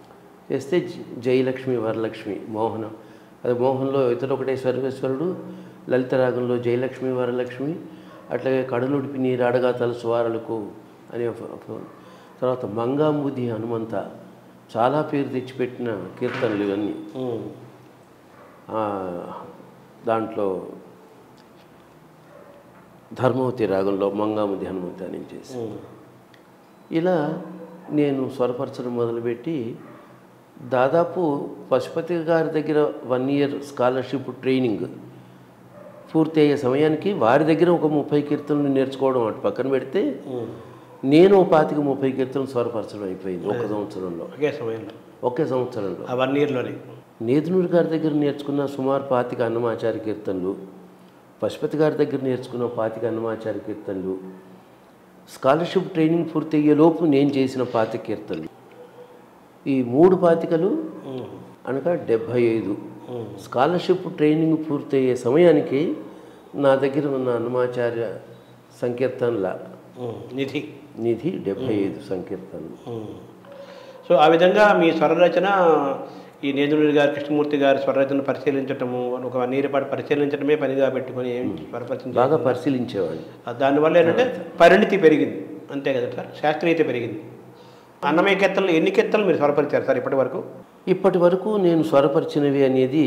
వేస్తే జ- జయలక్ష్మి వరలక్ష్మి మోహనం, అది మోహన్లో ఇతడు ఒకటే సర్వేశ్వరుడు, లలిత రాగంలో జయలక్ష్మి వరలక్ష్మి, అట్లాగే కడలుడిపి నీరాడగా తలసువారలకు అనే ఫ- ఫ- తర్వాత మంగాంబుది హనుమంత, చాలా పేరు తెచ్చిపెట్టిన కీర్తనలు ఇవన్నీ. ఆ, దాంట్లో ధర్మవతి రాగంలో మంగాముది హనుమంత అని చేసి ఇలా నేను స్వరపరచడం మొదలుపెట్టి దాదాపు పశుపతి గారి దగ్గర వన్ ఇయర్ స్కాలర్షిప్ ట్రైనింగ్ పూర్తి అయ్యే సమయానికి వారి దగ్గర ఒక ముప్పై కీర్తనలు నేర్చుకోవడం అటు పక్కన పెడితే నేను ఓ పాతిక ముప్పై కీర్తనలు స్వరపరచడం అయిపోయింది ఒక సంవత్సరంలో, ఒకే సమయంలో ఒకే సంవత్సరంలో. ఆ వన్ ఇయర్లోనే నేదునూరు గారి దగ్గర నేర్చుకున్న సుమారు పాతిక అన్నమాచార్య కీర్తనలు, పశుపతి గారి దగ్గర నేర్చుకున్న పాతిక అన్నమాచార్య కీర్తనలు, స్కాలర్షిప్ ట్రైనింగ్ పూర్తయ్యేలోపు నేను చేసిన పాతిక కీర్తనలు, ఈ మూడు పాతికలు అనగా డెబ్భై ఐదు. స్కాలర్షిప్ ట్రైనింగ్ పూర్తయ్యే సమయానికి నా దగ్గర ఉన్న అన్నమాచార్య సంకీర్తనల నిధి నిధి డెబ్భై ఐదు సంకీర్తనలు. సో ఆ విధంగా మీ స్వరరచన ఈ నేదునూరి గారు కృష్ణమూర్తి గారి స్వరరచన పరిశీలించటము, ఒక వన్ ఇయర్ పాటు పరిశీలించడమే పనిగా పెట్టుకొని ఏం స్వరపరిచయం బాగా పరిశీలించేవాడిని. దానివల్ల ఏంటంటే పరిణితి పెరిగింది, అంతే కదా సార్, శాస్త్రీయత పెరిగింది. అన్నమయ్య కీర్తనలు ఎన్ని కీర్తనలు మీరు స్వరపరిచారు సార్ ఇప్పటి వరకు? ఇప్పటి వరకు నేను స్వరపరిచినవి అనేది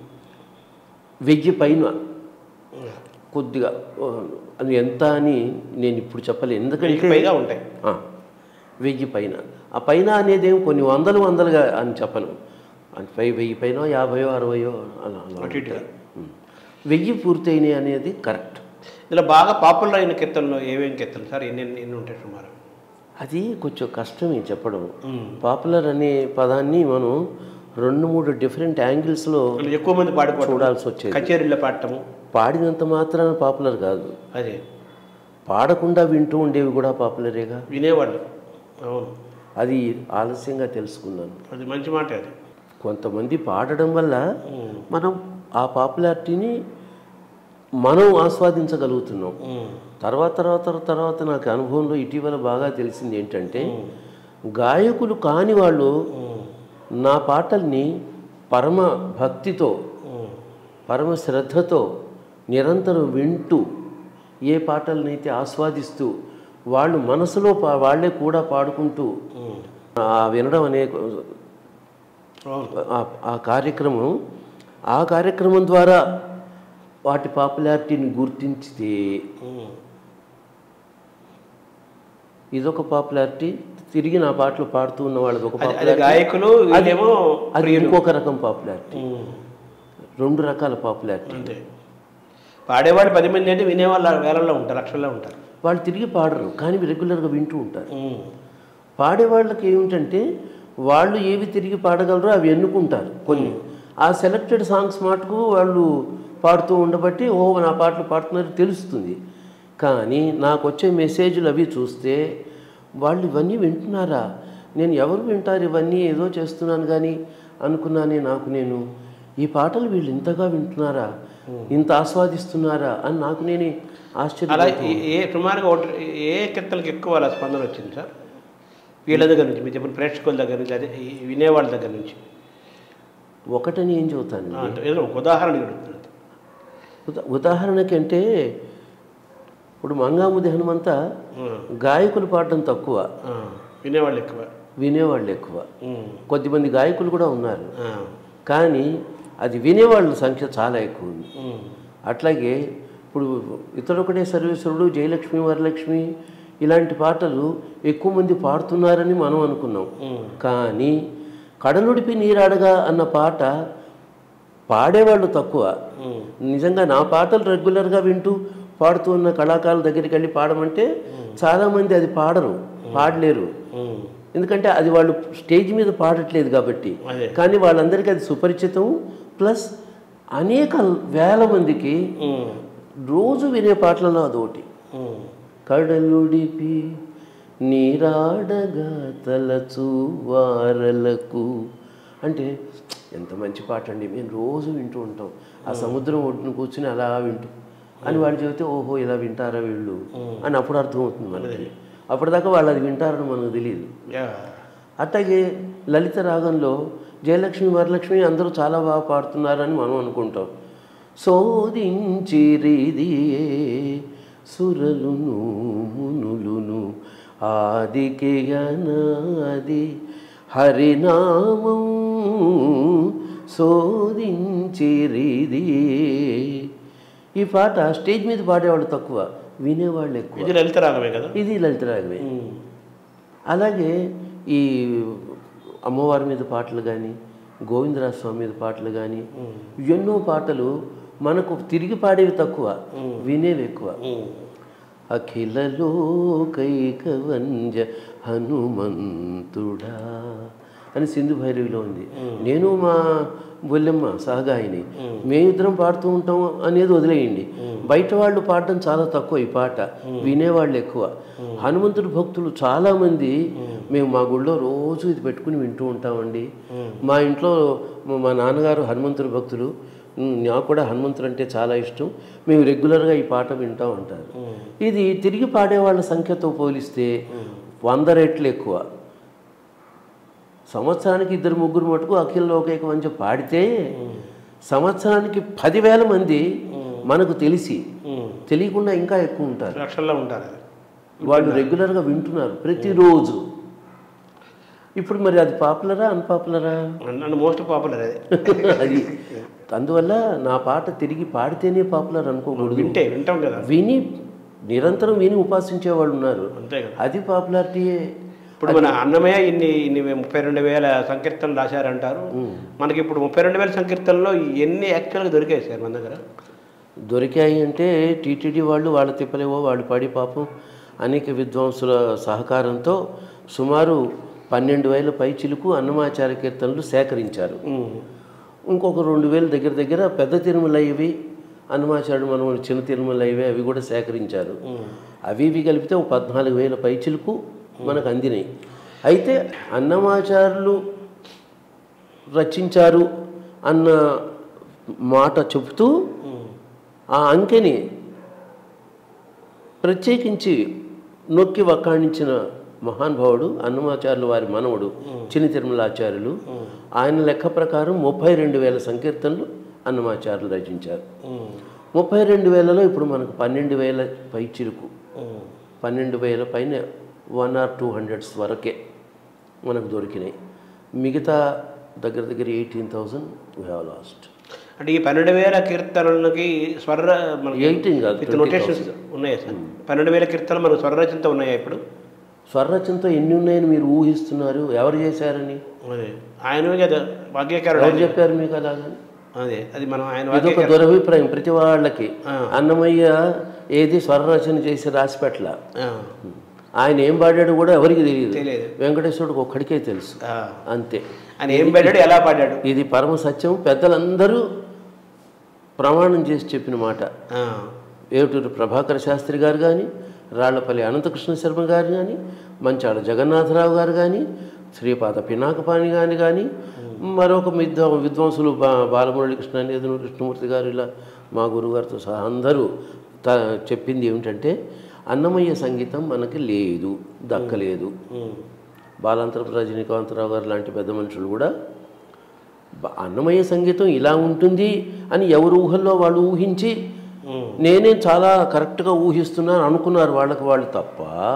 వెయ్యి పైన, కొద్దిగా అది ఎంత అని నేను ఇప్పుడు చెప్పలేను, ఎందుకంటే పైగా ఉంటాయి. వెయ్యి పైన. ఆ పైన అనేది ఏం కొన్ని వందలు వందలుగా అని చెప్పను, అంటే పై వెయ్యి పైన యాభయో అరవయో అలా అలా ఉంటాయి. వెయ్యి పూర్తయినాయి అనేది కరెక్ట్. ఇలా బాగా పాపులర్ అయిన కీర్తనలు ఏమేమి కీర్తనలు సార్, ఎన్ని ఎన్ని ఉంటాయి సుమారు? అది కొంచెం కష్టమే చెప్పడం. పాపులర్ అనే పదాన్ని మనం రెండు మూడు డిఫరెంట్ యాంగిల్స్లో ఎక్కువ మంది పాడుకో చూడాల్సి వచ్చేది. కచేరీలో పాడటము, పాడినంత మాత్రాన పాపులర్ కాదు, అదే పాడకుండా వింటూ ఉండేవి కూడా పాపులరేగా. వినేవాళ్ళు, అవును, అది ఆలస్యంగా తెలుసుకున్నాను. అది మంచి మాట. అది కొంతమంది పాడడం వల్ల మనం ఆ పాపులారిటీని మనం ఆస్వాదించగలుగుతున్నాం. తర్వాత తర్వాత తర్వాత నాకు అనుభవంలో ఇటీవల బాగా తెలిసింది ఏంటంటే, గాయకులు కాని వాళ్ళు నా పాటల్ని పరమ భక్తితో పరమ శ్రద్ధతో నిరంతరం వింటూ ఏ పాటలనైతే ఆస్వాదిస్తూ వాళ్ళు మనసులో పా వాళ్ళే కూడా పాడుకుంటూ ఆ వినడం అనే ఆ కార్యక్రమం ఆ కార్యక్రమం ద్వారా వాటి పాపులారిటీని గుర్తించితే ఇదొక పాపులారిటీ, తిరిగి నా పాటలు పాడుతూ ఉన్న వాళ్ళది ఒక గాయకులు, అది ఇంకొక రకం పాపులారిటీ. రెండు రకాల పాపులారిటీ. అంతే, పాడేవాడు పది మంది అంటే వినేవాళ్ళు వేలల్లో ఉంటారు, లక్షల్లో ఉంటారు. వాళ్ళు తిరిగి పాడరు కానీ రెగ్యులర్గా వింటూ ఉంటారు. పాడేవాళ్ళకి ఏమిటంటే వాళ్ళు ఏవి తిరిగి పాడగలరో అవి ఎన్నుకుంటారు కొన్ని. ఆ సెలెక్టెడ్ సాంగ్స్ మటుకు వాళ్ళు పాడుతూ ఉండబట్టి ఓ నా పాటలు పాడుతున్నారు తెలుస్తుంది. కానీ నాకు వచ్చే మెసేజ్లు అవి చూస్తే వాళ్ళు ఇవన్నీ వింటున్నారా, నేను ఎవరు వింటారు ఇవన్నీ, ఏదో చేస్తున్నాను కానీ అనుకున్నానే నాకు నేను, ఈ పాటలు వీళ్ళు ఇంతగా వింటున్నారా, ఇంత ఆస్వాదిస్తున్నారా అని నాకు నేనే ఆశ్చర్యం. అలా ఏ సుమారుగా ఏ కీర్తనలకు ఎక్కువ అలా స్పందన వచ్చింది సార్ వీళ్ళ దగ్గర నుంచి, మీరు చెప్పిన ప్రేక్షకుల దగ్గర నుంచి, అదే వినేవాళ్ళ దగ్గర నుంచి? ఒకటని ఏం చెబుతాను, ఏదో ఒక ఉదాహరణ. ఉదాహరణకంటే ఇప్పుడు మంగాముది హనుమంత గాయకులు పాడడం తక్కువ, వినేవాళ్ళు ఎక్కువ, వినేవాళ్ళు ఎక్కువ. కొద్దిమంది గాయకులు కూడా ఉన్నారు కానీ అది వినేవాళ్ళ సంఖ్య చాలా ఎక్కువ ఉంది. అట్లాగే ఇప్పుడు ఇతడొకటే సర్వేశ్వరుడు, జయలక్ష్మి వరలక్ష్మి ఇలాంటి పాటలు ఎక్కువ మంది పాడుతున్నారని మనం అనుకున్నాం. కానీ కడలుడిపి నీరాడగా అన్న పాట పాడేవాళ్ళు తక్కువ. నిజంగా నా పాటలు రెగ్యులర్గా వింటూ పాడుతూ ఉన్న కళాకారుల దగ్గరికి వెళ్ళి పాడమంటే చాలామంది అది పాడరు, పాడలేరు. ఎందుకంటే అది వాళ్ళు స్టేజ్ మీద పాడట్లేదు కాబట్టి. కానీ వాళ్ళందరికీ అది సుపరిచితం. ప్లస్ అనేక వేల మందికి రోజు వినే పాటలలో అదొకటి. కడలుడిపి నీరాడగా తలచు వారలకు అంటే ఎంత మంచి పాట అండి, మేము రోజు వింటూ ఉంటాం. ఆ సముద్రం ఒడ్డున కూర్చుని అలా వింటూ అని వాళ్ళు చెబితే ఓహో ఇలా వింటారా వీళ్ళు అని అప్పుడు అర్థమవుతుంది మనకి. అప్పటిదాకా వాళ్ళు అది వింటారని మనకు తెలియదు. అట్లాగే లలిత రాగంలో జయలక్ష్మి వరలక్ష్మి అందరూ చాలా బాగా పాడుతున్నారని మనం అనుకుంటాం. శోధించిరిదియే సురలును మునులును ఆదికి అనాది హరినామం శోధించిరిదియే. ఈ పాట స్టేజ్ మీద పాడేవాళ్ళు తక్కువ, వినేవాళ్ళు ఎక్కువ. ఇది లలిత రాగమే కదా, ఇది లలిత రాగమే. అలాగే ఈ అమ్మవారి మీద పాటలు కానీ, గోవిందరాజ స్వామి మీద పాటలు కానీ, ఎన్నో పాటలు మనకు తిరిగి పాడేవి తక్కువ, వినేవి ఎక్కువ. అఖిల లోకైకవంజ హనుమంతుడా అని సింధు భైరవిలో ఉంది. నేను మా బొల్లెమ్మ సహగాయిని మేమిద్దరం పాడుతూ ఉంటాం అనేది వదిలేయండి. బయట వాళ్ళు పాడడం చాలా తక్కువ, ఈ పాట వినేవాళ్ళు ఎక్కువ. హనుమంతుడి భక్తులు చాలామంది మేము మా గుళ్ళో రోజు ఇది పెట్టుకుని వింటూ ఉంటామండి. మా ఇంట్లో మా నాన్నగారు హనుమంతుడి భక్తులు, నాకు కూడా హనుమంతుడు అంటే చాలా ఇష్టం, మేము రెగ్యులర్గా ఈ పాట వింటూ ఉంటారు. ఇది తిరిగి పాడేవాళ్ళ సంఖ్యతో పోలిస్తే వంద రెట్లు ఎక్కువ. సంవత్సరానికి ఇద్దరు ముగ్గురు మటుకు అఖిల లోకైక వంచ పాడితే సంవత్సరానికి పదివేల మంది మనకు తెలిసి తెలియకుండా ఇంకా ఎక్కువ ఉంటారు, లక్షల్లో ఉంటారు. వాళ్ళు రెగ్యులర్గా వింటున్నారు ప్రతిరోజు. ఇప్పుడు మరి అది పాపులరా అన్పాపులరా? మోస్ట్ పాపులర్ అది. అది అందువల్ల నా పాట తిరిగి పాడితేనే పాపులర్ అనుకోకూడదు. వింటే వింటాం కదా, విని నిరంతరం విని ఉపాసించే వాళ్ళు ఉన్నారు, అంతే కదా, అది పాపులారిటీయే. ఇప్పుడు మన అన్నమయ్య ఇన్ని ఇన్ని ముప్పై రెండు వేల సంకీర్తనలు రాశారంటారు. మనకి ఇప్పుడు ముప్పై రెండు వేల సంకీర్తనలో ఎన్ని యాక్చువల్గా దొరికాయి సార్ మన దగ్గర? దొరికాయి అంటే టీటీడీ వాళ్ళు వాళ్ళ తిప్పలేవో వాళ్ళు పడి పాపం అనేక విద్వాంసుల సహకారంతో సుమారు పన్నెండు వేల పైచిలుకు అన్నమాచార్య కీర్తనలు సేకరించారు. ఇంకొక రెండు వేల దగ్గర దగ్గర పెద్ద తిరుమల ఇవి అన్నమాచార్యుడు మనం చిన్న తిరుమల ఇవి అవి కూడా సేకరించారు. అవి ఇవి కలిపితే ఒక పద్నాలుగు వేల పైచిలుకు మనకు అందినాయి. అయితే అన్నమాచార్యులు రచించారు అన్న మాట చెబుతూ ఆ అంకెని ప్రత్యేకించి నొక్కి వక్కాణించిన మహానుభావుడు అన్నమాచార్యులు వారి మనవడు చిన్న తిరుమలాచార్యులు. ఆయన లెక్క ప్రకారం ముప్పై రెండు వేల సంకీర్తనలు అన్నమాచార్యులు రచించారు. ముప్పై రెండు వేలలో ఇప్పుడు మనకు పన్నెండు వేల పై చిరుకు, పన్నెండు వేల పైన వన్ ఆర్ టూ హండ్రెడ్స్ వరకే మనకు దొరికినాయి. మిగతా దగ్గర దగ్గర eighteen thousand we have lost. అంటే ఈ పన్నెండు వేల కీర్తనలకి స్వర ఎయిటీన్ కాదు నోటేషన్స్ ఉన్నాయా సార్? పన్నెండు వేల కీర్తనలు మనకు స్వరరచనతో ఉన్నాయా ఇప్పుడు? స్వరరచనతో ఎన్ని ఉన్నాయని మీరు ఊహిస్తున్నారు? ఎవరు చేశారని? అదే ఆయన కదా వాక్యకారుడు ఎవరు చెప్పారు మీకు అలాగని? అదే అది మనం ఆయన ఇదొక దురభిప్రాయం ప్రతి వాళ్ళకి. అన్నమయ్య ఏది స్వరరచన చేసి రాసిపెట్ల, ఆయన ఏం పాడాడు కూడా ఎవరికి తెలియదు, వెంకటేశ్వరుడికి ఒక్కడికే తెలుసు అంతే. ఆయన ఏం పాడాడు ఎలా పాడాడు ఇది పరమ సత్యం. పెద్దలందరూ ప్రమాణం చేసి చెప్పిన మాట. ఏటూరు ప్రభాకర శాస్త్రి గారు కానీ, రాళ్లపల్లి అనంతకృష్ణ శర్మ గారు కానీ, మంచాళ జగన్నాథరావు గారు కానీ, శ్రీపాద పినాకపాణి గాని కానీ, మరొక విద్వా విద్వాంసులు బా బాలమురళి కృష్ణ నేదును కృష్ణమూర్తి గారు, ఇలా మా గురుగారితో సహా అందరూ త చెప్పింది ఏమిటంటే అన్నమయ్య సంగీతం మనకి లేదు, దక్కలేదు. బాలాంతరపు రజనీకాంతరావు గారు లాంటి పెద్ద మనుషులు కూడా అన్నమయ్య సంగీతం ఇలా ఉంటుంది అని ఎవరు ఊహల్లో వాళ్ళు ఊహించి నేనే చాలా కరెక్ట్గా ఊహిస్తున్నాను అనుకున్నారు వాళ్ళకి వాళ్ళు తప్ప,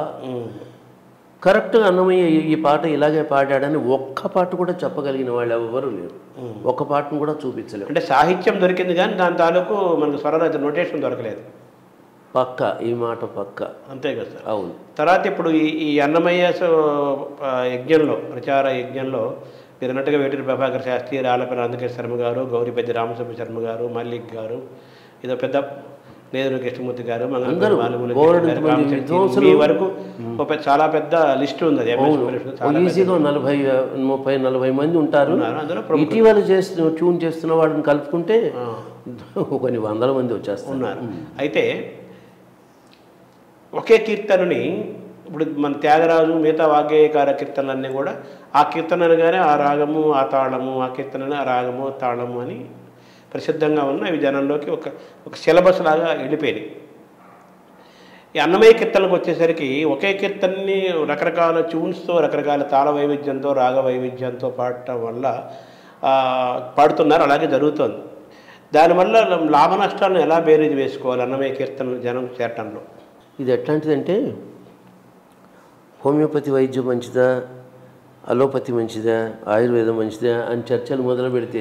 కరెక్ట్గా అన్నమయ్య ఈ పాట ఇలాగే పాడాడని ఒక్క పాట కూడా చెప్పగలిగిన వాళ్ళు ఎవరు లేరు. ఒక్క పాటను కూడా చూపించలేరు. అంటే సాహిత్యం దొరికింది కానీ దాని తాలూకు మనకు స్వరరచన నోటేషన్ దొరకలేదు. పక్క ఈ మాట పక్క అంతే కదా సార్. అవును. తర్వాత ఇప్పుడు ఈ ఈ అన్నమయ్య యజ్ఞంలో ప్రచార యజ్ఞంలో మీరు అన్నట్టుగా వేటూరి ప్రభాకర్ శాస్త్రి, రాళ్లపల్లి అనంతకృష్ణ శర్మ గారు, గౌరిపెద్ది రామసుబ్బ శర్మ గారు, మల్లిక్ గారు, ఇదో పెద్ద నేదురు కృష్ణమూర్తి గారు, మీ వరకు చాలా పెద్ద లిస్ట్ ఉంది. అది ఈజీగా నలభై ముప్పై నలభై మంది ఉంటారు. ఇటీవల చేస్తున్న ట్యూన్ చేస్తున్న వాళ్ళని కలుపుకుంటే కొన్ని వందల మంది వచ్చేస్తున్నారు. అయితే ఒకే కీర్తనని ఇప్పుడు మన త్యాగరాజు మిగతా వాగ్గేయకార కీర్తనలన్నీ కూడా ఆ కీర్తన అనగానే ఆ రాగము ఆ తాళము, ఆ కీర్తనని ఆ రాగము తాళము అని ప్రసిద్ధంగా ఉన్న అవి జనంలోకి ఒక ఒక సిలబస్ లాగా వెళ్ళిపోయినాయి. ఈ అన్నమయ్య కీర్తనలకు వచ్చేసరికి ఒకే కీర్తనని రకరకాల ట్యూన్స్తో రకరకాల తాళ వైవిధ్యంతో రాగ వైవిధ్యంతో పాడటం వల్ల పాడుతున్నారు, అలాగే జరుగుతుంది. దానివల్ల లాభ నష్టాలను ఎలా బేరీజ్ వేసుకోవాలి అన్నమయ్య కీర్తనలు జనం చేరటంలో? ఇది ఎట్లాంటిదంటే, హోమియోపతి వైద్యం మంచిదా, అలోపతి మంచిదా, ఆయుర్వేదం మంచిదా అని చర్చలు మొదలు పెడితే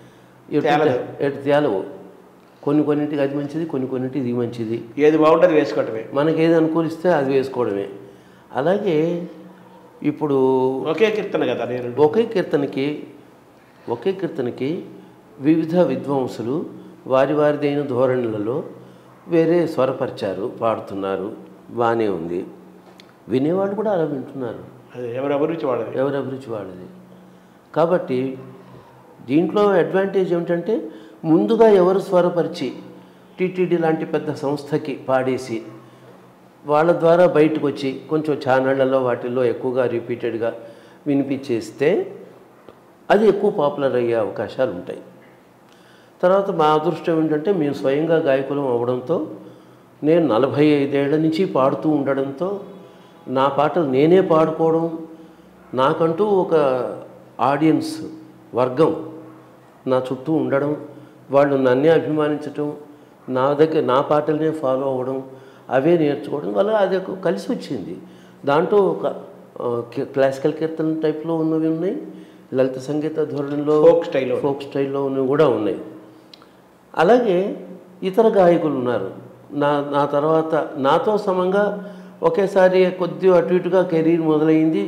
ఎటు తేలవు. కొన్ని కొన్నింటికి అది మంచిది, కొన్ని కొన్నింటికి ఇది మంచిది. ఏది బాగుంటుంది వేసుకోవటమే, మనకి ఏది అనుకూలిస్తే అది వేసుకోవడమే. అలాగే ఇప్పుడు ఒకే కీర్తన కదా, ఒకే కీర్తనకి ఒకే కీర్తనకి వివిధ విద్వాంసులు వారి వారిదైన ధోరణులలో వేరే స్వరపరిచారు, పాడుతున్నారు, బాగానే ఉంది. వినేవాళ్ళు కూడా అలా వింటున్నారు. ఎవరి అభిరుచి వాళ్ళది ఎవరి అభిరుచి వాళ్ళది. కాబట్టి దీంట్లో అడ్వాంటేజ్ ఏమిటంటే, ముందుగా ఎవరు స్వరపరిచి టీటీడీ లాంటి పెద్ద సంస్థకి పాడేసి వాళ్ళ ద్వారా బయటకు వచ్చి కొంచెం ఛానళ్లలో వాటిల్లో ఎక్కువగా రిపీటెడ్గా వినిపించేస్తే అది ఎక్కువ పాపులర్ అయ్యే అవకాశాలు ఉంటాయి. తర్వాత మా అదృష్టం ఏంటంటే, మేము స్వయంగా గాయకులం అవ్వడంతో, నేను నలభై ఐదేళ్ల నుంచి పాడుతూ ఉండడంతో నా పాటలు నేనే పాడుకోవడం, నాకంటూ ఒక ఆడియన్స్ వర్గం నా చుట్టూ ఉండడం, వాళ్ళు నన్నే అభిమానించటం, నా దగ్గర నా పాటలనే ఫాలో అవ్వడం, అవే నేర్చుకోవడం వల్ల అది కలిసి వచ్చింది. దాంట్లో ఒక క్లాసికల్ కీర్తన టైప్లో ఉన్నవి ఉన్నాయి, లలిత సంగీత ధోరణిలో ఫోక్ స్టైల్లో ఫోక్ స్టైల్లో ఉన్నవి కూడా ఉన్నాయి. అలాగే ఇతర గాయకులు ఉన్నారు. నా నా తర్వాత నాతో సమంగా ఒకేసారి కొద్ది అటు ఇటుగా కెరీర్ మొదలైంది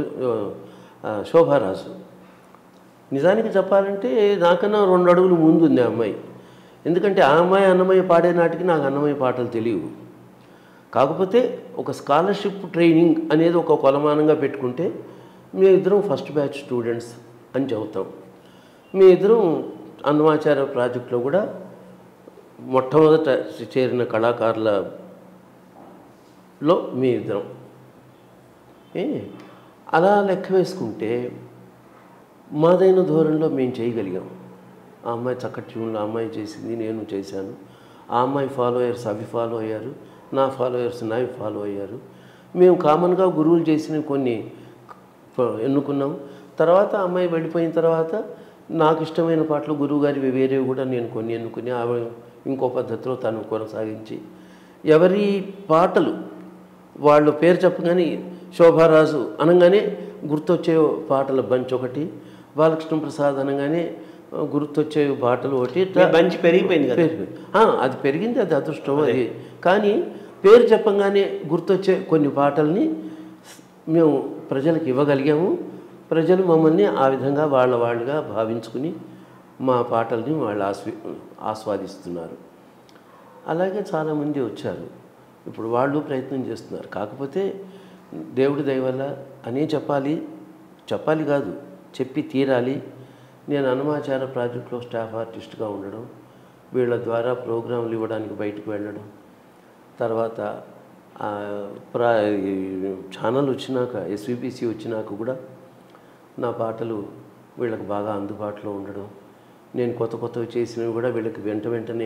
శోభారాజు. నిజానికి చెప్పాలంటే నాకన్నా రెండు అడుగులు ముందు ఉంది ఆ అమ్మాయి. ఎందుకంటే ఆ అమ్మాయి అన్నమయ్య పాడే నాటికి నాకు అన్నమయ్య పాటలు తెలియవు. కాకపోతే ఒక స్కాలర్షిప్ ట్రైనింగ్ అనేది ఒక కొలమానంగా పెట్టుకుంటే మీ ఇద్దరం ఫస్ట్ బ్యాచ్ స్టూడెంట్స్ అని చెబుతాం. మీ ఇద్దరం అన్నమాచార్య ప్రాజెక్టులో కూడా మొట్టమొదట చేరిన కళాకారులలో మీ ఇద్దరం. ఏ అలా లెక్క వేసుకుంటే మాదైన ధోరణిలో మేము చేయగలిగాం. ఆ అమ్మాయి చక్కటి ట్యూన్లో ఆ అమ్మాయి చేసింది, నేను చేశాను. ఆ అమ్మాయి ఫాలోయర్స్ అవి ఫాలో అయ్యారు, నా ఫాలోయర్స్ నావి ఫాలో అయ్యారు. మేము కామన్గా గురువులు చేసిన కొన్ని ఎన్నుకున్నాం. తర్వాత అమ్మాయి వెళ్ళిపోయిన తర్వాత నాకు ఇష్టమైన పాటలు గురువుగారి వేరేవి కూడా నేను కొన్ని ఎన్నుకుని ఆమె ఇంకో పద్ధతిలో తను కొనసాగించి, ఎవరి పాటలు వాళ్ళు పేరు చెప్పగానే శోభారాజు అనగానే గుర్తొచ్చే పాటల బంచ్ ఒకటి, బాలకృష్ణ ప్రసాద్ అనగానే గుర్తొచ్చే పాటలు ఒకటి, బంచ్ పెరిగిపోయింది కదా. అది పెరిగింది, అది అదృష్టం అది. కానీ పేరు చెప్పగానే గుర్తొచ్చే కొన్ని పాటల్ని మేము ప్రజలకు ఇవ్వగలిగాము. ప్రజలు మమ్మల్ని ఆ విధంగా వాళ్ళ వాళ్ళుగా భావించుకుని మా పాటల్ని వాళ్ళు ఆస్వి ఆస్వాదిస్తున్నారు. అలాగే చాలామంది వచ్చారు, ఇప్పుడు వాళ్ళు ప్రయత్నం చేస్తున్నారు. కాకపోతే దేవుడి దయ వల్ల అనే చెప్పాలి చెప్పాలి కాదు చెప్పి తీరాలి. నేను అన్నమాచార్య ప్రాజెక్టులో స్టాఫ్ ఆర్టిస్ట్గా ఉండడం, వీళ్ళ ద్వారా ప్రోగ్రాంలు ఇవ్వడానికి బయటకు వెళ్ళడం, తర్వాత ప్రా ఛానల్ వచ్చినాక ఎస్విపిసి వచ్చినాక కూడా నా పాటలు వీళ్ళకి బాగా అందుబాటులో ఉండడం, నేను కొత్త కొత్తవి చేసినవి కూడా వీళ్ళకి వెంట వెంటనే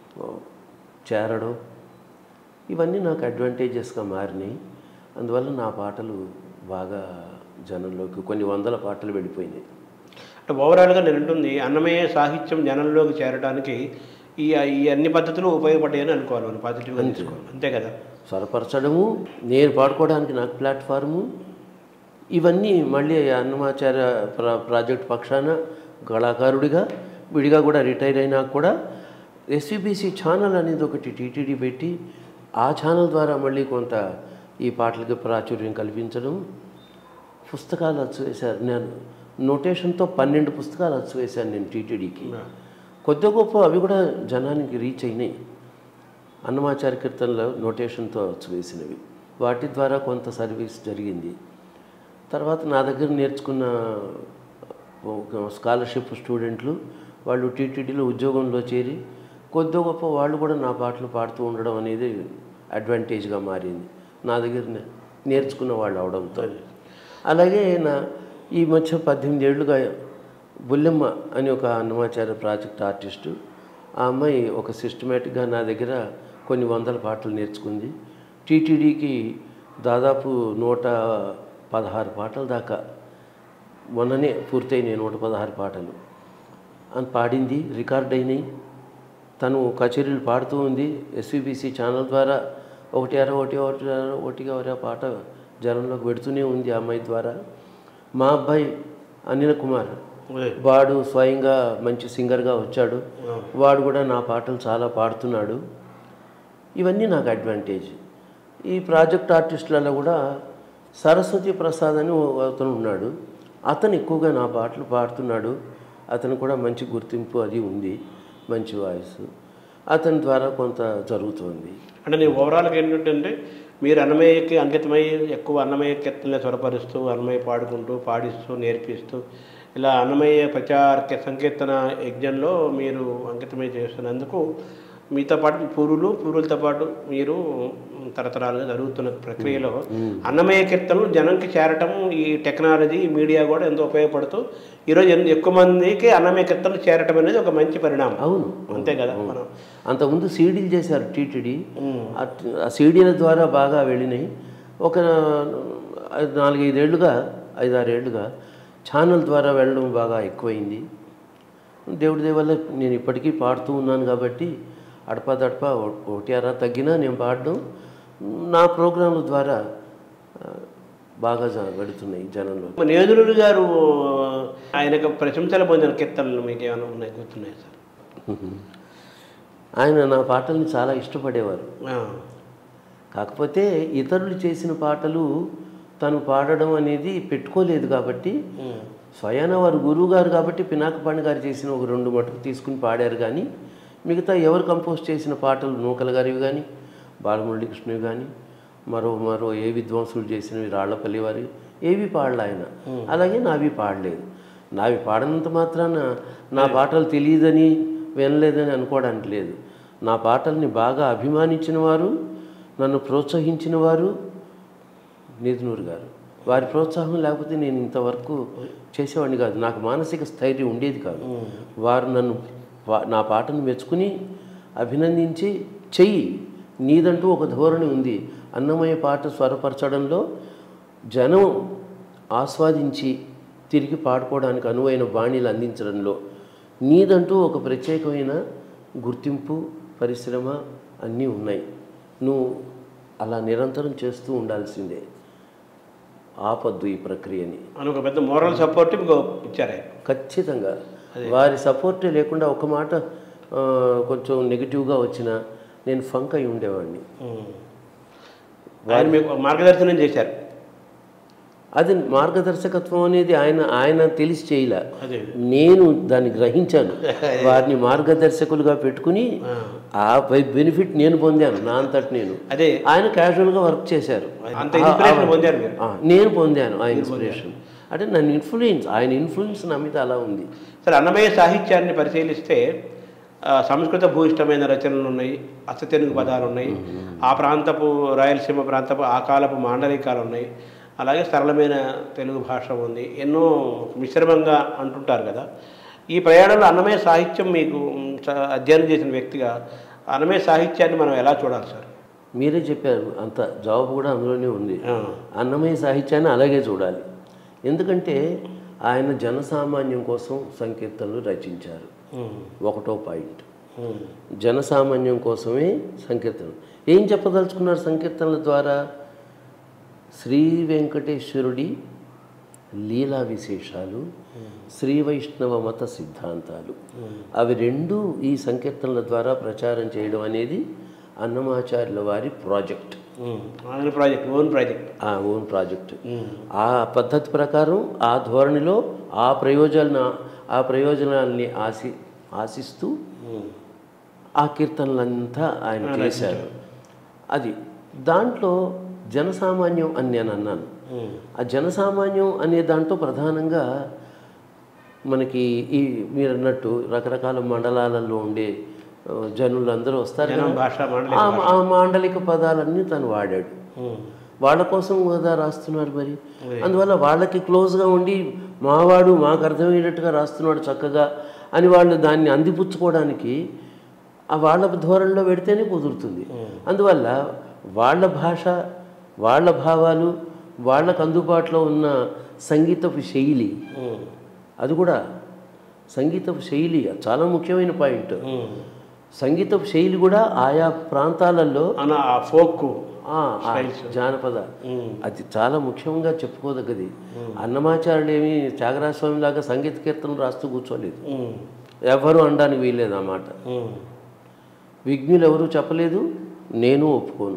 చేరడం, ఇవన్నీ నాకు అడ్వాంటేజెస్గా మారినాయి. అందువల్ల నా పాటలు బాగా జనంలోకి కొన్ని వందల పాటలు వెళ్ళిపోయినాయి. అంటే ఓవరాల్గా నేను ఉంటుంది అన్నమయ్య సాహిత్యం జనంలోకి చేరడానికి ఈ ఈ అన్ని పద్ధతులు ఉపయోగపడ్డాయని అనుకోవాలి, మనం పాజిటివ్గా తీసుకోవాలి, అంతే కదా. స్వరపరచడము, నేను పాడుకోవడానికి నాకు ప్లాట్ఫార్ము, ఇవన్నీ మళ్ళీ అన్నమాచార్య ప్రా ప్రాజెక్ట్ పక్షాన కళాకారుడిగా విడిగా కూడా రిటైర్ అయినా కూడా ఎస్విబిసి ఛానల్ అనేది ఒకటి టీటీడీ పెట్టి ఆ ఛానల్ ద్వారా మళ్ళీ కొంత ఈ పాటలకి ప్రాచుర్యం కల్పించడం. పుస్తకాలు అచ్చు వేశారు, నేను నోటేషన్తో పన్నెండు పుస్తకాలు అచ్చు వేశాను నేను టీటీడీకి. కొద్ది గొప్ప అవి కూడా జనానికి రీచ్ అయినాయి. అన్నమాచార్య కీర్తనలో నోటేషన్తో అచ్చు వేసినవి, వాటి ద్వారా కొంత సర్వీస్ జరిగింది. తర్వాత నా దగ్గర నేర్చుకున్న స్కాలర్షిప్ స్టూడెంట్లు వాళ్ళు టీటీడీలో ఉద్యోగంలో చేరి కొద్ది గొప్ప వాళ్ళు కూడా నా పాటలు పాడుతూ ఉండడం అనేది అడ్వాంటేజ్గా మారింది నా దగ్గర నేర్చుకున్న వాళ్ళు అవడంతో. అలాగే నా ఈ మధ్య పద్దెనిమిది ఏళ్ళుగా బుల్లెమ్మ అని ఒక అన్నమాచార్య ప్రాజెక్ట్ ఆర్టిస్టు, ఆ అమ్మాయి ఒక సిస్టమేటిక్గా నా దగ్గర కొన్ని వందల పాటలు నేర్చుకుంది. టీటీడీకి దాదాపు నూట పదహారు పాటల దాకా మొన్ననే పూర్తయినాయి. నూట పదహారు పాటలు అని పాడింది, రికార్డ్ అయినాయి. తను కచేరీలు పాడుతూ ఉంది. ఎస్వీబీసీ ఛానల్ ద్వారా ఒకటి అర ఒకటి ఒకటి అర ఒకటిగా ఒకటి పాట జనంలోకి పెడుతూనే ఉంది ఆ అమ్మాయి ద్వారా. మా అబ్బాయి అనిల్ కుమార్ వాడు స్వయంగా మంచి సింగర్గా వచ్చాడు. వాడు కూడా నా పాటలు చాలా పాడుతున్నాడు. ఇవన్నీ నాకు అడ్వాంటేజ్. ఈ ప్రాజెక్ట్ ఆర్టిస్టులలో కూడా సరస్వతి ప్రసాద్ అని అతను ఉన్నాడు. అతను ఎక్కువగా నా పాటలు పాడుతున్నాడు. అతను కూడా మంచి గుర్తింపు అది ఉంది, మంచి వాయిస్. అతని ద్వారా కొంత జరుగుతుంది. అంటే నేను ఓవరాల్గా ఏంటంటే మీరు అన్నమయ్యకి అంకితమై ఎక్కువ అన్నమయ్య కీర్తనలు స్వరపరుస్తూ అన్నమయ్య పాడుకుంటూ పాడిస్తూ నేర్పిస్తూ ఇలా అన్నమయ్య ప్రచార సంకీర్తన యజ్ఞంలో మీరు అంకితమై చేస్తున్నందుకు మీతో పాటు పూర్వులు పూర్వులతో పాటు మీరు తరతరాలుగా జరుగుతున్న ప్రక్రియలో అన్నమయ్య కీర్తనలు జనంకి చేరటం ఈ టెక్నాలజీ మీడియా కూడా ఎంతో ఉపయోగపడుతూ ఈరోజు ఎక్కువ మందికి అన్నమయ్య కీర్తనలు చేరటం అనేది ఒక మంచి పరిణామం. అవును, అంతే కదా. మనం అంతకుముందు సీడీలు చేశారు టీటీడీ. ఆ సీడీల ద్వారా బాగా వెళ్ళినాయి. ఒక నాలుగైదేళ్లుగా ఐదారేళ్లుగా ఛానల్ ద్వారా వెళ్ళడం బాగా ఎక్కువైంది. దేవుడి దయ వల్ల నేను ఇప్పటికీ పాడుతూ ఉన్నాను కాబట్టి అడపా దడప ఒకటి అరా తగ్గినా నేను పాడడం నా ప్రోగ్రాంల ద్వారా బాగా పెడుతున్నాయి జనంలో. నేదురుడు గారు ఆయనకు ప్రశంసలు పొందిన కీర్తనలు మీకు ఏమైనా ఉన్నాయి, గుర్తున్నాయి సార్? ఆయన నా పాటల్ని చాలా ఇష్టపడేవారు. కాకపోతే ఇతరులు చేసిన పాటలు తను పాడడం అనేది పెట్టుకోలేదు కాబట్టి స్వయాన వారు గురువు గారు కాబట్టి పినాకపాణి గారు చేసిన ఒక రెండు మటుకు తీసుకుని పాడారు. కానీ మిగతా ఎవరు కంపోజ్ చేసిన పాటలు నూకల గారివి కానీ బాలమురళీకృష్ణవి కానీ మరో మరో ఏ విద్వాంసులు చేసినవి రాళ్లపల్లి వారి ఏవి పాడలే ఆయన. అలాగే నావి పాడలేదు. నావి పాడనంత మాత్రాన నా పాటలు తెలియదని వినలేదని అనుకోవడానికి లేదు. నా పాటల్ని బాగా అభిమానించిన వారు, నన్ను ప్రోత్సహించిన వారు నేదునూరు గారు. వారి ప్రోత్సాహం లేకపోతే నేను ఇంతవరకు చేసేవాడిని కాదు. నాకు మానసిక స్థైర్యం ఉండేది కాదు. వారు నన్ను నా పాటను మెచ్చుకుని అభినందించి చెయ్యి, నీదంటూ ఒక ధోరణి ఉంది అన్నమయ్య పాట స్వరపరచడంలో, జనం ఆస్వాదించి తిరిగి పాడుకోవడానికి అనువైన బాణీలు అందించడంలో నీదంటూ ఒక ప్రత్యేకమైన గుర్తింపు, పరిశ్రమ అన్నీ ఉన్నాయి. నువ్వు అలా నిరంతరం చేస్తూ ఉండాల్సిందే, ఆపద్దు ఈ ప్రక్రియని అని ఒక పెద్ద మోరల్ సపోర్ట్ ఇచ్చారు. ఖచ్చితంగా వారి సపోర్టే లేకుండా ఒక మాట కొంచెం నెగిటివ్గా వచ్చినా నేను ఫంక్ అయి ఉండేవాడిని. వారు మీకు మార్గదర్శనం చేశారు. అది మార్గదర్శకత్వం అనేది ఆయన ఆయన తెలిసి చేయలే, నేను దాన్ని గ్రహించాను. వారిని మార్గదర్శకులుగా పెట్టుకుని ఆ బెనిఫిట్ నేను పొందాను నా అంతటి నేను. అదే ఆయన క్యాజువల్గా వర్క్ చేశారు, నేను పొందాను ఆ ఇన్స్పిరేషన్. అంటే నన్ను ఇన్ఫ్లుయెన్స్, ఆయన ఇన్ఫ్లుయెన్స్ నా మీద అలా ఉంది. సరే, అన్నమయ్య సాహిత్యాన్ని పరిశీలిస్తే సంస్కృత భూయిష్టమైన రచనలు ఉన్నాయి, అచ్చతెనుగు పదాలు ఉన్నాయి, ఆ ప్రాంతపు రాయలసీమ ప్రాంతపు ఆ కాలపు మాండలికాలు ఉన్నాయి, అలాగే సరళమైన తెలుగు భాష ఉంది, ఎన్నో మిశ్రమంగా అంటుంటారు కదా. ఈ ప్రయాణంలో అన్నమయ్య సాహిత్యం మీకు అధ్యయనం చేసిన వ్యక్తిగా అన్నమయ్య సాహిత్యాన్ని మనం ఎలా చూడాలి సార్? మీరే చెప్పారు, అంత జవాబు కూడా అందులోనే ఉంది. అన్నమయ్య సాహిత్యాన్ని అలాగే చూడాలి. ఎందుకంటే ఆయన జనసామాన్యం కోసం సంకీర్తనలు రచించారు. ఒకటో పాయింట్, జనసామాన్యం కోసమే సంకీర్తనలు. ఏం చెప్పదలుచుకున్నారు సంకీర్తనల ద్వారా? శ్రీ వెంకటేశ్వరుడి లీలా విశేషాలు, శ్రీ వైష్ణవ మత సిద్ధాంతాలు, అవి రెండు ఈ సంకీర్తనల ద్వారా ప్రచారం చేయడం అనేది అన్నమాచార్యుల వారి project. Project own project own project. ఆ పద్ధతి ప్రకారం, ఆ ధోరణిలో, ఆ ప్రయోజన ఆ ప్రయోజనాల్ని ఆశి ఆశిస్తూ ఆ కీర్తనలంతా ఆయన చేశారు. అది దాంట్లో జనసామాన్యం అని నేను అన్నాను. ఆ జనసామాన్యం అనే దాంట్లో ప్రధానంగా మనకి ఈ మీరు అన్నట్టు రకరకాల మండలాలలో ఉండే జనులందరూ వస్తారు, ఆ మాండలిక పదాలన్నీ తను వాడాడు. వాళ్ళ కోసం కదా రాస్తున్నారు మరి. అందువల్ల వాళ్ళకి క్లోజ్గా ఉండి మావాడు మాకు అర్థమయ్యేటట్టుగా రాస్తున్నాడు చక్కగా అని వాళ్ళు దాన్ని అందిపుచ్చుకోవడానికి ఆ వాళ్ళ ధోరణిలో పెడితేనే కుదురుతుంది. అందువల్ల వాళ్ళ భాష, వాళ్ళ భావాలు, వాళ్ళకు అందుబాటులో ఉన్న సంగీతపు శైలి, అది కూడా సంగీతపు శైలి చాలా ముఖ్యమైన పాయింట్. సంగీతపు శైలి కూడా ఆయా ప్రాంతాలలో ఫోక్ జానపద అది చాలా ముఖ్యంగా చెప్పుకోదగ్గది. అన్నమాచార్యులు ఏమి త్యాగరాజ స్వామి లాగా సంగీత కీర్తనలు రాస్తూ కూర్చోలేదు, ఎవరు అనడానికి వీల్లేదు అన్నమాట. విఘ్నులు ఎవరు చెప్పలేదు, నేను ఒప్పుకోను.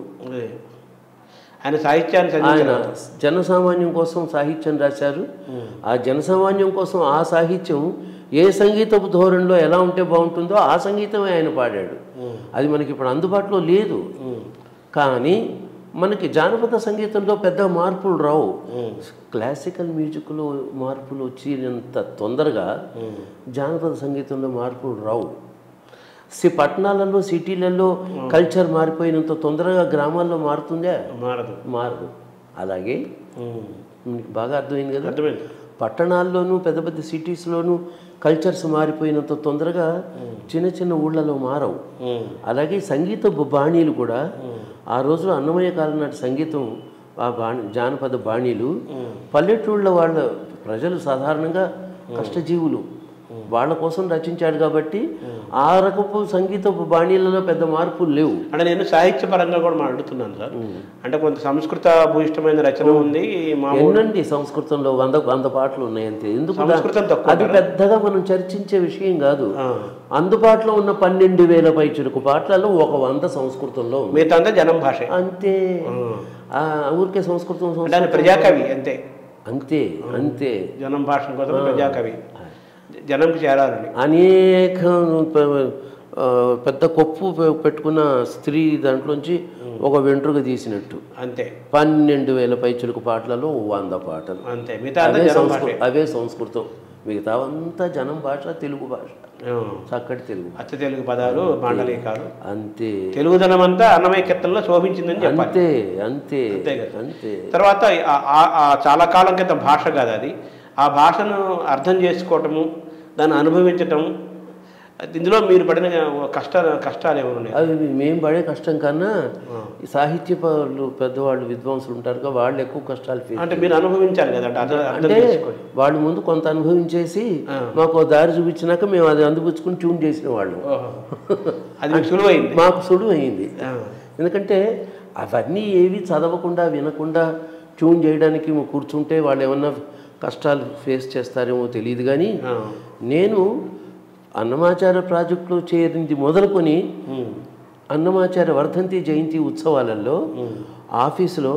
ఆయన సాహిత్యాన్ని ఆయన జనసామాన్యం కోసం సాహిత్యం రాశారు. ఆ జనసామాన్యం కోసం ఆ సాహిత్యం ఏ సంగీతపు ధోరణిలో ఎలా ఉంటే బాగుంటుందో ఆ సంగీతమే ఆయన పాడాడు. అది మనకి ఇప్పుడు అందుబాటులో లేదు. కానీ మనకి జానపద సంగీతంలో పెద్ద మార్పులు రావు. క్లాసికల్ మ్యూజిక్లో మార్పులు వచ్చినంత తొందరగా జానపద సంగీతంలో మార్పులు రావు. సి పట్టణాలలో సిటీలలో కల్చర్ మారిపోయినంత తొందరగా గ్రామాల్లో మారుతుందే? మారదు మారదు. అలాగే మీకు బాగా అర్థమైంది కదా, అర్థమైంది. పట్టణాల్లోనూ పెద్ద పెద్ద సిటీస్లోనూ కల్చర్స్ మారిపోయినంత తొందరగా చిన్న చిన్న ఊళ్ళలో మారవు. అలాగే సంగీత బాణీలు కూడా ఆ రోజు అన్నమయ్య కాలం నాటి సంగీతం, ఆ బాణి జానపద బాణీలు పల్లెటూళ్ళ వాళ్ళ ప్రజలు సాధారణంగా కష్టజీవులు, వాళ్ళ కోసం రచించాడు కాబట్టి ఆ రకపు సంగీతపు బాణీలలో పెద్ద మార్పులు లేవు. అంటే నేను సాహిత్యపరంగా కూడా మాట్లాడుతున్నాను సార్. అంటే కొంత సంస్కృత భూయిష్టమైన రచన ఉంది. ఎన్నండి సంస్కృతంలో వంద వంద పాటలు ఉన్నాయి అంతే. ఎందుకు అది పెద్దగా మనం చర్చించే విషయం కాదు. అందుబాటులో ఉన్న పన్నెండు వేల పై చురుకు పాటలలో ఒక వంద సంస్కృతంలో, మిగతా జనం భాష అంతే. ఊరికే సంస్కృతం ప్రజాకవి అంతే అంతే అంతే జనం భాష కోసం ప్రజాకవి జనంకి చేరాలని. అనేక పెద్ద కొప్పు పెట్టుకున్న స్త్రీ దాంట్లోంచి ఒక వెంట్రుక తీసినట్టు అంతే. పన్నెండు వేల పై చిలుకు పాటలలో వంద పాటలు అంతే. అవే సంస్కృతం, మిగతా అంతా జనం భాష, తెలుగు భాష, చక్కటి తెలుగు, అచ్చ తెలుగు పదాలు, మాండలికాలు అంతే. తెలుగుదనం అంతా అన్నమయ్య కీర్తనలో శోభించిందని చెప్పాలి. అంతే అంతే అంతే. తర్వాత చాలా కాలం క్రితం భాష కాదు అది. ఆ భాషను అర్థం చేసుకోవటము, దాన్ని అనుభవించటం, ఇందులో మీరు పడిన కష్ట కష్టాలు ఏమైనా ఉన్నాయి? అవి మేము పడే కష్టం కన్నా ఈ సాహిత్య పెద్దవాళ్ళు విద్వాంసులు ఉంటారు, వాళ్ళు ఎక్కువ కష్టాలు ఫేస్. అంటే మీరు అనుభవించాలి కదా, అంటే వాళ్ళు ముందు కొంత అనుభవించేసి మాకు దారి చూపించినాక మేము అది అందిపుచ్చుకుని ట్యూన్ చేసిన వాళ్ళు. అది సులువైంది, మాకు సులువు అయింది. ఎందుకంటే అవన్నీ ఏవి చదవకుండా వినకుండా ట్యూన్ చేయడానికి కూర్చుంటే వాళ్ళు ఏమన్నా కష్టాలు ఫేస్ చేస్తారేమో తెలియదు. కానీ నేను అన్నమాచార్య ప్రాజెక్టులో చేరింది మొదలుకొని అన్నమాచార్య వర్ధంతి జయంతి ఉత్సవాలలో ఆఫీసులో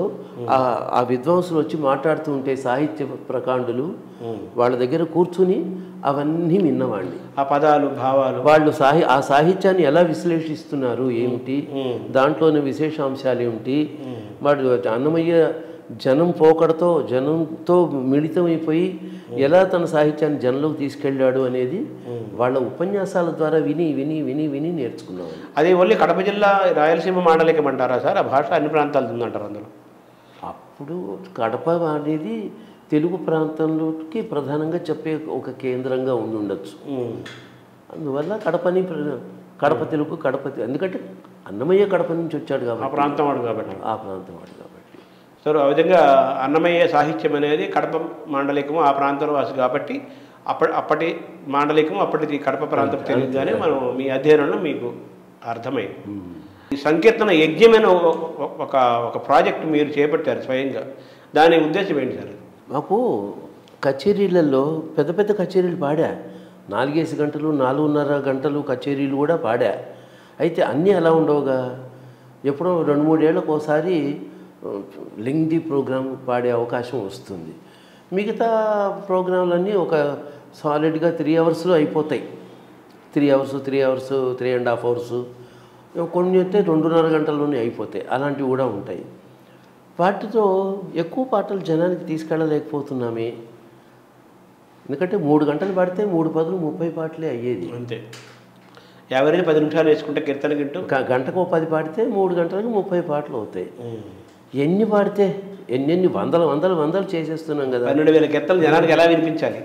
ఆ విద్వాంసులు వచ్చి మాట్లాడుతూ ఉంటే సాహిత్య ప్రకాండులు వాళ్ళ దగ్గర కూర్చుని అవన్నీ విన్నవాడిని. ఆ పదాలు, భావాలు, వాళ్ళు సాహి ఆ సాహిత్యాన్ని ఎలా విశ్లేషిస్తున్నారు ఏమిటి, దాంట్లోని విశేషాంశాలు ఏమిటి, వాడు అన్నమయ్య జనం పోకడతో జనంతో మిళితమైపోయి ఎలా తన సాహిత్యాన్ని జనంలోకి తీసుకెళ్ళాడు అనేది వాళ్ళ ఉపన్యాసాల ద్వారా విని విని విని విని నేర్చుకున్నాం. అది ఓన్లీ కడప జిల్లా రాయలసీమ మాండలికం అంటారా సార్? ఆ భాష అన్ని ప్రాంతాలు ఉందంటారు అందులో? అప్పుడు కడప అనేది తెలుగు ప్రాంతంలోకి ప్రధానంగా చెప్పే ఒక కేంద్రంగా ఉండి ఉండొచ్చు. అందువల్ల కడపని కడప తెలుగు కడప, ఎందుకంటే అన్నమయ్య కడప నుంచి వచ్చాడు కాబట్టి, ఆ ప్రాంతం వాడు కాబట్టి ఆ ప్రాంతం వాడు కాబట్టి. సో ఆ విధంగా అన్నమయ్య సాహిత్యం అనేది కడప మాండలికము ఆ ప్రాంతం వాసి కాబట్టి అప్పటి అప్పటి మాండలికము అప్పటిది కడప ప్రాంతం తెలియదుగానే మనం మీ అధ్యయనంలో మీకు అర్థమైంది. ఈ సంకీర్తన యజ్ఞమైన ఒక ఒక ప్రాజెక్ట్ మీరు చేపట్టారు స్వయంగా, దాని ఉద్దేశం ఏంటి సార్? మాకు కచేరీలలో పెద్ద పెద్ద కచేరీలు పాడా, నాలుగేసి గంటలు నాలుగున్నర గంటలు కచేరీలు కూడా పాడా. అయితే అన్నీ అలా ఉండవుగా, ఎప్పుడో రెండు మూడేళ్ళకు ఒకసారి లెంగ్దీ ప్రోగ్రామ్ పాడే అవకాశం వస్తుంది. మిగతా ప్రోగ్రాంలన్నీ ఒక సాలిడ్గా త్రీ అవర్స్లో అయిపోతాయి. Three hours three hours three and half hours కొన్ని అయితే రెండున్నర గంటల్లోనే అయిపోతాయి. అలాంటివి కూడా ఉంటాయి. వాటితో ఎక్కువ పాటలు జనానికి తీసుకెళ్ళలేకపోతున్నామే. ఎందుకంటే మూడు గంటలు పాడితే మూడు పదులు ముప్పై పాటలే అయ్యేది అంతే. యావరేజ్ పది నిమిషాలు వేసుకుంటే కీర్తన గింటూ గంటకు పది పాడితే మూడు గంటలకు ముప్పై పాటలు అవుతాయి. ఎన్ని పాడితే ఎన్నెన్ని వందల వందల వందలు చేసేస్తున్నాం కదా. పన్నెండు వేల కీర్తనలు జనానికి ఎలా వినిపించాలి?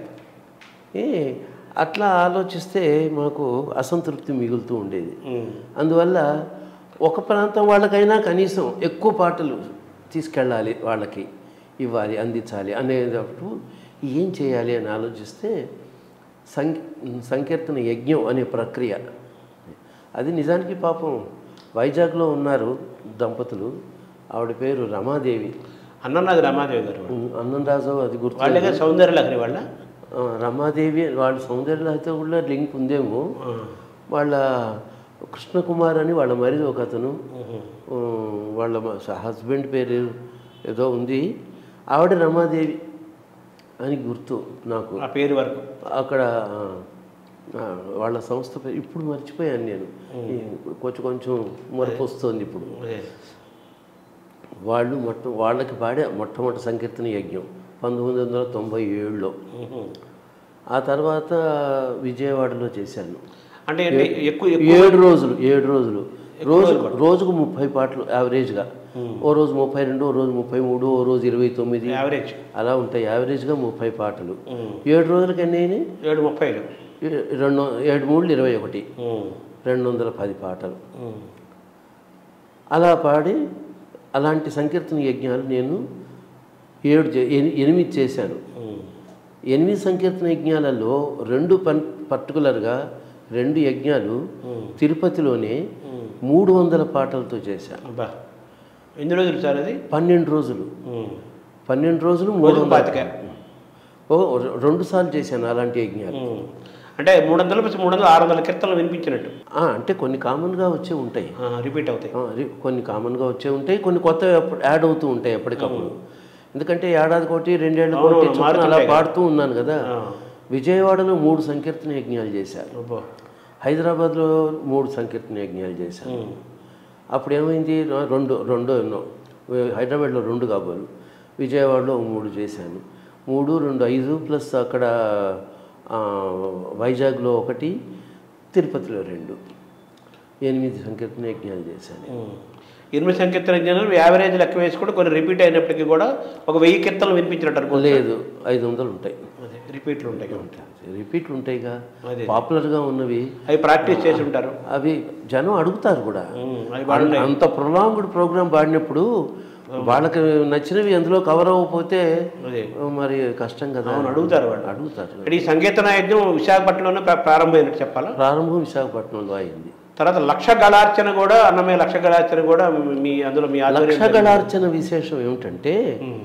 ఏ అట్లా ఆలోచిస్తే మాకు అసంతృప్తి మిగులుతూ ఉండేది. అందువల్ల ఒక ప్రాంతం వాళ్ళకైనా కనీసం ఎక్కువ పాటలు తీసుకెళ్ళాలి, వాళ్ళకి ఇవ్వాలి, అందించాలి అనేటప్పుడు ఏం చేయాలి అని ఆలోచిస్తే సం సంకీర్తన యజ్ఞం అనే ప్రక్రియ. అది నిజానికి పాపం వైజాగ్లో ఉన్నారు దంపతులు, ఆవిడ పేరు రమాదేవి, అన్నది రమాదేవి గారు, అన్నంరాజు అది గుర్తు, వాళ్ళే సౌందర్యలహరి వాళ్ళ రమాదేవి. వాళ్ళ సౌందర్యలహరితో కూడా లింక్ ఉందేమో. వాళ్ళ కృష్ణకుమార్ అని వాళ్ళ మరిది ఒక అతను, వాళ్ళ హస్బెండ్ పేరు ఏదో ఉంది, ఆవిడ రమాదేవి అని గుర్తు నాకు ఆ పేరు వరకు. అక్కడ వాళ్ళ సంస్థ పేరు ఇప్పుడు మర్చిపోయాను నేను, కొంచెం కొంచెం మరపు వస్తుంది ఇప్పుడు. వాళ్ళు మొట్ట వాళ్ళకి పాడే మొట్టమొదటి సంకీర్తన యజ్ఞం పంతొమ్మిది వందల తొంభై ఏడులో. ఆ తర్వాత విజయవాడలో చేశాను. అంటే ఎక్కువ ఏడు రోజులు ఏడు రోజులు రోజు రోజుకు ముప్పై పాటలు యావరేజ్గా. ఓ రోజు ముప్పై రెండు, ఓ రోజు ముప్పై మూడు, ఓ రోజు ఇరవై తొమ్మిది, యావరేజ్ అలా ఉంటాయి. యావరేజ్గా ముప్పై పాటలు ఏడు రోజులకి ఎన్ని అయినాయి? ఏడు ముప్పైలు రెండు ఏడు మూడు ఇరవై ఒకటి, రెండు వందల పది పాటలు అలా పాడి. అలాంటి సంకీర్తన యజ్ఞాలు నేను ఏడు ఎనిమిది చేశాను. ఎనిమిది సంకీర్తన యజ్ఞాలలో రెండు పన్ పర్టికులర్గా రెండు యజ్ఞాలు తిరుపతిలోనే మూడు వందల పాటలతో చేశాను. ఎన్ని రోజులు సార్ అది? పన్నెండు రోజులు పన్నెండు రోజులు మూడు వందల ఓ రెండు సార్లు చేశాను అలాంటి యజ్ఞాలు. అంటే మూడు వందల మూడు వందల ఆరు వందల కీర్తనలు వినిపించినట్టు. అంటే కొన్ని కామన్గా వచ్చే ఉంటాయి, రిపీట్ అవుతాయి. కొన్ని కామన్గా వచ్చే ఉంటాయి, కొన్ని కొత్త యాడ్ అవుతూ ఉంటాయి ఎప్పటికప్పుడు. ఎందుకంటే ఏడాది కోటి రెండేళ్ళు కోటి అలా పాడుతూ ఉన్నాను కదా. విజయవాడలో మూడు సంకీర్తన యజ్ఞాలు చేశారు, హైదరాబాద్లో మూడు సంకీర్తన యజ్ఞాలు చేశాను. అప్పుడు ఏమైంది, రెండు రెండు ఎన్నో హైదరాబాద్లో రెండు కాబోలు, విజయవాడలో మూడు చేశాను. మూడు రెండు ఐదు ప్లస్ అక్కడ వైజాగ్లో ఒకటి, తిరుపతిలో రెండు, ఎనిమిది సంకీర్తన యజ్ఞాలు చేశాను. ఎనిమిది సంకీర్తన యజ్ఞాలు యావరేజ్ లెక్క వేసి కూడా కొన్ని రిపీట్ అయినప్పటికీ కూడా ఒక వెయ్యి కీర్తనలు వినిపించినట్టు లేదు, ఐదు వందలు ఉంటాయి రిపీట్లు ఉంటాయి. రిపీట్లు ఉంటాయిగా, పాపులర్గా ఉన్నవి అవి ప్రాక్టీస్ చేసి ఉంటారు, అవి జనం అడుగుతారు కూడా. అంత ప్రొలాంగ్డ్ ప్రోగ్రామ్ పాడినప్పుడు వాళ్ళకి నచ్చినవి అందులో కవర్ అవ్వకపోతే మరి కష్టం కదా, అడుగుతారు వాళ్ళు అడుగుతారు. ఈ సంకీర్తన యజ్ఞం విశాఖపట్నంలోనే ప్రారంభమైనట్టు చెప్పాలా? ప్రారంభం విశాఖపట్నంలో అయింది. తర్వాత లక్ష గళార్చన కూడా, అన్నమయ్య లక్ష గళార్చన కూడా మీ అందులో మీ లక్ష గళార్చన విశేషం ఏమిటంటే,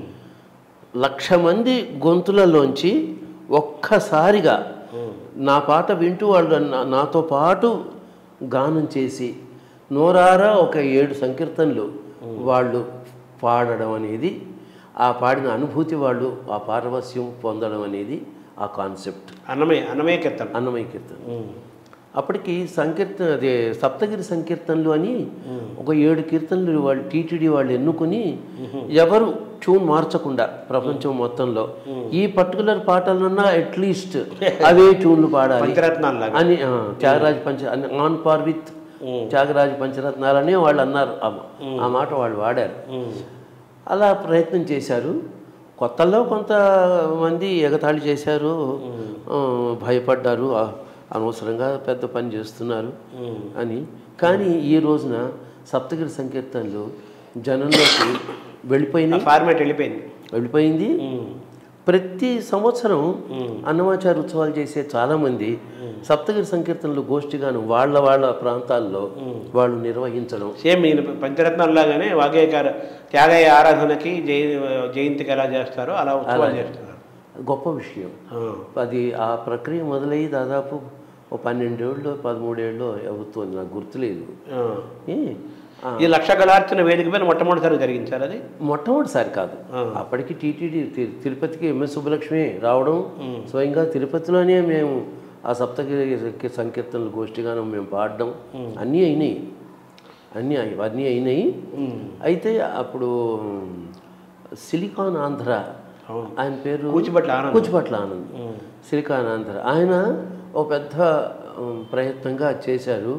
లక్ష మంది గొంతులలోంచి ఒక్కసారిగా నా పాట వింటూ వాళ్ళు నాతో పాటు గానం చేసి నోరారా ఒక ఏడు సంకీర్తనలు వాళ్ళు పాడడం అనేది, ఆ పాడిన అనుభూతి వాళ్ళు ఆ పారవస్యం పొందడం అనేది ఆ కాన్సెప్ట్. అన్నమయ్య అన్నమయ్య కీర్తన అన్నమయ్య కీర్తన. అప్పటికి సంకీర్తన అదే సప్తగిరి సంకీర్తనలు అని ఒక ఏడు కీర్తనలు వాళ్ళు టీటీడీ వాళ్ళు ఎన్నుకుని ఎవరు ట్యూన్ మార్చకుండా ప్రపంచం మొత్తంలో ఈ పర్టికులర్ పాటలన్నా అట్లీస్ట్ అవే ట్యూన్లు పాడాలి అని త్యాగరాజ పంచ ఆన్ పార్ విత్ త్యాగరాజ పంచరత్నాలని వాళ్ళు అన్నారు. ఆ మాట వాళ్ళు వాడారు. అలా ప్రయత్నం చేశారు. కొత్తలో కొంతమంది ఎగతాళి చేశారు, భయపడ్డారు, అనవసరంగా పెద్ద పని చేస్తున్నారు అని. కానీ ఈ రోజున సప్తగిరి సంకీర్తనలు జనంలోకి వెళ్ళిపోయినాయి, ఫార్మాట్ వెళ్ళిపోయింది వెళ్ళిపోయింది ప్రతి సంవత్సరం అన్నమాచార్య ఉత్సవాలు చేసే చాలామంది సప్తగిరి సంకీర్తనలు గోష్ఠిగాను వాళ్ళ వాళ్ళ ప్రాంతాల్లో వాళ్ళు నిర్వహించడం. సేమ్ పంచరత్నాల్లాగానే వాగ్గేయకార త్యాగయ్య ఆరాధనకి జయ జయంతికి ఎలా చేస్తారో అలా ఉత్సవాలు చేస్తున్నారు. గొప్ప విషయం అది. ఆ ప్రక్రియ మొదలయ్యి దాదాపు ఓ పన్నెండేళ్ళు పదమూడేళ్ళు అవుతుంది, నాకు గుర్తులేదు. ఈ లక్ష గళార్చన వేదిక పైన మొట్టమొదటిసారి జరిగించారు. అది మొట్టమొదటిసారి కాదు, అప్పటికి టీటీడీ తిరుపతికి ఎంఎస్ సుబ్బలక్ష్మి రావడం, స్వయంగా తిరుపతిలోనే మేము ఆ సప్తగిరి సంకీర్తనలు గోష్ఠిగానం మేము పాడడం అన్నీ అయినాయి, అన్నీ అన్నీ అయినాయి. అయితే అప్పుడు సిలికాన్ ఆంధ్ర, ఆయన పేరు కూచిపట్ల కూచిపట్ల ఆనంద్, సిలికాన్ ఆంధ్ర, ఆయన ఒక పెద్ద ప్రయత్నంగా చేశారు.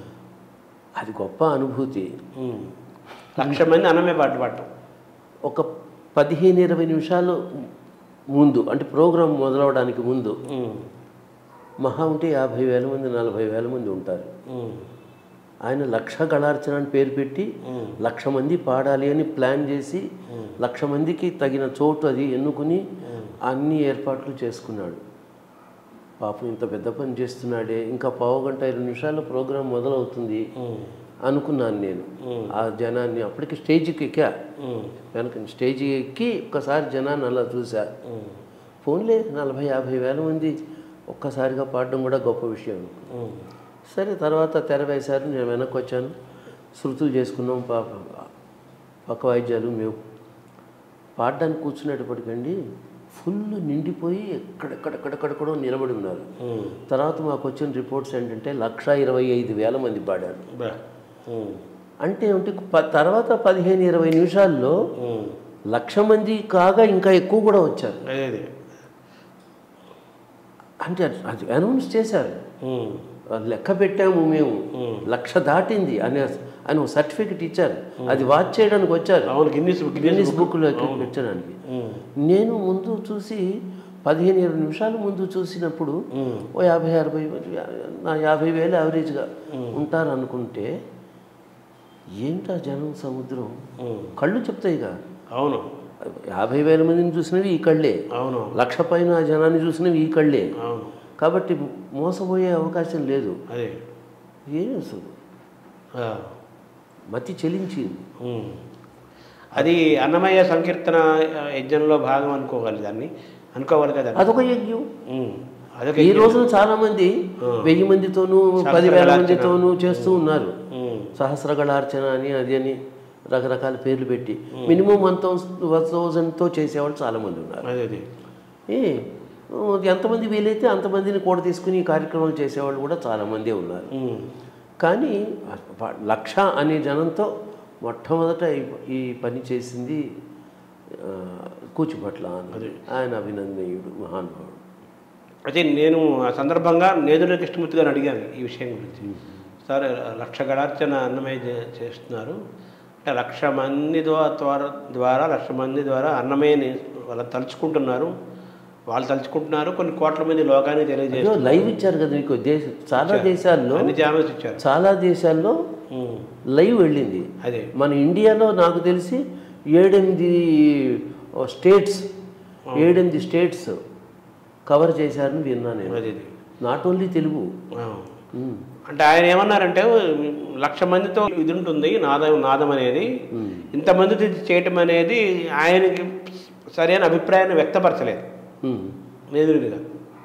అది గొప్ప అనుభూతి. లక్ష మంది అన్నమే పాట పాడటం. ఒక పదిహేను ఇరవై నిమిషాలు ముందు అంటే ప్రోగ్రాం మొదలవడానికి ముందు మహా ఉంటే యాభై వేల మంది నలభై వేల మంది ఉంటారు. ఆయన లక్ష గళార్చన అని పేరు పెట్టి లక్ష మంది పాడాలి అని ప్లాన్ చేసి లక్ష మందికి తగిన చోటు అది ఎన్నుకుని అన్ని ఏర్పాట్లు చేసుకున్నాడు. పాపం ఇంత పెద్ద పని చేస్తున్నాడే, ఇంకా పావు గంట ఇరవై నిమిషాల ప్రోగ్రాం మొదలవుతుంది అనుకున్నాను నేను. ఆ జనాన్ని అప్పటికి స్టేజ్కి ఎక్కా, వెనక స్టేజ్ ఎక్కి ఒక్కసారి జనాన్ని అలా చూసా. ఫోన్లే నలభై యాభై వేల మంది ఒక్కసారిగా పాడడం కూడా గొప్ప విషయం. సరే తర్వాత తెర వేశారు, నేను వెనక్కి వచ్చాను, శృతులు చేసుకున్నాం, పాప పక్క వాయిద్యాలు. మేము పాడడానికి కూర్చునేటప్పటికండి ఫుల్ నిండిపోయి ఎక్కడెక్కడెక్కడెక్కడో నిలబడి ఉన్నారు. తర్వాత మాకు వచ్చిన రిపోర్ట్స్ ఏంటంటే లక్ష ఇరవై ఐదు వేల మంది పాడారు. అంటే ఏమిటి, తర్వాత పదిహేను ఇరవై నిమిషాల్లో లక్ష మంది కాగా ఇంకా ఎక్కువ కూడా వచ్చారు. అంటే అది అనౌన్స్ చేశారు, లెక్క పెట్టాము మేము, లక్ష దాటింది అని అని ఒక సర్టిఫికెట్ ఇచ్చారు. అది వాచ్ చేయడానికి వచ్చారు, గిన్నిస్ బుక్లో పెట్టడానికి. నేను ముందు చూసి పదిహేను ఇరవై నిమిషాలు ముందు చూసినప్పుడు ఓ యాభై అరవై నా యాభై వేలు యావరేజ్గా ఉంటారు అనుకుంటే, ఏంటా జనం సముద్రం, కళ్ళు చెప్తాయిగా. అవును, యాభై వేల మందిని చూసినవి ఈ కళ్ళే, అవును, లక్ష పైన జనాన్ని చూసినవి ఈ కళ్ళే. అవును, కాబట్టి మోసపోయే అవకాశం లేదు. అదే ఏం అసలు మతి చెలించింది. అది అన్నమయ్య సంకీర్తన యజ్ఞంలో భాగం అనుకోవాలి, దాన్ని అనుకోవాలి కదా. అదొక యజ్ఞం. ఈ రోజున చాలా మంది వెయ్యి మందితోనూ పదివేల మందితోనూ చేస్తూ ఉన్నారు. సహస్రగళార్చన అని అది అని రకరకాల పేర్లు పెట్టి మినిమం వన్ థౌసండ్ వన్ థౌజండ్తో చేసేవాళ్ళు చాలామంది ఉన్నారు. ఏ ఎంతమంది వీలైతే అంతమందిని కూడా తీసుకుని ఈ కార్యక్రమాలు చేసేవాళ్ళు కూడా చాలామందే ఉన్నారు. కానీ లక్ష అనే జనంతో మొట్టమొదట ఈ పని చేసింది కూచిపట్ల అన్నది. ఆయన అభినందనీయుడు, మహానుభావుడు. అయితే నేను ఆ సందర్భంగా నేదుల కృష్ణమూర్తి గారిని అడిగాను ఈ విషయం గురించి. సార్, లక్ష గళార్చన అన్నమయ్య చేస్తున్నారు అంటే లక్ష మంది ద్వారా ద్వారా లక్ష మంది ద్వారా అన్నమయ్యని వాళ్ళు తలుచుకుంటున్నారు, వాళ్ళు తలుచుకుంటున్నారు కొన్ని కోట్ల మంది లోకాన్ని తెలియజేస్తారు. లైవ్ ఇచ్చారు కదా మీకు. దేశ చాలా దేశాల్లో అన్ని ఛానల్స్ ఇచ్చారు, చాలా దేశాల్లో లైవ్ వెళ్ళింది. అదే మన ఇండియాలో నాకు తెలిసి ఏడెనిమిది స్టేట్స్ ఏడెనిమిది స్టేట్స్ కవర్ చేశారని విన్నా నేను. అది నాట్ ఓన్లీ తెలుగు. అంటే ఆయన ఏమన్నారంటే లక్ష మందితో ఇది ఉంటుంది నాదం నాదం అనేది, ఇంతమంది చేయటం అనేది ఆయనకి సరైన అభిప్రాయాన్ని వ్యక్తపరచలేదు నేదురుగా.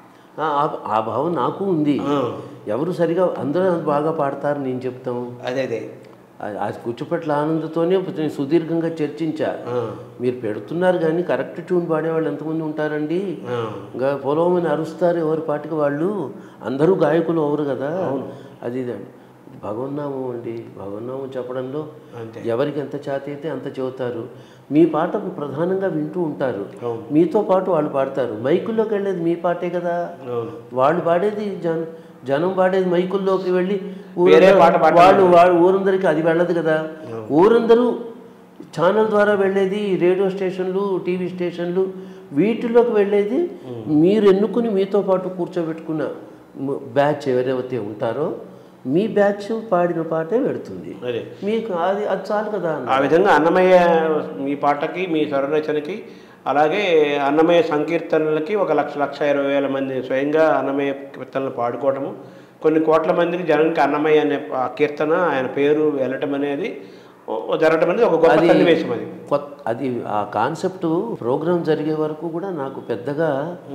ఆ భావం నాకు ఉంది. ఎవరు సరిగా అందరూ బాగా పాడతారు నేను చెప్తాము. అదే అదే ఆ కూచిపట్ల ఆనందతోనే నేను సుదీర్ఘంగా చర్చించా. మీరు పెడుతున్నారు కానీ కరెక్ట్ ట్యూన్ పాడేవాళ్ళు ఎంతమంది ఉంటారండి, ఇంకా పొలవమని అరుస్తారు ఎవరి పాటికి వాళ్ళు, అందరూ గాయకులు ఎవరు కదా. అది ఇదండి భగవన్నామం అండి. భగవన్నామం చెప్పడంలో ఎవరికి ఎంత చేత అయితే అంత చెబుతారు. మీ పాట ప్రధానంగా వింటూ ఉంటారు, మీతో పాటు వాళ్ళు పాడతారు. మైకుల్లోకి వెళ్ళేది మీ పాటే కదా, వాళ్ళు పాడేది జన జనం పాడేది మైకుల్లోకి వెళ్ళి వాళ్ళు వాళ్ళు ఊరందరికీ అది వెళ్ళదు కదా. ఊరందరూ ఛానల్ ద్వారా వెళ్ళేది రేడియో స్టేషన్లు, టీవీ స్టేషన్లు, వీటిలోకి వెళ్ళేది మీరు ఎన్నుకుని మీతో పాటు కూర్చోబెట్టుకున్న బ్యాచ్ ఎవరైతే ఉంటారో మీ బ్యాచ్ పాడిన పాటే పెడుతుంది మీకు. అది అది చాలు కదా. ఆ విధంగా అన్నమయ్య మీ పాటకి, మీ స్వరరచనకి, అలాగే అన్నమయ్య సంకీర్తనలకి ఒక లక్ష లక్ష ఇరవై వేల మంది స్వయంగా అన్నమయ్య కీర్తనలు పాడుకోవటము, కొన్ని కోట్ల మందికి జనానికి అన్నమయ్య అనే కీర్తన ఆయన పేరు వెళ్ళటం అనేది జరగటం అనేది ఒక గొప్ప సన్నివేశం. అది అది ఆ కాన్సెప్ట్ ప్రోగ్రాం జరిగే వరకు కూడా నాకు పెద్దగా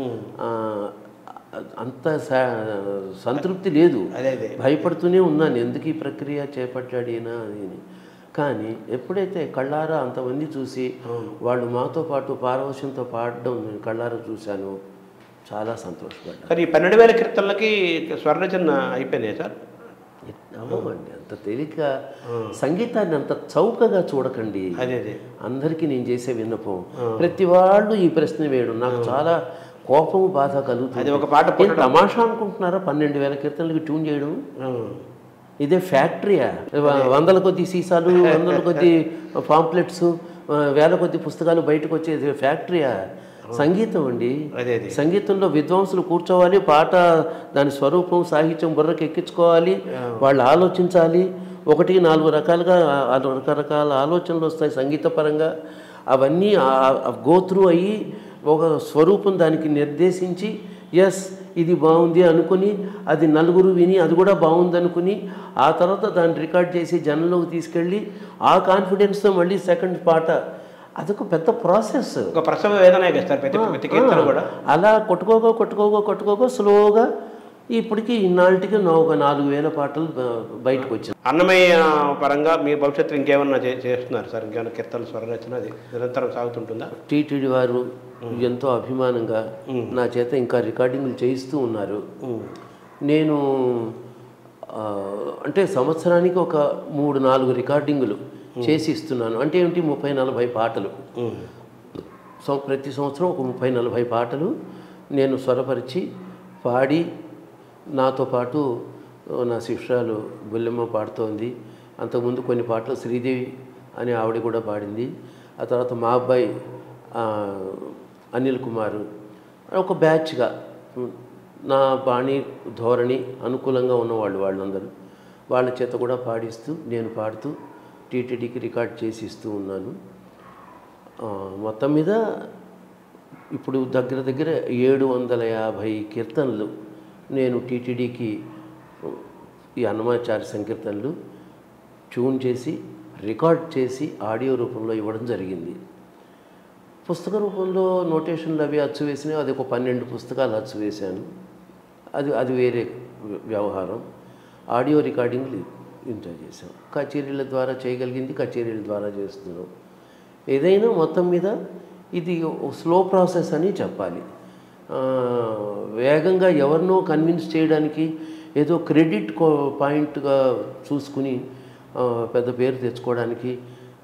అంత సంతృప్తి లేదు. భయపడుతూనే ఉన్నాను, ఎందుకు ఈ ప్రక్రియ చేపట్టాడినా అని. కానీ ఎప్పుడైతే కళ్ళారా అంతమంది చూసి వాళ్ళు మాతో పాటు పారవశ్యంతో పాడడం నేను కళ్ళారా చూశాను, చాలా సంతోషపడ్డాను. సార్, ఈ పన్నెండు వేల కీర్తనలకి స్వరరచన అయిపోయినాయి సార్? అవ్వండి, అంత తేలిక సంగీతాన్ని అంత చౌకగా చూడకండి. అదే అదే అందరికీ నేను చేసే విన్నపం. ప్రతి వాళ్ళు ఈ ప్రశ్న వేయడం నాకు చాలా కోపము, బాధ కలుగుతుంది. ఒక పాట తమాషా అనుకుంటున్నారా పన్నెండు వేల కీర్తనలకి ట్యూన్ చేయడం? ఇదే ఫ్యాక్టరీయా? వందల కొద్ది సీసాలు, వందల కొద్ది పాంప్లెట్స్, వేల కొద్ది పుస్తకాలు బయటకు వచ్చేది ఫ్యాక్టరీయా? సంగీతం అండి. సంగీతంలో విద్వాంసులు కూర్చోవాలి, పాట దాని స్వరూపం సాహిత్యం బుర్రకు ఎక్కించుకోవాలి, వాళ్ళు ఆలోచించాలి, ఒకటి నాలుగు రకాలుగా ఆ రకరకాల ఆలోచనలు వస్తాయి సంగీతపరంగా. అవన్నీ గోత్రూ అయ్యి ఒక స్వరూపం దానికి నిర్దేశించి ఎస్ ఇది బాగుంది అనుకుని అది నలుగురు విని అది కూడా బాగుంది అనుకుని ఆ తర్వాత దాన్ని రికార్డ్ చేసి జనంలోకి తీసుకెళ్ళి ఆ కాన్ఫిడెన్స్తో మళ్ళీ సెకండ్ పాట అదొక పెద్ద ప్రాసెస్. ఒక ప్రసవ వేదన కూడా అలా కొట్టుకోగో కొట్టుకోగో కొట్టుకోగో స్లోగా ఇప్పటికి ఇన్నాళ్ళకి ఒక నాలుగు వేల పాటలు బయటకు వచ్చింది. అన్నమయ్య పరంగా మీ భవిష్యత్తు ఇంకేమన్నా చేస్తున్నారు సార్? ఇంకేమైనా కీర్తనలు స్వరరచన అది నిరంతరం సాగుతుంటుందా? టీటీడీ వారు ఎంతో అభిమానంగా నా చేత ఇంకా రికార్డింగ్లు చేయిస్తూ ఉన్నారు. నేను అంటే సంవత్సరానికి ఒక మూడు నాలుగు రికార్డింగులు చేసి ఇస్తున్నాను. అంటే ఏమిటి, ముప్పై నలభై పాటలు ప్రతి సంవత్సరం ఒక ముప్పై నలభై పాటలు నేను స్వరపరిచి పాడి, నాతో పాటు నా శిష్యురాలు బుల్లెమ్మ పాడుతోంది. అంతకుముందు కొన్ని పాటలు శ్రీదేవి అని ఆవిడ కూడా పాడింది. ఆ తర్వాత మా అబ్బాయి అనిల్ కుమారు, ఒక బ్యాచ్గా నా బాణి ధోరణి అనుకూలంగా ఉన్నవాళ్ళు వాళ్ళందరూ, వాళ్ళ చేత కూడా పాడిస్తూ నేను పాడుతూ టీటీడీకి రికార్డ్ చేసి ఇస్తూ ఉన్నాను. మొత్తం మీద ఇప్పుడు దగ్గర దగ్గర ఏడు వందల యాభై కీర్తనలు నేను టీటీడీకి ఈ అన్నమాచార్య సంకీర్తనలు ట్యూన్ చేసి రికార్డ్ చేసి ఆడియో రూపంలో ఇవ్వడం జరిగింది. పుస్తక రూపంలో నోటేషన్లు అవి అచ్చు వేసినాయి. అది ఒక పన్నెండు పుస్తకాలు అచ్చు వేశాను. అది అది వేరే వ్యవహారం. ఆడియో రికార్డింగ్లు ఇంత చేసాం. కచేరీల ద్వారా చేయగలిగింది కచేరీల ద్వారా చేస్తున్నాం. ఏదైనా మొత్తం మీద ఇది స్లో ప్రాసెస్ అని చెప్పాలి. వేగంగా ఎవరినో కన్విన్స్ చేయడానికి ఏదో క్రెడిట్ పాయింట్గా చూసుకుని పెద్ద పేరు తెచ్చుకోవడానికి,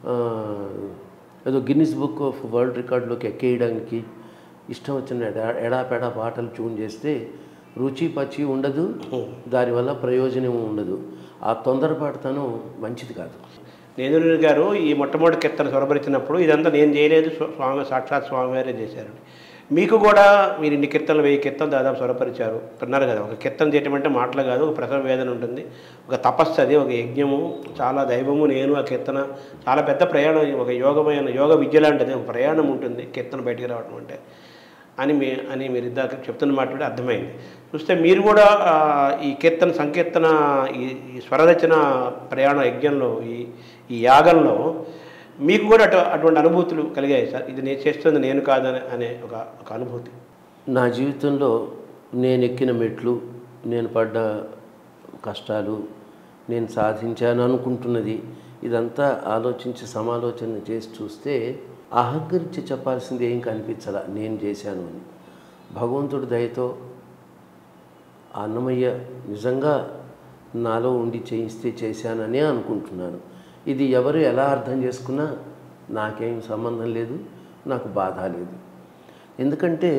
ఏదో గిన్నిస్ బుక్ ఆఫ్ వరల్డ్ రికార్డులోకి ఎక్కేయడానికి ఇష్టం వచ్చిన ఎడా ఎడాపెడా పాటలు ట్యూన్ చేస్తే రుచి పచ్చి ఉండదు, దానివల్ల ప్రయోజనం ఉండదు. ఆ తొందరపాటుతనం మంచిది కాదు. నేదురుని గారు ఈ మొట్టమొదటి కీర్తన స్వరపరిచినప్పుడు ఇదంతా నేను చేయలేదు, స్వామి సాక్షాత్ స్వామివారే చేశారండి. మీకు కూడా మీరు ఇన్ని కీర్తనలు వెయ్యి కీర్తనలు దాదాపు స్వరపరిచారు అన్నారు కదా. ఒక కీర్తన చేయటం అంటే మాటలు కాదు, ఒక ప్రసవ వేదన ఉంటుంది, ఒక తపస్సు, అది ఒక యజ్ఞము, చాలా దైవము. నేను ఆ కీర్తన చాలా పెద్ద ప్రయాణం, ఒక యోగమైన యోగ విద్య లాంటిది, ఒక ప్రయాణం ఉంటుంది కీర్తన బయటికి రావడం అంటే అని మీ అని మీరు ఇద్దాక చెప్తున్న మాట కూడా అర్థమైంది. చూస్తే మీరు కూడా ఈ కీర్తన సంకీర్తన ఈ స్వరరచన ప్రయాణ యజ్ఞంలో ఈ ఈ యాగంలో మీకు కూడా అటు అటువంటి అనుభూతులు కలిగాయి సార్? ఇది నేను చేస్తుంది నేను కాదని అనే ఒక ఒక అనుభూతి. నా జీవితంలో నేను ఎక్కిన మెట్లు, నేను పడ్డ కష్టాలు, నేను సాధించాను అనుకుంటున్నది, ఇదంతా ఆలోచించి సమాలోచన చేసి చూస్తే అహంకరించి చెప్పాల్సింది ఏం కనిపించాల నేను చేశాను అని. భగవంతుడి దయతో అన్నమయ్య నిజంగా నాలో ఉండి చేయిస్తే చేశాననే అనుకుంటున్నాను. ఇది ఎవరు ఎలా అర్థం చేసుకున్నా నాకేం సంబంధం లేదు, నాకు బాధ లేదు. ఎందుకంటే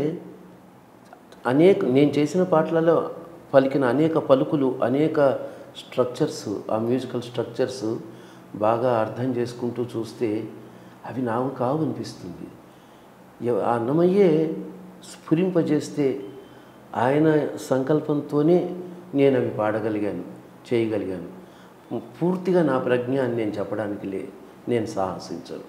అనేక నేను చేసిన పాటలలో పలికిన అనేక పలుకులు, అనేక స్ట్రక్చర్స్, ఆ మ్యూజికల్ స్ట్రక్చర్స్ బాగా అర్థం చేసుకుంటూ చూస్తే అవి నాకు కావు అనిపిస్తుంది. ఆ అన్నమయ్యే స్ఫురింపజేస్తే ఆయన సంకల్పంతోనే నేను అవి పాడగలిగాను, చేయగలిగాను. పూర్తిగా నా ప్రజ్ఞ అని నేను చెప్పడానికి లే నేను సాహసించను,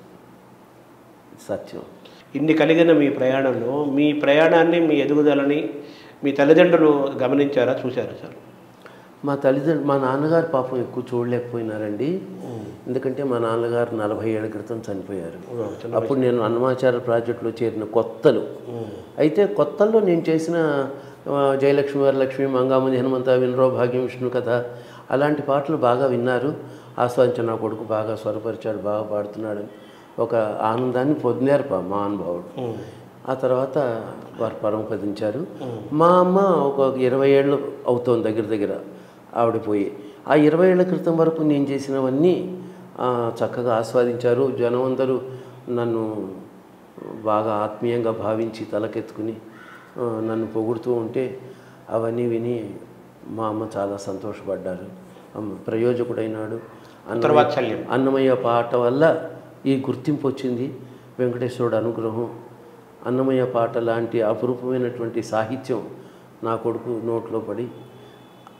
సత్యం. ఇన్ని కలిగిన మీ ప్రయాణంలో మీ ప్రయాణాన్ని, మీ ఎదుగుదలని మీ తల్లిదండ్రులు గమనించారా, చూశారా సార్? మా తల్లిదండ్రులు, మా నాన్నగారు పాపం ఎక్కువ చూడలేకపోయినారండి. ఎందుకంటే మా నాన్నగారు నలభై ఏళ్ళ క్రితం చనిపోయారు. అప్పుడు నేను అన్నమాచార్య ప్రాజెక్టులో చేరిన కొత్తలు. అయితే కొత్తల్లో నేను చేసిన జయలక్ష్మి వరలక్ష్మి, మంగామది హనుమంత, వినరో భాగ్యం, విష్ణు కథ, అలాంటి పాటలు బాగా విన్నారు, ఆస్వాదించిన. నా కొడుకు బాగా స్వరపరిచాడు, బాగా పాడుతున్నాడు, ఒక ఆనందాన్ని పొందారు మా అనుభవుడు. ఆ తర్వాత వారు పరమపదించారు. మా అమ్మ ఒక ఇరవై ఏళ్ళు అవుతోంది దగ్గర దగ్గర ఆవిడ పోయి. ఆ ఇరవై ఏళ్ల క్రితం వరకు నేను చేసినవన్నీ చక్కగా ఆస్వాదించారు. జనం అందరూ నన్ను బాగా ఆత్మీయంగా భావించి తలకెత్తుకుని నన్ను పొగుడుతూ ఉంటే అవన్నీ విని మా అమ్మ చాలా సంతోషపడ్డారు. ప్రయోజకుడైనాడు అన్నమయ్య అన్నమయ్య పాట వల్ల ఈ గుర్తింపు వచ్చింది, వెంకటేశ్వరుడు అనుగ్రహం. అన్నమయ్య పాట లాంటి అపురూపమైనటువంటి సాహిత్యం నా కొడుకు నోట్లో పడి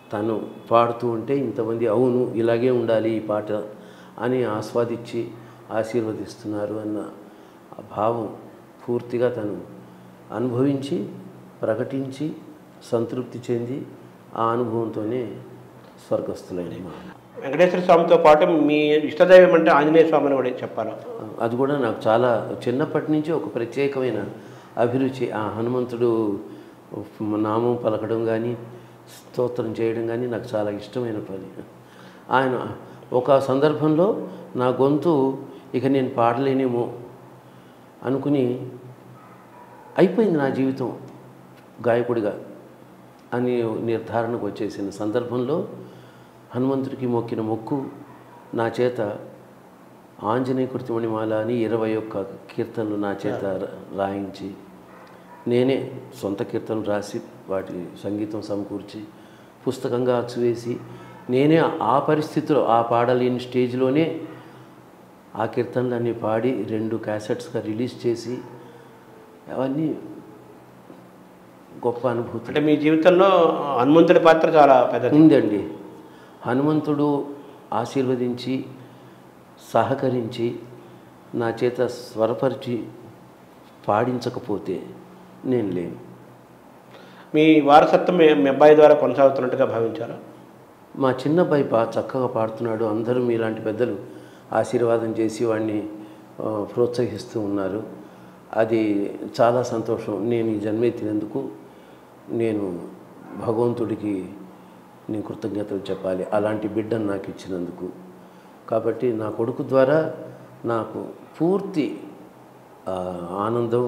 తను పాడుతూ ఉంటే ఇంతమంది అవును ఇలాగే ఉండాలి ఈ పాట అని ఆస్వాదించి ఆశీర్వదిస్తున్నారు అన్న ఆ భావం పూర్తిగా తను అనుభవించి ప్రకటించి సంతృప్తి చెంది ఆ అనుభవంతోనే స్వర్గస్థులైన మా వెంకటేశ్వర స్వామితో పాటు మీ ఇష్టదైవం అంటే ఆంజనేయ స్వామి అని కూడా చెప్పాలి. అది కూడా నాకు చాలా చిన్నప్పటి నుంచి ఒక ప్రత్యేకమైన అభిరుచి. ఆ హనుమంతుడు నామం పలకడం కానీ స్తోత్రం చేయడం కానీ నాకు చాలా ఇష్టమైన పని. ఆయన ఒక సందర్భంలో నా గొంతు ఇక నేను పాడలేనేమో అనుకుని అయిపోయింది నా జీవితం గాయకుడిగా అని నిర్ధారణకు వచ్చేసిన సందర్భంలో హనుమంతుడికి మొక్కిన మొక్కు నా చేత ఆంజనేయ కృతిమణిమాల అని ఇరవై ఒక్క కీర్తనలు నా చేత రాయించి నేనే సొంత కీర్తనలు రాసి వాటి సంగీతం సమకూర్చి పుస్తకంగా అచ్చువేసి నేనే ఆ పరిస్థితిలో ఆ పాడలేని స్టేజ్లోనే ఆ కీర్తనలన్నీ పాడి రెండు క్యాసెట్స్గా రిలీజ్ చేసి అవన్నీ గొప్ప అనుభూతి. అంటే మీ జీవితంలో హనుమంతుడి పాత్ర చాలా పెద్దది ఉందండి. హనుమంతుడు ఆశీర్వదించి సహకరించి నా చేత స్వరపరిచి పాడించకపోతే నేను లేను. మీ వారసత్వం మీ అబ్బాయి ద్వారా కొనసాగుతున్నట్టుగా భావించారా? మా చిన్న అబ్బాయి బా చక్కగా పాడుతున్నాడు. అందరూ మీలాంటి పెద్దలు ఆశీర్వాదం చేసి వాడిని ప్రోత్సహిస్తూ ఉన్నారు. అది చాలా సంతోషం. నేను ఈ జన్మెత్తినందుకు నేను భగవంతుడికి నేను కృతజ్ఞతలు చెప్పాలి అలాంటి బిడ్డను నాకు ఇచ్చినందుకు. కాబట్టి నా కొడుకు ద్వారా నాకు పూర్తి ఆనందం,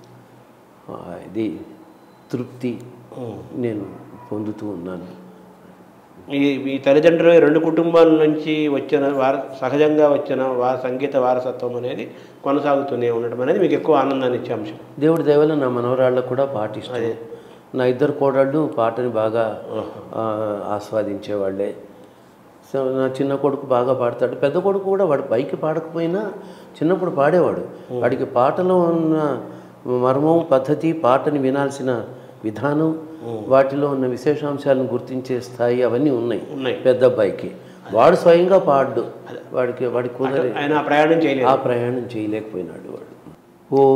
ఇది తృప్తి నేను పొందుతూ ఉన్నాను. ఈ మీ తల్లిదండ్రులు రెండు కుటుంబాల నుంచి వచ్చిన వార సహజంగా వచ్చిన వార సంగీత వారసత్వం అనేది కొనసాగుతూనే ఉండడం అనేది మీకు ఎక్కువ ఆనందాన్ని ఇచ్చే అంశం. దేవుడి దయ వల్ల నా మనవరాళ్ళకు కూడా పాట ఇష్టం. నా ఇద్దరు కోడళ్ళు పాటని బాగా ఆస్వాదించేవాళ్ళే. సో నా చిన్న కొడుకు బాగా పాడతాడు. పెద్ద కొడుకు కూడా వాడు పైకి పాడకపోయినా చిన్నప్పుడు పాడేవాడు. వాడికి పాటలో ఉన్న మర్మం, పద్ధతి, పాటని వినాల్సిన విధానం, వాటిలో ఉన్న విశేషాంశాలను గుర్తించే స్థాయి అవన్నీ ఉన్నాయి ఉన్నాయి పెద్ద అబ్బాయికి. వాడు స్వయంగా పాడు, వాడికి వాడి కుదర ఆయన ప్రయాణం చేయలేదు ఆ ప్రయాణం చేయలేకపోయినాడు వాడు. ఓ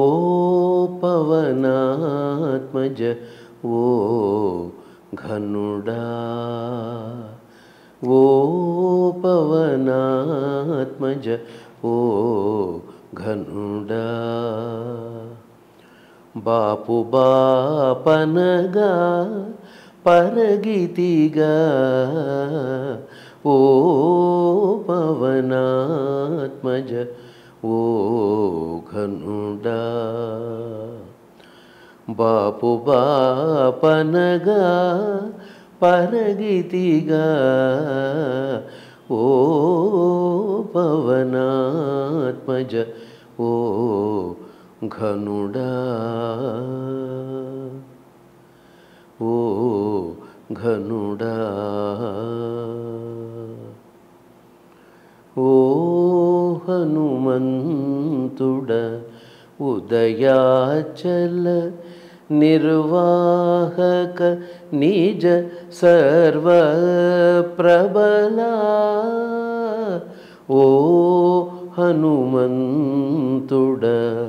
పవనాత్మజ ఓ ఘనుడా, ఓ పవనాత్మజ ఓ ఘనుడా, బాపు బాపనగా పరగితిగా ఓ పవనాత్మజ ఓ ఘనుడా, బాపు బాపనగా పరగితిగా ఓ పవనాత్మజ ఓ ఘనుడా, ఓ ఘనుడా, ఓ హనుమంతుడ ఉదయాచల నిర్వాహక నిజ సర్వ ప్రబలా, ఓ హనుమంతుడ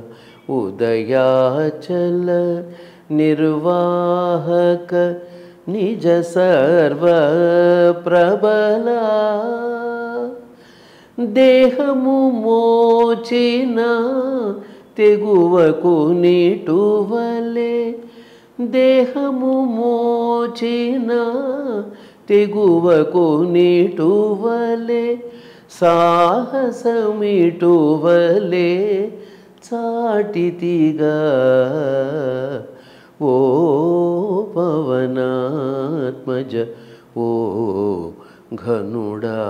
ఉదయాచల నిర్వాహక నిజ సర్వ ప్రబలా, దేహము మోచిన తెగువకు నీటువలే, దేహము మోచిన తెగువకు నీటువలే, సాహసమిటువలే చాటితిగా ఓ పవనాత్మజ ఓ ఘనుడా,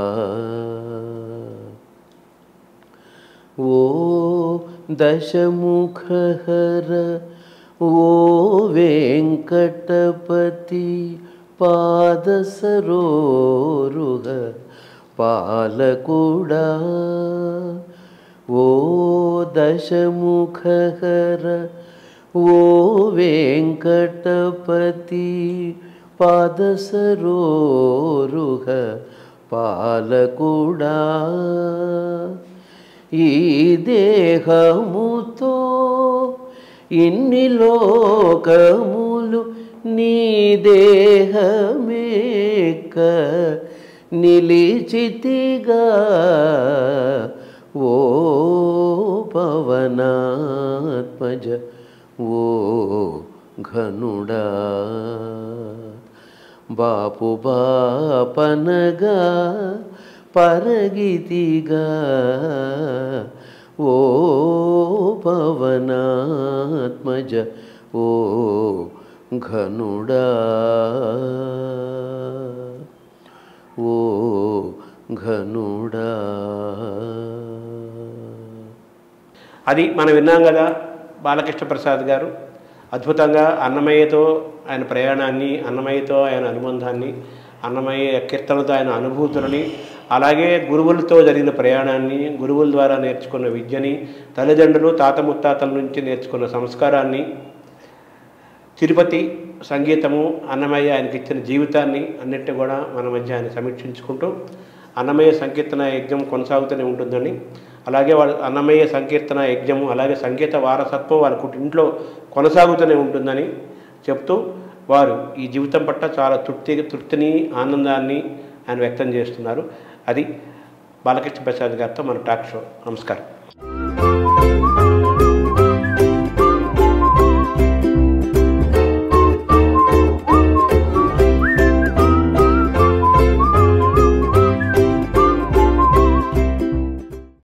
ఓ దశముఖహర ఓ వెంకటపతి పాదసరోరుహ పాలకుడా, ఓ దశముఖహర ఓ వెంకటపతి పాదసరోరుహ పాలకుడా ఈ దేహముతో ఇన్ని లోకములు నీ దేహమేక నిలిచితిగా ఓ పవనాత్మజ ఓ ఘనుడా బాపు బాపనగా పరగితిగా ఓ పవనాత్మజ ఓ ఘనుడా ఓ ఘనుడా. అది మనం విన్నాం కదా బాలకృష్ణ ప్రసాద్ గారు అద్భుతంగా అన్నమయ్యతో ఆయన ప్రయాణాన్ని, అన్నమయ్యతో ఆయన అనుబంధాన్ని, అన్నమయ్య కీర్తనలతో ఆయన అనుభూతులని, అలాగే గురువులతో జరిగిన ప్రయాణాన్ని, గురువుల ద్వారా నేర్చుకున్న విద్యని, తల్లిదండ్రులు తాత ముత్తాతల నుంచి నేర్చుకున్న సంస్కారాన్ని, తిరుపతి సంగీతము, అన్నమయ్య ఆయనకి ఇచ్చిన జీవితాన్ని అన్నింటినీ కూడా మన మధ్య ఆయన సమీక్షించుకుంటూ అన్నమయ్య సంకీర్తన యజ్ఞం కొనసాగుతూనే ఉంటుందని, అలాగే వాళ్ళ అన్నమయ్య సంకీర్తన యజ్ఞము అలాగే సంగీత వారసత్వం వాళ్ళ ఇంట్లో కొనసాగుతూనే ఉంటుందని చెప్తూ వారు ఈ జీవితం పట్ల చాలా తృప్తి తృప్తిని ఆనందాన్ని ఆయన వ్యక్తం చేస్తున్నారు. అది బాలకృష్ణ ప్రసాద్ గారితో మన టాక్ షో. నమస్కారం.